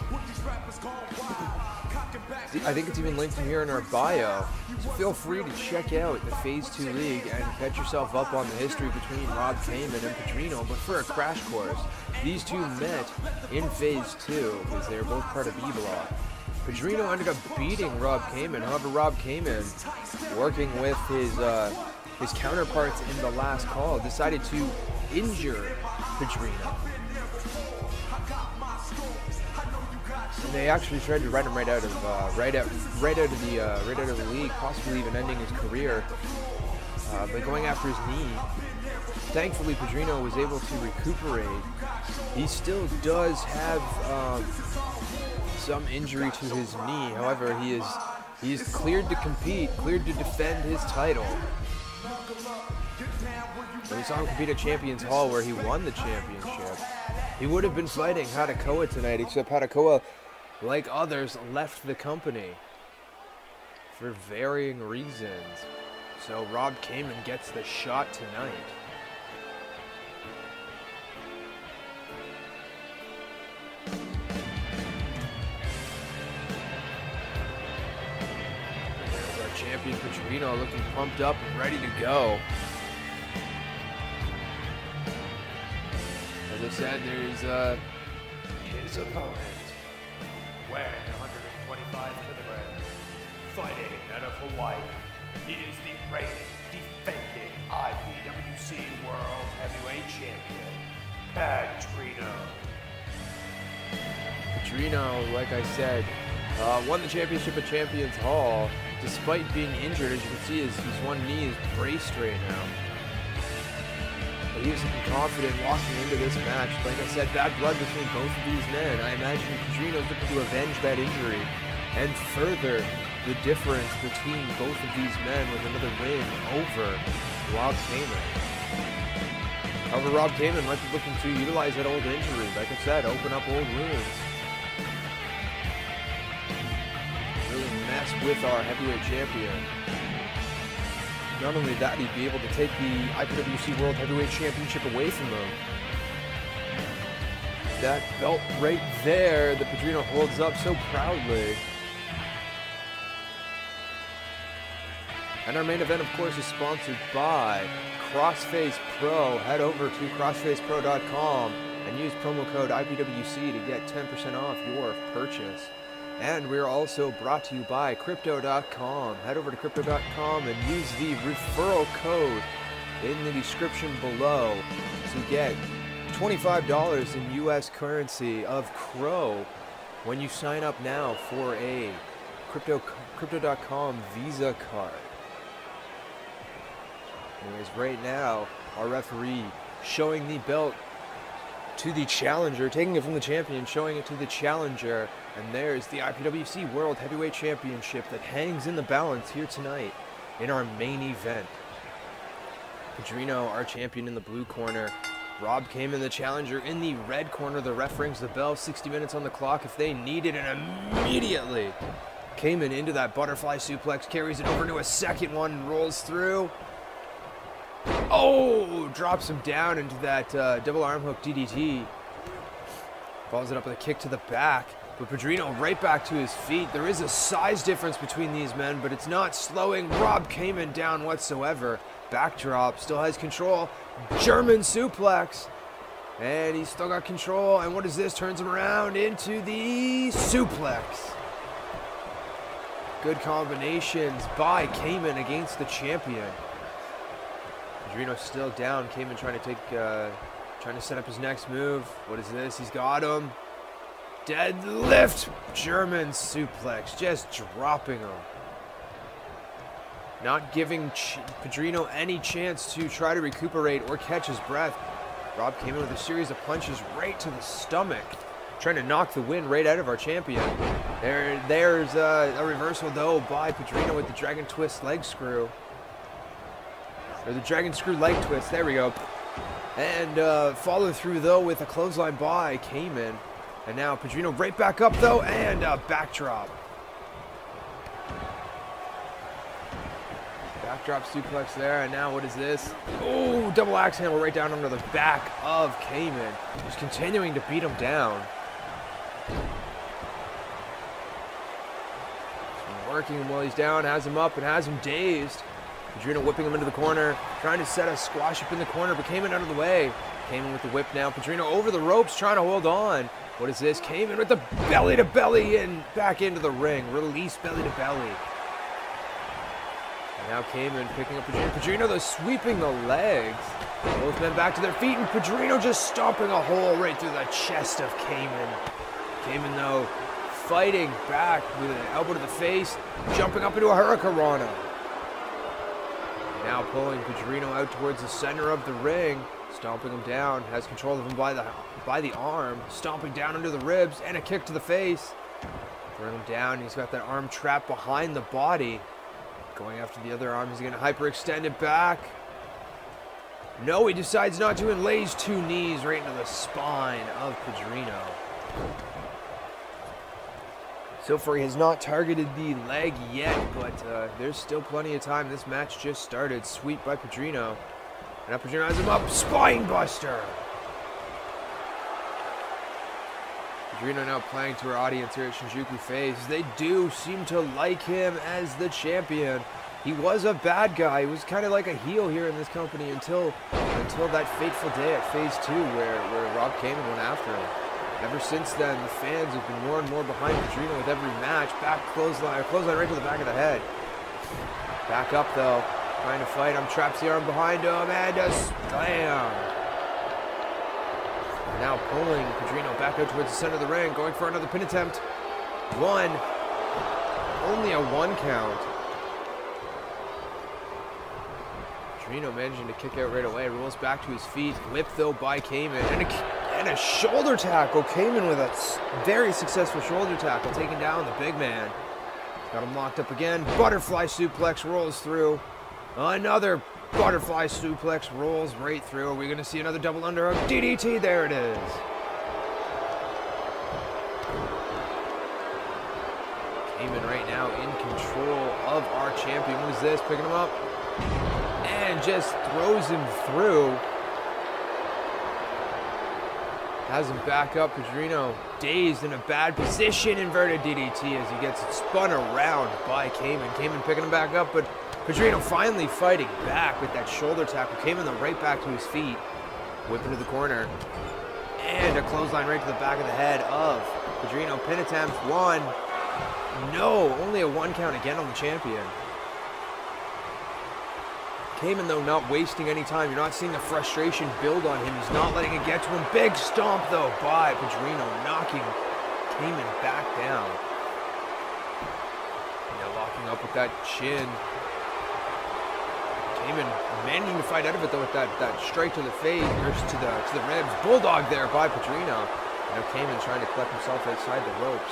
I think it's even linked in here in our bio. So feel free to check out the Phase two League and catch yourself up on the history between Rob Cayman and Padrino. But for a crash course, these two met in Phase two because they were both part of B-Block. Padrino ended up beating Rob Cayman. However, Rob Cayman, working with his uh, his counterparts in the last call, decided to injure Padrino. And they actually tried to write him right out of uh, right out right out of the uh, right out of the league, possibly even ending his career uh, by going after his knee. Thankfully, Padrino was able to recuperate. He still does have um, some injury to his knee. However, he is he is cleared to compete, cleared to defend his title. We saw him compete at Champions Hall, where he won the championship. He would have been fighting Hadakoa tonight, except Hadakoa, like others, left the company for varying reasons. So Rob Cayman gets the shot tonight. There's our champion Padrino looking pumped up and ready to go. As I said, there's uh, His opponent, weighing one hundred twenty-five kilograms, fighting out of Hawaii. He is the reigning, defending I P W C World Heavyweight Champion, PADRINHO. Padrino, like I said, uh, won the championship at Champions Hall. Despite being injured, as you can see, his, his one knee is braced right now. But he was confident walking into this match. Like I said, bad blood between both of these men. I imagine Padrino's looking to avenge that injury and further the difference between both of these men with another win over Rob Cayman. However, Rob Cayman might be looking to utilize that old injury. Like I said, open up old wounds. Really mess with our heavyweight champion. Not only that, he'd be able to take the I P W C World Heavyweight Championship away from him. That belt right there that Padrino holds up so proudly. And our main event, of course, is sponsored by Crossface Pro. Head over to crossface pro dot com and use promo code I P W C to get ten percent off your purchase. And we're also brought to you by crypto dot com. Head over to crypto dot com and use the referral code in the description below to get twenty-five dollars in U S currency of Crow when you sign up now for a crypto crypto dot com Visa card. Anyways, right now, our referee showing the belt to the challenger, taking it from the champion, showing it to the challenger, and there's the I P W C World Heavyweight Championship that hangs in the balance here tonight in our main event. Padrino, our champion, in the blue corner. Rob Cayman, the challenger, in the red corner. The ref rings the bell, sixty minutes on the clock if they need it, and immediately Cayman into that butterfly suplex, carries it over to a second one, and rolls through. Oh, drops him down into that uh, double arm hook D D T. Follows it up with a kick to the back. But Padrino right back to his feet. There is a size difference between these men, but it's not slowing Rob Cayman down whatsoever. Backdrop, still has control. German suplex. And he's still got control. And what is this? Turns him around into the suplex. Good combinations by Cayman against the champion. Padrino still down. Cayman trying to take, uh, trying to set up his next move. What is this? He's got him. Deadlift. German suplex. Just dropping him. Not giving Ch Padrino any chance to try to recuperate or catch his breath. Rob came in with a series of punches right to the stomach, trying to knock the wind right out of our champion. There, there's uh, a reversal, though, by Padrino with the Dragon Twist leg screw. Or the Dragon Screw leg twist. There we go. And uh, follow through, though, with a clothesline by Cayman. And now Padrino right back up, though, and a backdrop. Backdrop suplex there, and now what is this? Oh, double axe handle right down under the back of Cayman. Just continuing to beat him down. Just working him while he's down, has him up and has him dazed. Padrino whipping him into the corner, trying to set a squash up in the corner, but Cayman out of the way. Cayman with the whip now. Padrino over the ropes, trying to hold on. What is this? Cayman with the belly to belly and back into the ring. Release belly to belly. And now Cayman picking up Padrino. Padrino though sweeping the legs. Both men back to their feet, and Padrino just stomping a hole right through the chest of Cayman. Cayman though fighting back with an elbow to the face, jumping up into a hurricanrana. Now pulling Padrino out towards the center of the ring, stomping him down, has control of him by the by the arm, stomping down under the ribs, and a kick to the face. Throwing him down, he's got that arm trapped behind the body. Going after the other arm, he's going to hyperextend it back. No, he decides not to and lays two knees right into the spine of Padrino. So far, he has not targeted the leg yet, but uh, there's still plenty of time. This match just started. Sweep by Padrino. And now Padrino has him up. Spine buster. Padrino now playing to our audience here at Shinjuku Face. They do seem to like him as the champion. He was a bad guy. He was kind of like a heel here in this company until until that fateful day at Phase two where, where Rob Cayman went after him. Ever since then, the fans have been more and more behind Padrino with every match. Back clothesline, clothesline right to the back of the head. Back up though, trying to fight him. Traps the arm behind him and a slam. Now pulling Padrino back out towards the center of the ring, going for another pin attempt. One. Only a one count. Padrino managing to kick out right away, rolls back to his feet. Whip though by Cayman. And a, and a shoulder tackle. Cayman with a very successful shoulder tackle, taking down the big man. Got him locked up again. Butterfly suplex rolls through. Another butterfly suplex rolls right through. Are we going to see another double underhook? D D T, there it is. Cayman right now in control of our champion. What is this? Picking him up. And just throws him through. Has him back up. Padrino dazed in a bad position. Inverted D D T as he gets spun around by Cayman. Cayman picking him back up, but Padrino finally fighting back with that shoulder tackle. Cayman though right back to his feet. Whip into the corner. And a clothesline right to the back of the head of Padrino. Pin attempt. One. No. Only a one count again on the champion. Cayman though not wasting any time. You're not seeing the frustration build on him. He's not letting it get to him. Big stomp though by Padrino, knocking Cayman back down. Now locking up with that chin. Cayman managing to fight out of it though with that, that strike to the face, or to the to the ribs. Bulldog there by Padrino. Now Cayman trying to collect himself outside the ropes.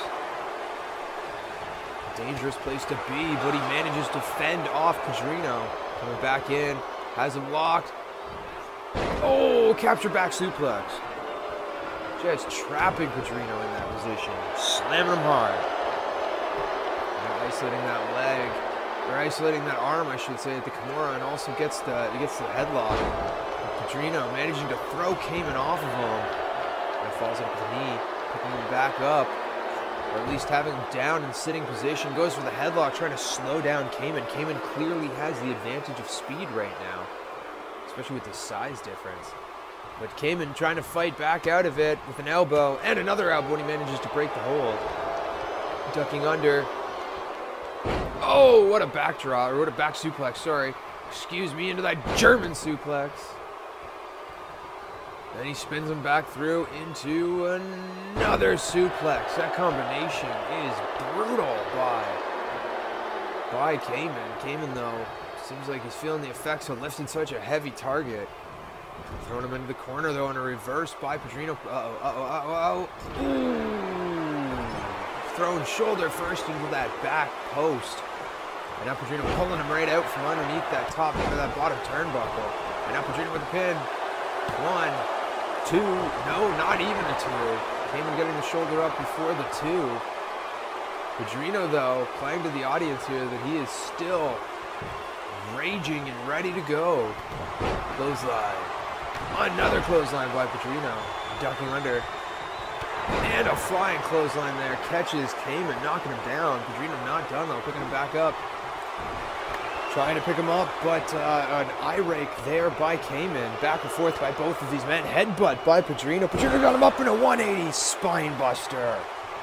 Dangerous place to be, but he manages to fend off Padrino. Coming back in, has him locked. Oh, capture back suplex. Just trapping Padrino in that position. Slamming him hard. Now isolating that leg. They're isolating that arm, I should say, at the Kimura, and also gets the he gets the headlock. Padrino managing to throw Cayman off of him. And falls up with the knee, picking him back up, or at least having him down in sitting position. Goes for the headlock, trying to slow down Cayman. Cayman clearly has the advantage of speed right now, especially with the size difference. But Cayman trying to fight back out of it with an elbow and another elbow when he manages to break the hold. Ducking under. Oh, what a backdraw, or what a back suplex, sorry. Excuse me, into that German suplex. Then he spins him back through into another suplex. That combination is brutal by, by Cayman. Cayman, though, seems like he's feeling the effects of lifting such a heavy target. Throwing him into the corner, though, in a reverse by Padrino. Uh-oh, uh-oh, uh-oh, uh-oh. Ooh. Thrown shoulder first into that back post. And now Padrino pulling him right out from underneath that top, or that bottom turnbuckle. And now Padrino with the pin. One, two, no, not even a two. Cayman getting the shoulder up before the two. Padrino, though, playing to the audience here that he is still raging and ready to go. Clothesline. Another clothesline by Padrino. Ducking under. And a flying clothesline there. Catches Cayman, knocking him down. Padrino not done, though, picking him back up. Trying to pick him up, but uh, an eye rake there by Cayman. Back and forth by both of these men. Headbutt by Padrino. Padrino got him up in a one eighty spine buster.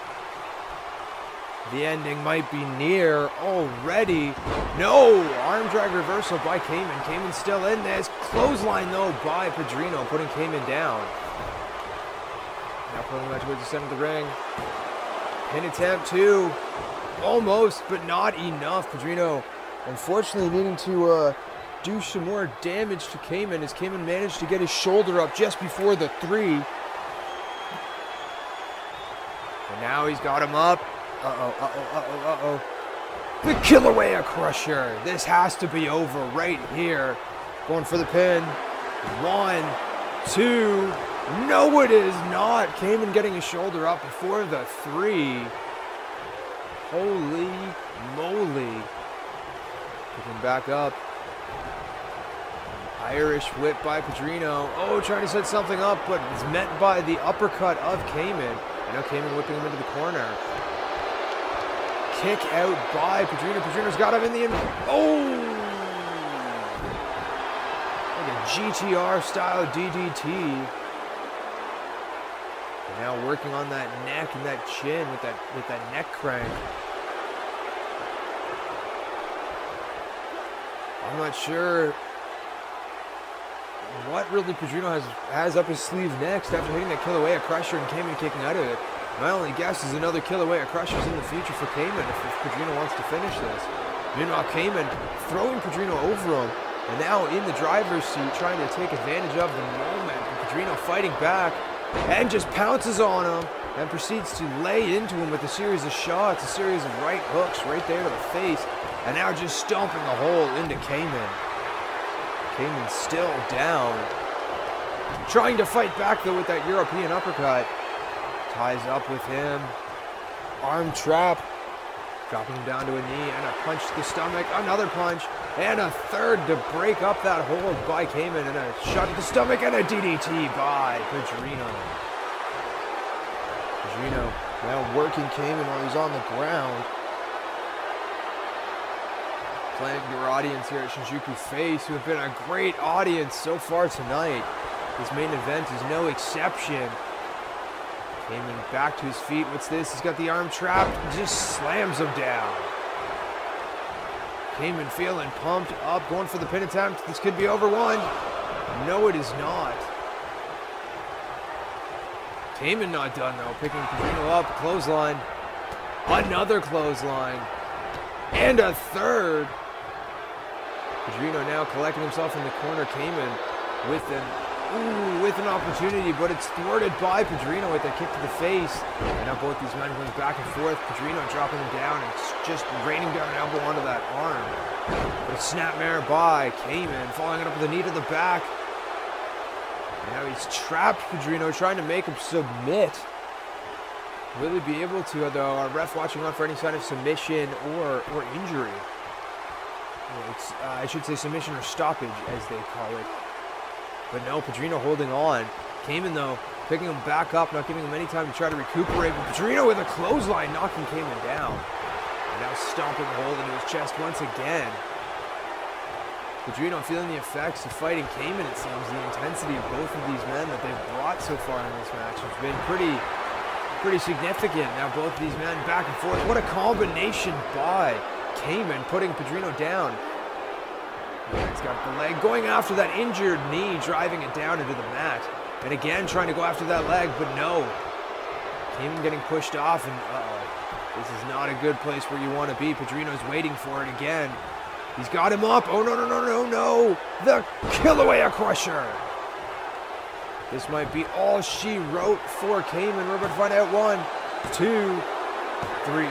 The ending might be near already. No! Arm drag reversal by Cayman. Cayman still in this. Clothesline, though, by Padrino, putting Cayman down. Now pulling him out towards the center of the ring. Pin attempt, too. Almost, but not enough. Padrino, unfortunately, needing to uh, do some more damage to Cayman as Cayman managed to get his shoulder up just before the three. And now he's got him up. Uh-oh, uh-oh, uh-oh, uh-oh. The Kilauea Crusher. This has to be over right here. Going for the pin. One, two. No, it is not. Cayman getting his shoulder up before the three. Holy moly. Picking back up. Irish whip by Padrino. Oh, trying to set something up, but it's met by the uppercut of Cayman. And now Cayman whipping him into the corner. Kick out by Padrino. Padrino's got him in the... Oh! Like a G T R style D D T. And now working on that neck and that chin with that with that neck crank. I'm not sure what really Padrino has has up his sleeve next after hitting that Kilauea Crusher and Cayman kicking out of it. My only guess is another Kilauea Crushers in the future for Cayman if, if Padrino wants to finish this. Meanwhile, Cayman throwing Padrino over him, and now in the driver's seat trying to take advantage of the moment. And Padrino fighting back and just pounces on him and proceeds to lay into him with a series of shots, a series of right hooks right there to the face, and now just stomping a hole into Cayman. Cayman still down. Trying to fight back though with that European uppercut. Ties up with him. Arm trap. Dropping him down to a knee and a punch to the stomach. Another punch. And a third to break up that hold by Cayman. And a shot to the stomach and a D D T by Padrino. Padrino now working Cayman while he's on the ground. Playing your audience here at Shinjuku Face, who have been a great audience so far tonight. This main event is no exception. Cayman back to his feet. What's this? He's got the arm trapped. Just slams him down. Cayman feeling pumped up, going for the pin attempt. This could be over one. No, it is not. Cayman not done though. Picking Padrino up. Clothesline. Another clothesline. And a third. Padrino now collecting himself in the corner. Cayman with an Ooh, with an opportunity, but it's thwarted by Padrino with a kick to the face. And now both these men going back and forth. Padrino dropping him down and just raining down an elbow onto that arm. But a snapmare by Cayman, following it up with a knee to the back. And now he's trapped Padrino, trying to make him submit. Will he be able to, though? Our ref watching on for any sign of submission or, or injury. it's, uh, I should say submission or stoppage, as they call it. But no, Padrino holding on. Cayman, though, picking him back up, not giving him any time to try to recuperate. But Padrino with a clothesline, knocking Cayman down. And now stomping a hole into his chest once again. Padrino feeling the effects of fighting Cayman, it seems. The intensity of both of these men that they've brought so far in this match has been pretty, pretty significant. Now both of these men back and forth. What a combination by Cayman, putting Padrino down. He's got the leg, going after that injured knee, driving it down into the mat. And again, trying to go after that leg, but no. Cayman getting pushed off, and uh-oh. This is not a good place where you want to be. Padrino's waiting for it again. He's got him up. Oh, no, no, no, no, no. The Kilauea Crusher. This might be all she wrote for Cayman. We're about to find out. One, two, three.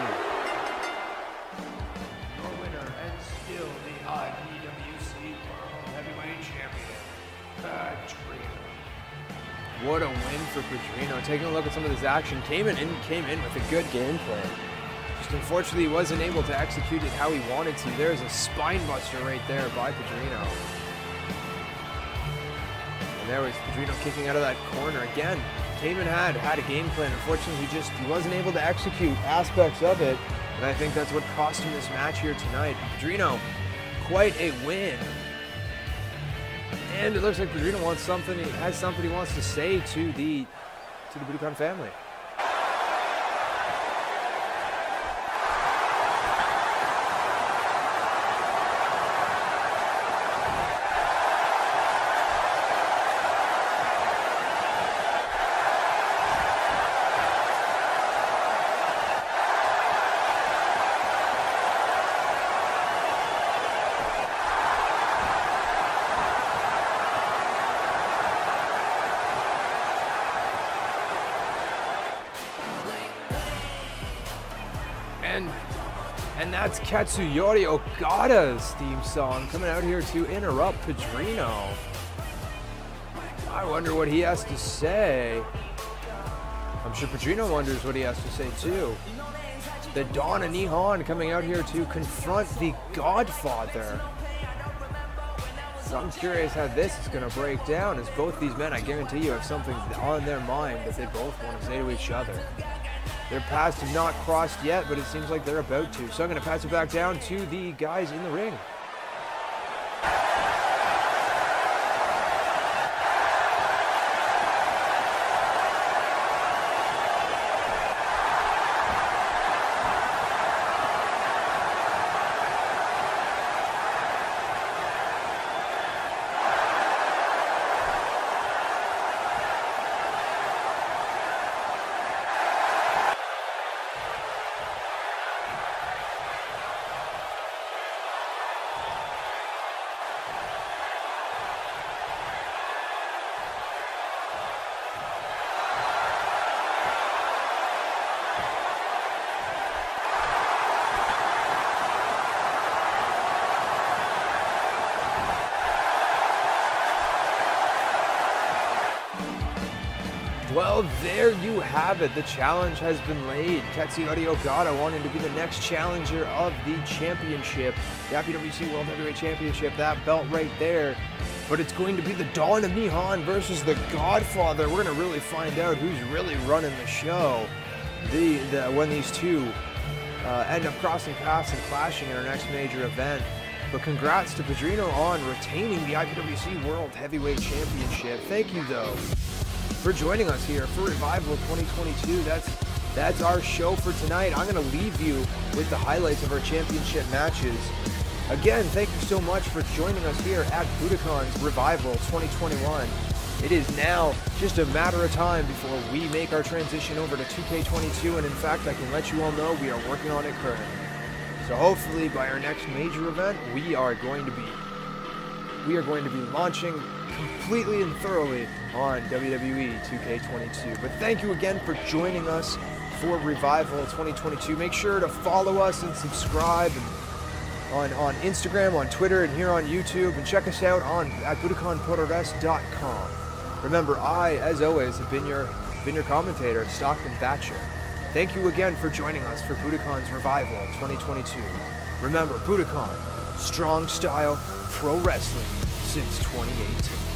Your winner and still the I P W C World Heavyweight Champion, PADRINHO. What a win for Padrino. Taking a look at some of this action, Cayman in, came in with a good game plan. Just unfortunately, he wasn't able to execute it how he wanted to. There's a spine buster right there by Padrino. And there was Padrino kicking out of that corner. Again, Cayman had had a game plan. Unfortunately, he just he wasn't able to execute aspects of it. And I think that's what cost him this match here tonight. Padrino, quite a win. And it looks like Padrino wants something, he has something he wants to say to the to the Budokan family. And, and that's Katsuyori Okada's theme song coming out here to interrupt Padrino. I wonder what he has to say. I'm sure Padrino wonders what he has to say too. The Dawn of Nihon coming out here to confront the Godfather. So I'm curious how this is going to break down, as both these men, I guarantee you, have something on their mind that they both want to say to each other. Their paths have not crossed yet, but it seems like they're about to. So I'm going to pass it back down to the guys in the ring. Well, there you have it. The challenge has been laid. Katsuyori Okada wanting to be the next challenger of the championship, the I P W C World Heavyweight Championship, that belt right there. But it's going to be the Dawn of Nihon versus the Godfather. We're going to really find out who's really running the show the, the when these two uh, end up crossing paths and clashing in our next major event. But congrats to Padrino on retaining the I P W C World Heavyweight Championship. Thank you, though, for joining us here for Revival twenty twenty-two. That's that's our show for tonight. I'm going to leave you with the highlights of our championship matches. Again, thank you so much for joining us here at Budokan's Revival twenty twenty-one. It is now just a matter of time before we make our transition over to two K twenty-two, and in fact, I can let you all know we are working on it currently. So hopefully by our next major event, we are going to be we are going to be launching completely and thoroughly on W W E two K twenty-two. But thank you again for joining us for Revival twenty twenty-two. Make sure to follow us and subscribe and on, on Instagram, on Twitter, and here on YouTube. And check us out on at Budokan Puroresu dot com. Remember, I, as always, have been your, been your commentator, Stockton Thatcher. Thank you again for joining us for Budokan's Revival twenty twenty-two. Remember, Budokan, strong style pro wrestling since twenty eighteen.